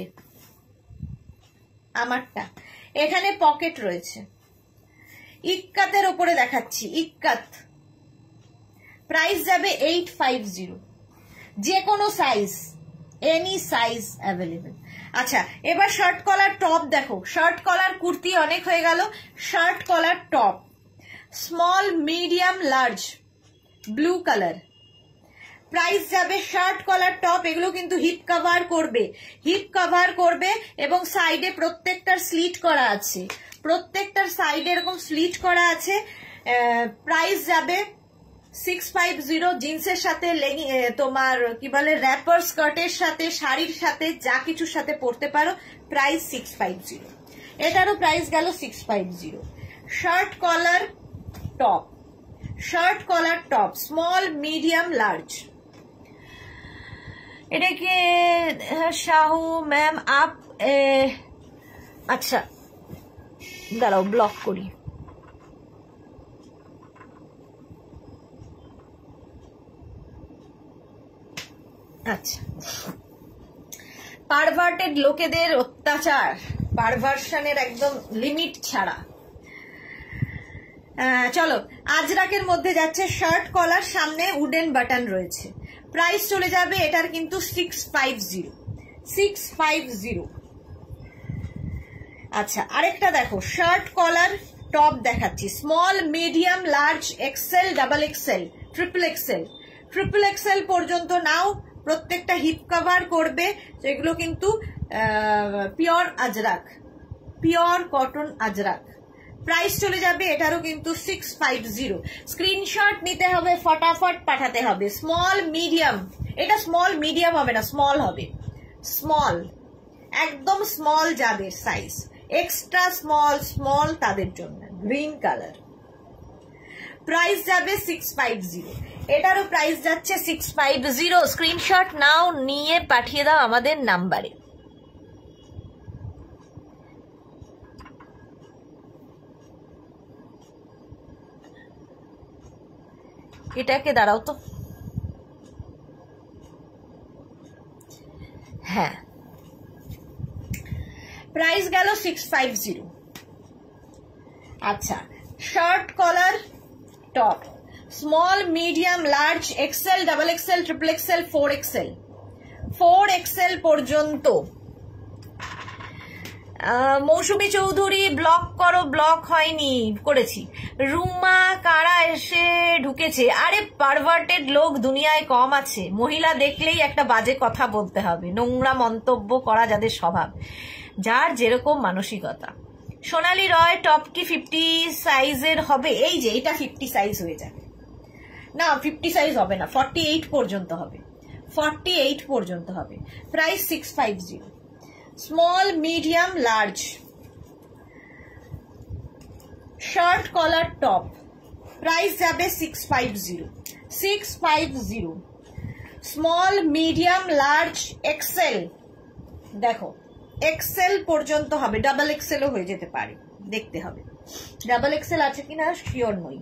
আমারটা, এখানে পকেট রয়েছে। ইক্কাতের ওপরে দেখাচ্ছি, ইক্কাত, প্রাইস যাবে 850। যে কোনো সাইজ, এনি সাইজ অ্যাভেলেবেল। আচ্ছা, এবার শার্ট কলার টপ দেখো। শার্ট কলার কুর্তি অনেক হয়ে গেল, shirt collar top, small medium large blue colour. Price যাবে, শার্ট কলার টপ, এগুলো কিন্তু হিপ কভার করবে এবং সাইডে প্রত্যেকটার স্লিট করা আছে, প্রত্যেকটার সাইডে এরকম স্লিট করা আছে। প্রাইস যাবে 650। জিন্সের সাথে তোমার কি বলে র্যাপার স্কার্টের সাথে, শাড়ির সাথে, যা কিছুর সাথে পরতে পারো। প্রাইস 650। এটারও প্রাইস গেল 650। Shirt collar top, shirt collar top, small medium large. এটাকে শাহু ম্যাম আপ, আচ্ছা দাঁড়াও ব্লক করি। আচ্ছা, পারভার্টেড লোকেদের অত্যাচার, পারভার্সনের একদম লিমিট ছাড়া। চলো, আজরাকের মধ্যে যাচ্ছে শার্ট কলার, সামনে উডেন বাটন রয়েছে। প্রাইস চলে যাবে এটার কিন্তু 650। আচ্ছা, আরেকটা দেখো শার্ট কলার টপ দেখাচ্ছি, small medium large XL double XL triple XL. Triple XL পর্যন্ত নাও, প্রত্যেকটা হিপ কভার করবে। এগুলো কিন্তু pure Ajrakh, pure cotton Ajrakh. Price চলে যাবে এটারও কিন্তু 650। স্ক্রিনশট নিতে হবে, ফটাফট পাঠাতে হবে। স্মল মিডিয়াম, এটা স্মল মিডিয়াম হবে না, স্মল হবে। স্মল, একদম স্মল যাদের সাইজ, এক্সট্রা স্মল স্মল তাদের জন্য। গ্রিন কালার, প্রাইস যাবে 650। এটারও প্রাইস যাচ্ছে 650। স্ক্রিনশট নাও, নিয়ে পাঠিয়ে দাও আমাদের নাম্বারে। এটাকে দাঁড়াও তো, হ্যাঁ প্রাইস গেল 650। আচ্ছা, shirt collar top, small medium large XL double XL triple XL 4XL, 4XL পর্যন্ত। মৌসুমী চৌধুরী ব্লক করো, ব্লক হয়নি, করেছি। রুমা কারা এসে ঢুকেছে, আরে পারভার্টেড লোক দুনিয়ায় কম আছে, মহিলা দেখলেই একটা বাজে কথা বলতে হবে, নোংরা মন্তব্য করা যাদের স্বভাব, যার যেরকম মানসিকতা। সোনালী রয় টপ কি 50 সাইজের হবে? এই যে এটা 50 সাইজ হয়ে যাবে না, 50 সাইজ হবে না, 48 পর্যন্ত হবে, 48 পর্যন্ত হবে। Price 650। Small medium large shirt collar top, price যাবে 650। 650। স্মল মিডিয়াম লার্জ এক্সেল, দেখো এক্সেল পর্যন্ত হবে, ডাবল এক্সেলও হয়ে যেতে পারে, দেখতে হবে ডাবল এক্সেল আছে কিনা, শিওর নই।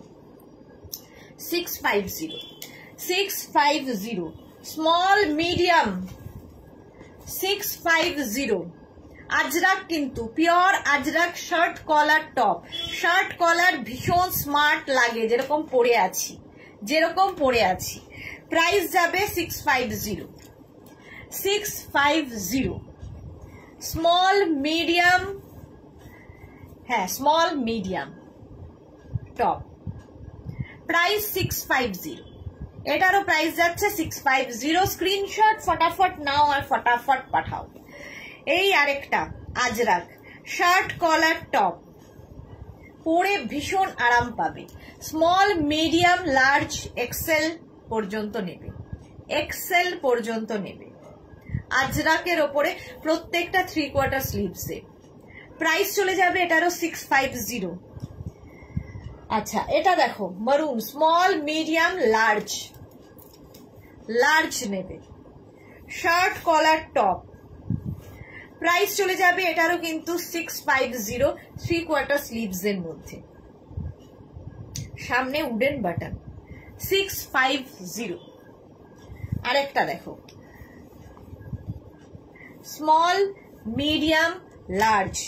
650, 650। Small medium 650। আজরাক কিন্তু pure Ajrakh shirt collar top, shirt collar ভীষণ স্মার্ট লাগে, যেরকম পরে আছি, যেরকম পরে আছি। প্রাইস যাবে 650। 650। স্মল মিডিয়াম, হ্যাঁ স্মল মিডিয়াম টপ, প্রাইস 650। এটারও প্রাইস যাচ্ছে 650। স্ক্রিনশট ফটাফট নাও আর ফটাফট পাঠাও। এই আরেকটা আজরাক শার্ট কলার টপ, পরে ভীষণ আরাম পাবে। স্মল মিডিয়াম লার্জ এক্সেল পর্যন্ত নেবে, এক্সেল পর্যন্ত নেবে। আজরাকের ওপরে প্রত্যেকটা 3/4 স্লিভসে। প্রাইস চলে যাবে এটারও 650। আচ্ছা, এটা দেখো maroon, small medium large, large নেবে। শার্ট কলার টপ, প্রাইস চলে যাবে এটারও কিন্তু 650, 3/4 স্লিভস এর মধ্যে, সামনে উডেন বাটন। 650। আরেকটা দেখো small medium large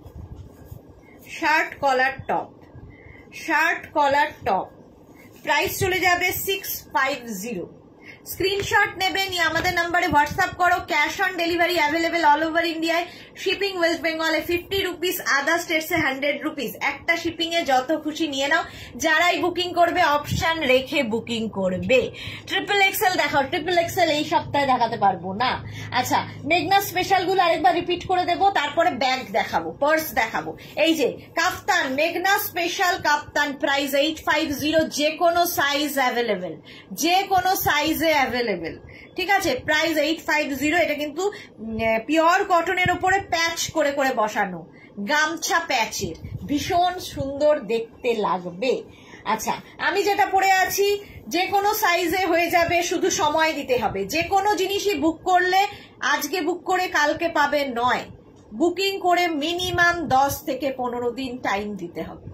shirt collar top, shirt collar top, price চলে যাবে 650। স্ক্রিনশট নেবে, নিয়ে আমাদের নাম্বারে হোয়াটসঅ্যাপ করো। Cash on delivery available all over ইন্ডিয়ায়। শিপিং ওয়েস্ট বেঙ্গলে 50 রুপিস, আদার স্টেটসে 100 রুপিস। একটা শিপিং এ যত খুশি নিয়ে নাও। যারাই বুকিং করবে অপশন রেখে বুকিং করবে। ট্রিপল এক্সেল দেখাও, ট্রিপল এক্সেল এই সপ্তাহে দেখাতে পারবো না। আচ্ছা, মেঘনা স্পেশাল গুলো আরেকবার রিপিট করে দেবো, তারপরে ব্যাগ দেখাবো, পার্স দেখাবো। এই যে কাফতান, মেঘনা স্পেশাল কাফতান, প্রাইস 850, যে কোনো সাইজ অ্যাভেলেবেল, যে কোনো সাইজে অ্যাভেলেবেল, ঠিক আছে। প্রাইস 850। এটা কিন্তু পিওর কটনের উপরে প্যাচ করে করে বসানো, গামছা প্যাচের, ভীষণ সুন্দর দেখতে লাগবে। আচ্ছা, আমি যেটা পরে আছি যে কোনো সাইজে হয়ে যাবে, শুধু সময় দিতে হবে। যে কোনো জিনিসই বুক করলে আজকে বুক করে কালকে পাবে নয়, বুকিং করে মিনিমাম 10 থেকে 15 দিন টাইম দিতে হবে।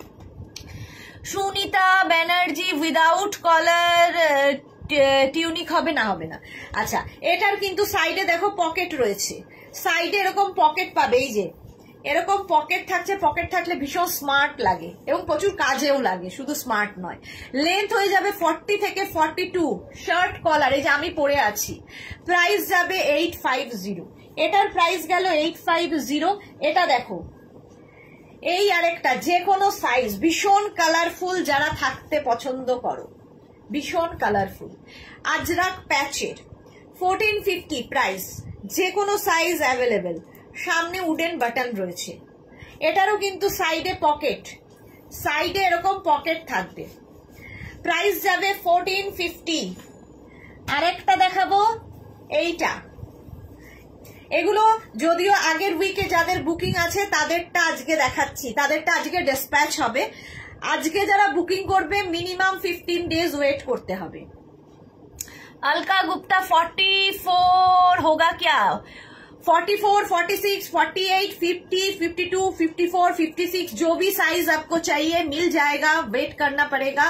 Sunita Banerjee without collar tunic হবে না? হবে না। আচ্ছা, এটার কিন্তু সাইডে দেখো পকেট রয়েছে, সাইডে এরকম পকেট পাবে, এই যে এরকম পকেট থাকছে। পকেট থাকলে ভীষণ স্মার্ট লাগে এবং প্রচুর কাজেও লাগে, শুধু স্মার্ট নয়। লেন্থ হয়ে যাবে 40 থেকে 42, শার্ট কলার, এই যে আমি পরে আছি। প্রাইস যাবে 850, এটার প্রাইস গেল 850। এটা দেখো, এই আরেকটা যে কোনো সাইজ, ভীষণ কালারফুল, যারা থাকতে পছন্দ করো, ভীষণ কালারফুল আজরাক প্যাচের 1450 প্রাইস, যে কোনো সাইজ অ্যাভেলেবেল। সামনে উডেন বাটন রয়েছে, এটারও কিন্তু সাইডে পকেট, সাইডে এরকম পকেট থাকবে। প্রাইস যাবে 1450। আরেকটা দেখাবো, এইটা, এগুলো যদিও আগের উইকে যাদের বুকিং আছে তাদেরটা আজকে দেখাচ্ছি, তাদেরটা আজকে ডিসপ্যাচ হবে। আজকে যারা বুকিং করবে মিনিমাম 15 ডেজ ওয়েট করতে হবে। अलका गुप्ता 44 होगा क्या? 44, 46, 48, 50, 52, 54, 56, जो भी साइज आपको चाहिए मिल जाएगा। वेट करना पड़ेगा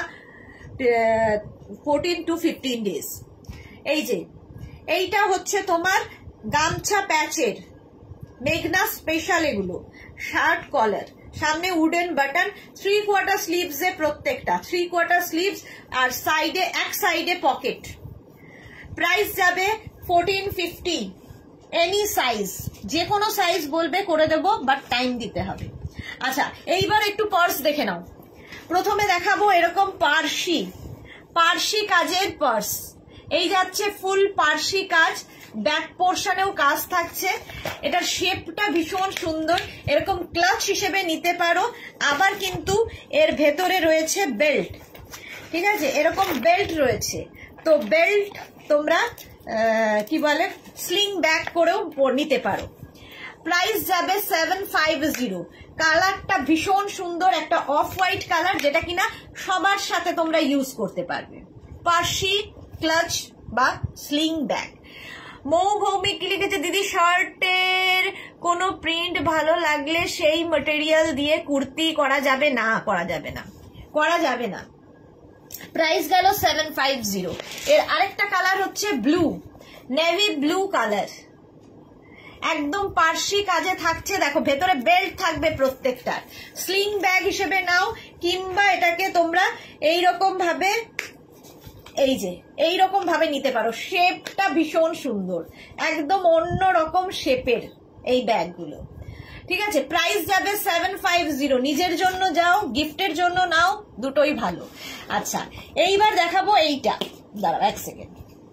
14 to 15 डेज। এই যে এইটা হচ্ছে তোমার গামছা প্যাচের মেঘনা স্পেশাল, এগুলো শার্ট কলার, সামনে উডেন বাটন, 3/4 স্লিভস এ প্রত্যেকটা, 3/4 স্লিভস, আর সাইডে এক সাইডে পকেট। প্রাইস যাবে 1450। এনি সাইজ, যে কোনো সাইজ বলবে করে দেবো, বাট টাইম দিতে হবে। আচ্ছা, এইবার একটু পার্স দেখে নাও। প্রথমে দেখাবো এরকম পার্সি কাজের পার্স, এই যাচ্ছে ফুল পার্সি কাজ, ব্যাক পোর্শনেও কাজ থাকছে। এটার শেপটা ভীষণ সুন্দর, এরকম ক্লাচ হিসেবে নিতে পারো। আবার কিন্তু এর ভেতরে রয়েছে বেল্ট, ঠিক আছে, এরকম বেল্ট রয়েছে। তো বেল্ট তোমরা কি বলে স্লিং ব্যাক করেও নিতে পারো। প্রাইস যাবে 750। কালারটা ভীষণ সুন্দর, একটা অফ হোয়াইট কালার, যেটা কিনা সবার সাথে তোমরা ইউজ করতে পারবে। পার্সি ক্লাচ বা স্লিং ব্যাগ। মৌ ভৌমিক কি লিখেছে, দিদি শার্টের কোনো প্রিন্ট ভালো লাগলে সেই ম্যাটেরিয়াল দিয়ে কুর্তি করা যাবে না? করা যাবে না, করা যাবে না। প্রাইস গেল 750। এর আরেকটা কালার হচ্ছে ব্লু, নেভি ব্লু কালার, একদম পার্সি কাজে থাকছে। দেখো ভেতরে বেল্ট থাকবে প্রত্যেকটা। স্লিং ব্যাগ হিসেবে নাও, কিংবা এটাকে তোমরা এইরকম ভাবে, এই যে এইরকম ভাবে নিতে পারো। শেপটা ভীষণ সুন্দর, একদম অন্য রকম শেপের এই ব্যাগগুলো, ঠিক আছে। প্রাইস যাবে 750। নিজের জন্য যাও, গিফটের জন্য নাও, দুটোই ভালো। আচ্ছা, এইবার দেখাবো এইটা, দাঁড়াও এক সেকেন্ড।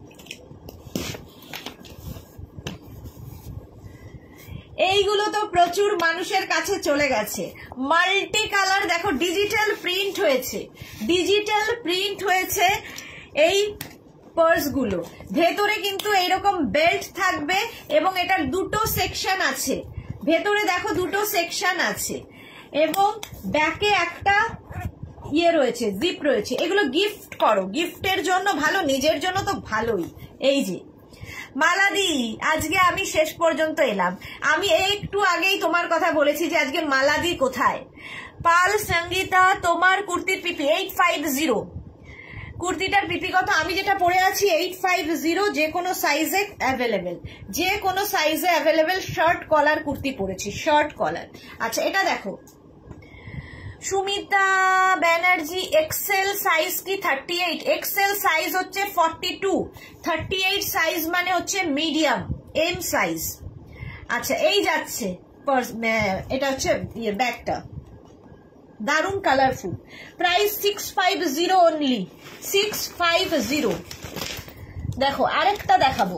এইগুলো তো প্রচুর মানুষের কাছে চলে গেছে। মাল্টি কালার, দেখো ডিজিটাল প্রিন্ট হয়েছে, ডিজিটাল প্রিন্ট হয়েছে এই পার্স গুলো। ভেতরে কিন্তু এইরকম বেল্ট থাকবে এবং এটার দুটো সেকশন আছে। ভেতরে দেখো দুটো সেকশন আছে এবং ব্যাকে একটা ইয়ে রয়েছে, জিপ রয়েছে। এগুলো গিফট করো, গিফটের জন্য ভালো, নিজের জন্য তো ভালোই। এই যে মালাদি, আজকে আমি শেষ পর্যন্ত এলাম। আমি একটু আগেই তোমার কথা বলেছি যে আজকে মালাদি কোথায়। পাল সঙ্গীতা, তোমার কুর্তির পিপি 850। কুর্তিটার পিপি কত? আমি যেটা পরে আছি 850, যে কোনো সাইজে অ্যাভেলেবেল, যে কোনো সাইজে অ্যাভেলেবেল। শার্ট কলার কুর্তি পরেছি, শার্ট কলার। আচ্ছা, এটা দেখো সুমিতা ব্যানার্জি, এক্সেল সাইজ কি 38? এক্সেল সাইজ হচ্ছে 42, 38 সাইজ মানে হচ্ছে মিডিয়াম, এম সাইজ। আচ্ছা, এই যাচ্ছে এটা হচ্ছে ব্যাগটা, দারুণ কালারফুল। Price 650 only, 650। দেখো আরেকটা দেখাবো,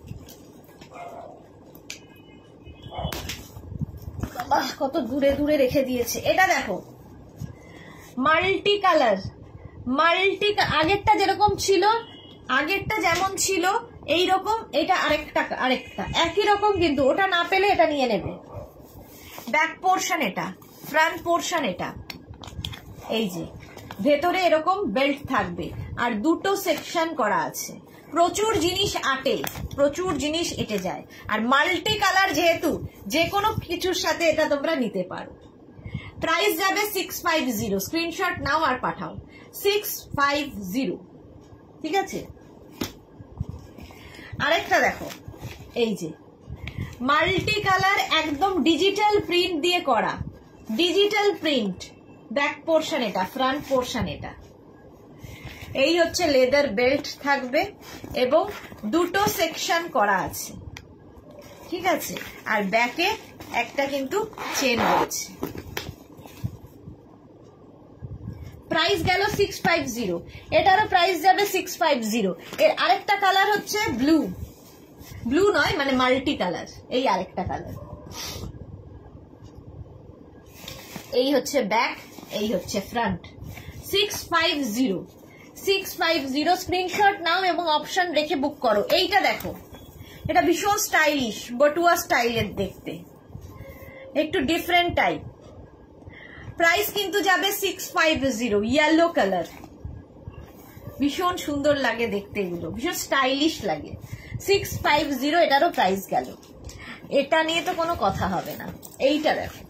কত দূরে দূরে রেখে দিয়েছে। এটা দেখো মাল্টি কালার, আগেরটা যেরকম ছিল, আগেরটা যেমন ছিল এইরকম, এটা আরেকটা একই রকম, কিন্তু ওটা না পেলে এটা নিয়ে নেবে। ব্যাক পোর্শন এটা, ফ্রন্ট পোর্শন এটা, এই যে ভেতরে এরকম বেল্ট থাকবে আর দুটো সেকশন করা আছে। প্রচুর জিনিস আটে, প্রচুর জিনিস এঁটে যায়, আর মাল্টি কালার যেহেতু যে কোনো কিছুর সাথে এটা তোমরা নিতে পারো। প্রাইস যাবে 650, স্ক্রিনশট নাও আর পাঠাও 650, ঠিক আছে। আরেকটা দেখো, এই যে মাল্টি কালার একদম ডিজিটাল প্রিন্ট দিয়ে করা, ডিজিটাল প্রিন্ট, ব্যাক পোর্শন এটা, ফ্রন্ট পোর্শন এটা। এই হচ্ছে লেদার বেল্ট থাকবে এবং দুটো সেকশন করা আছে, ঠিক আছে। আর ব্যাকে একটা কিন্তু চেন রয়েছে। প্রাইস গেল 650, এটারও প্রাইস যাবে 650। এর আরেকটা কালার হচ্ছে ব্লু, ব্লু নয় মানে মাল্টি কালার, এই আরেকটা কালার। এই হচ্ছে ব্যাক, এই হচ্ছে ফ্রন্ট। 650 স্ক্রিনশট নাও এবং অপশন রেখে বুক করো। এইটা দেখো, এটা ভীষণ স্টাইলিশ, বটুয়া স্টাইলের দেখতে, একটু ডিফারেন্ট টাইপ। প্রাইস কিন্তু যাবে 650, ইয়েলো কালার, ভীষণ সুন্দর লাগে দেখতে, এগুলো ভীষণ স্টাইলিশ লাগে। 650 এটারও প্রাইস গেল। এটা নিয়ে তো কোনো কথা হবে না। এইটা দেখো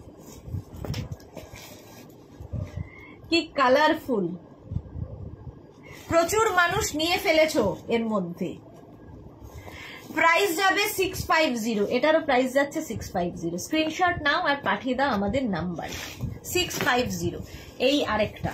কি কালারফুল, প্রচুর মানুষ নিয়ে ফেলেছো এর মধ্যে। প্রাইস যাবে 650, এটারও প্রাইস যাচ্ছে 650। স্ক্রিনশট নাও আর পাঠিয়ে দাও আমাদের নাম্বার 650। এই আরেকটা,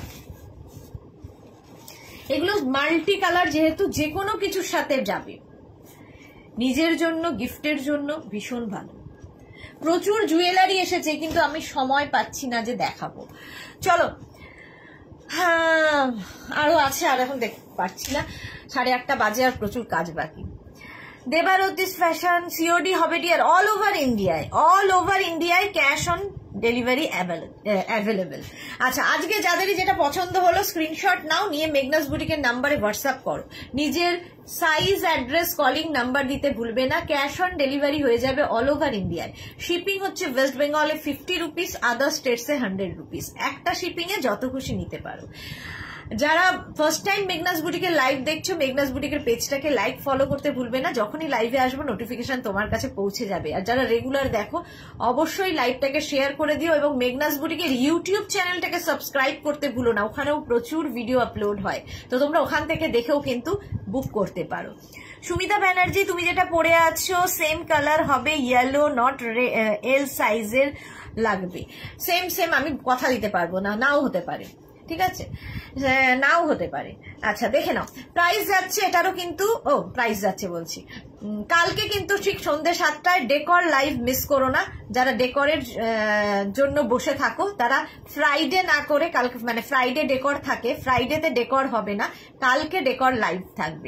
এগুলো মাল্টি কালার যেহেতু যে কোনো কিছুর সাথে যাবে, নিজের জন্য গিফটের জন্য ভীষণ ভালো। প্রচুর জুয়েলারি এসেছে কিন্তু আমি সময় পাচ্ছি না যে দেখাবো। চলো, হ্যাঁ আরো আছে, আর এখন দেখতে পাচ্ছি না, 8:30 বাজে আর প্রচুর কাজ বাকি। দেবারতিস ফ্যাশন সিওডি হবে ডিয়ার, অল ওভার ইন্ডিয়ায় ক্যাশ অন ডেলিভারি অ্যাভেলেবেল। আচ্ছা, আজকে যাদেরই যেটা পছন্দ হলো স্ক্রিনশট নাও, নিয়ে মেঘনাস বুটিকের নাম্বারে হোয়াটসঅ্যাপ করো। নিজের সাইজ, অ্যাড্রেস, কলিং নাম্বার দিতে ভুলবে না। ক্যাশ অন ডেলিভারি হয়ে যাবে অল ওভার ইন্ডিয়ায়। শিপিং হচ্ছে ওয়েস্ট বেঙ্গলে 50 রুপিস, আদার স্টেটসে 100 রুপিস। একটা শিপিং এ যত খুশি নিতে পারো। যারা ফার্স্ট টাইম মেঘনাস বুটিকের লাইভ দেখছো, মেঘনাস বুটিকের পেজটাকে লাইক ফলো করতে ভুলবে না। যখনই লাইভে আসবো নোটিফিকেশন তোমার কাছে পৌঁছে যাবে। আর যারা রেগুলার দেখো অবশ্যই লাইভটাকে শেয়ার করে দিও এবং মেঘনাস বুটিকের ইউটিউব চ্যানেলটাকে সাবস্ক্রাইব করতে ভুলো না, ওখানেও প্রচুর ভিডিও আপলোড হয়, তো তোমরা ওখান থেকে দেখেও কিন্তু বুক করতে পারো। সুমিতা ব্যানার্জি, তুমি যেটা পরে আছো সেম কালার হবে, ইয়েলো, নট এল সাইজের লাগবে। সেম আমি কথা দিতে পারবো না, নাও হতে পারে, ঠিক আছে, নাও হতে পারে। আচ্ছা দেখে নাও, প্রাইস যাচ্ছে এটারও কিন্তু, প্রাইস যাচ্ছে বলছি, কালকে কিন্তু ঠিক সন্ধ্যে 7টায় ডেকর লাইভ মিস করো না। যারা ডেকরের জন্য বসে থাকো তারা ফ্রাইডে না করে, কালকে মানে ফ্রাইডে ডেকর থাকে, ফ্রাইডেতে ডেকর হবে না, কালকে ডেকর লাইভ থাকবে।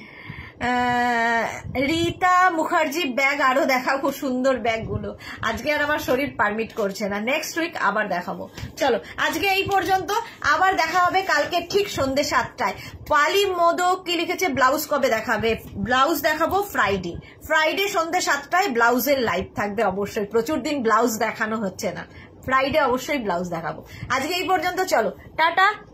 রীতা মুখার্জি ব্যাগ আরো দেখাও, খুব সুন্দর ব্যাগগুলো। আজকে আর আমার শরীর পারমিট করছে না, নেক্সট উইক আবার দেখাবো। চলো আজকে এই পর্যন্ত, আবার দেখা হবে কালকে ঠিক সন্ধ্যে 7টায়। পালি মোদক কি লিখেছে, ব্লাউজ কবে দেখাবে? ব্লাউজ দেখাবো ফ্রাইডে সন্ধ্যে 7টায় ব্লাউজের লাইভ থাকবে অবশ্যই। প্রচুর দিন ব্লাউজ দেখানো হচ্ছে না, ফ্রাইডে অবশ্যই ব্লাউজ দেখাবো। আজকে এই পর্যন্ত, চলো টাটা।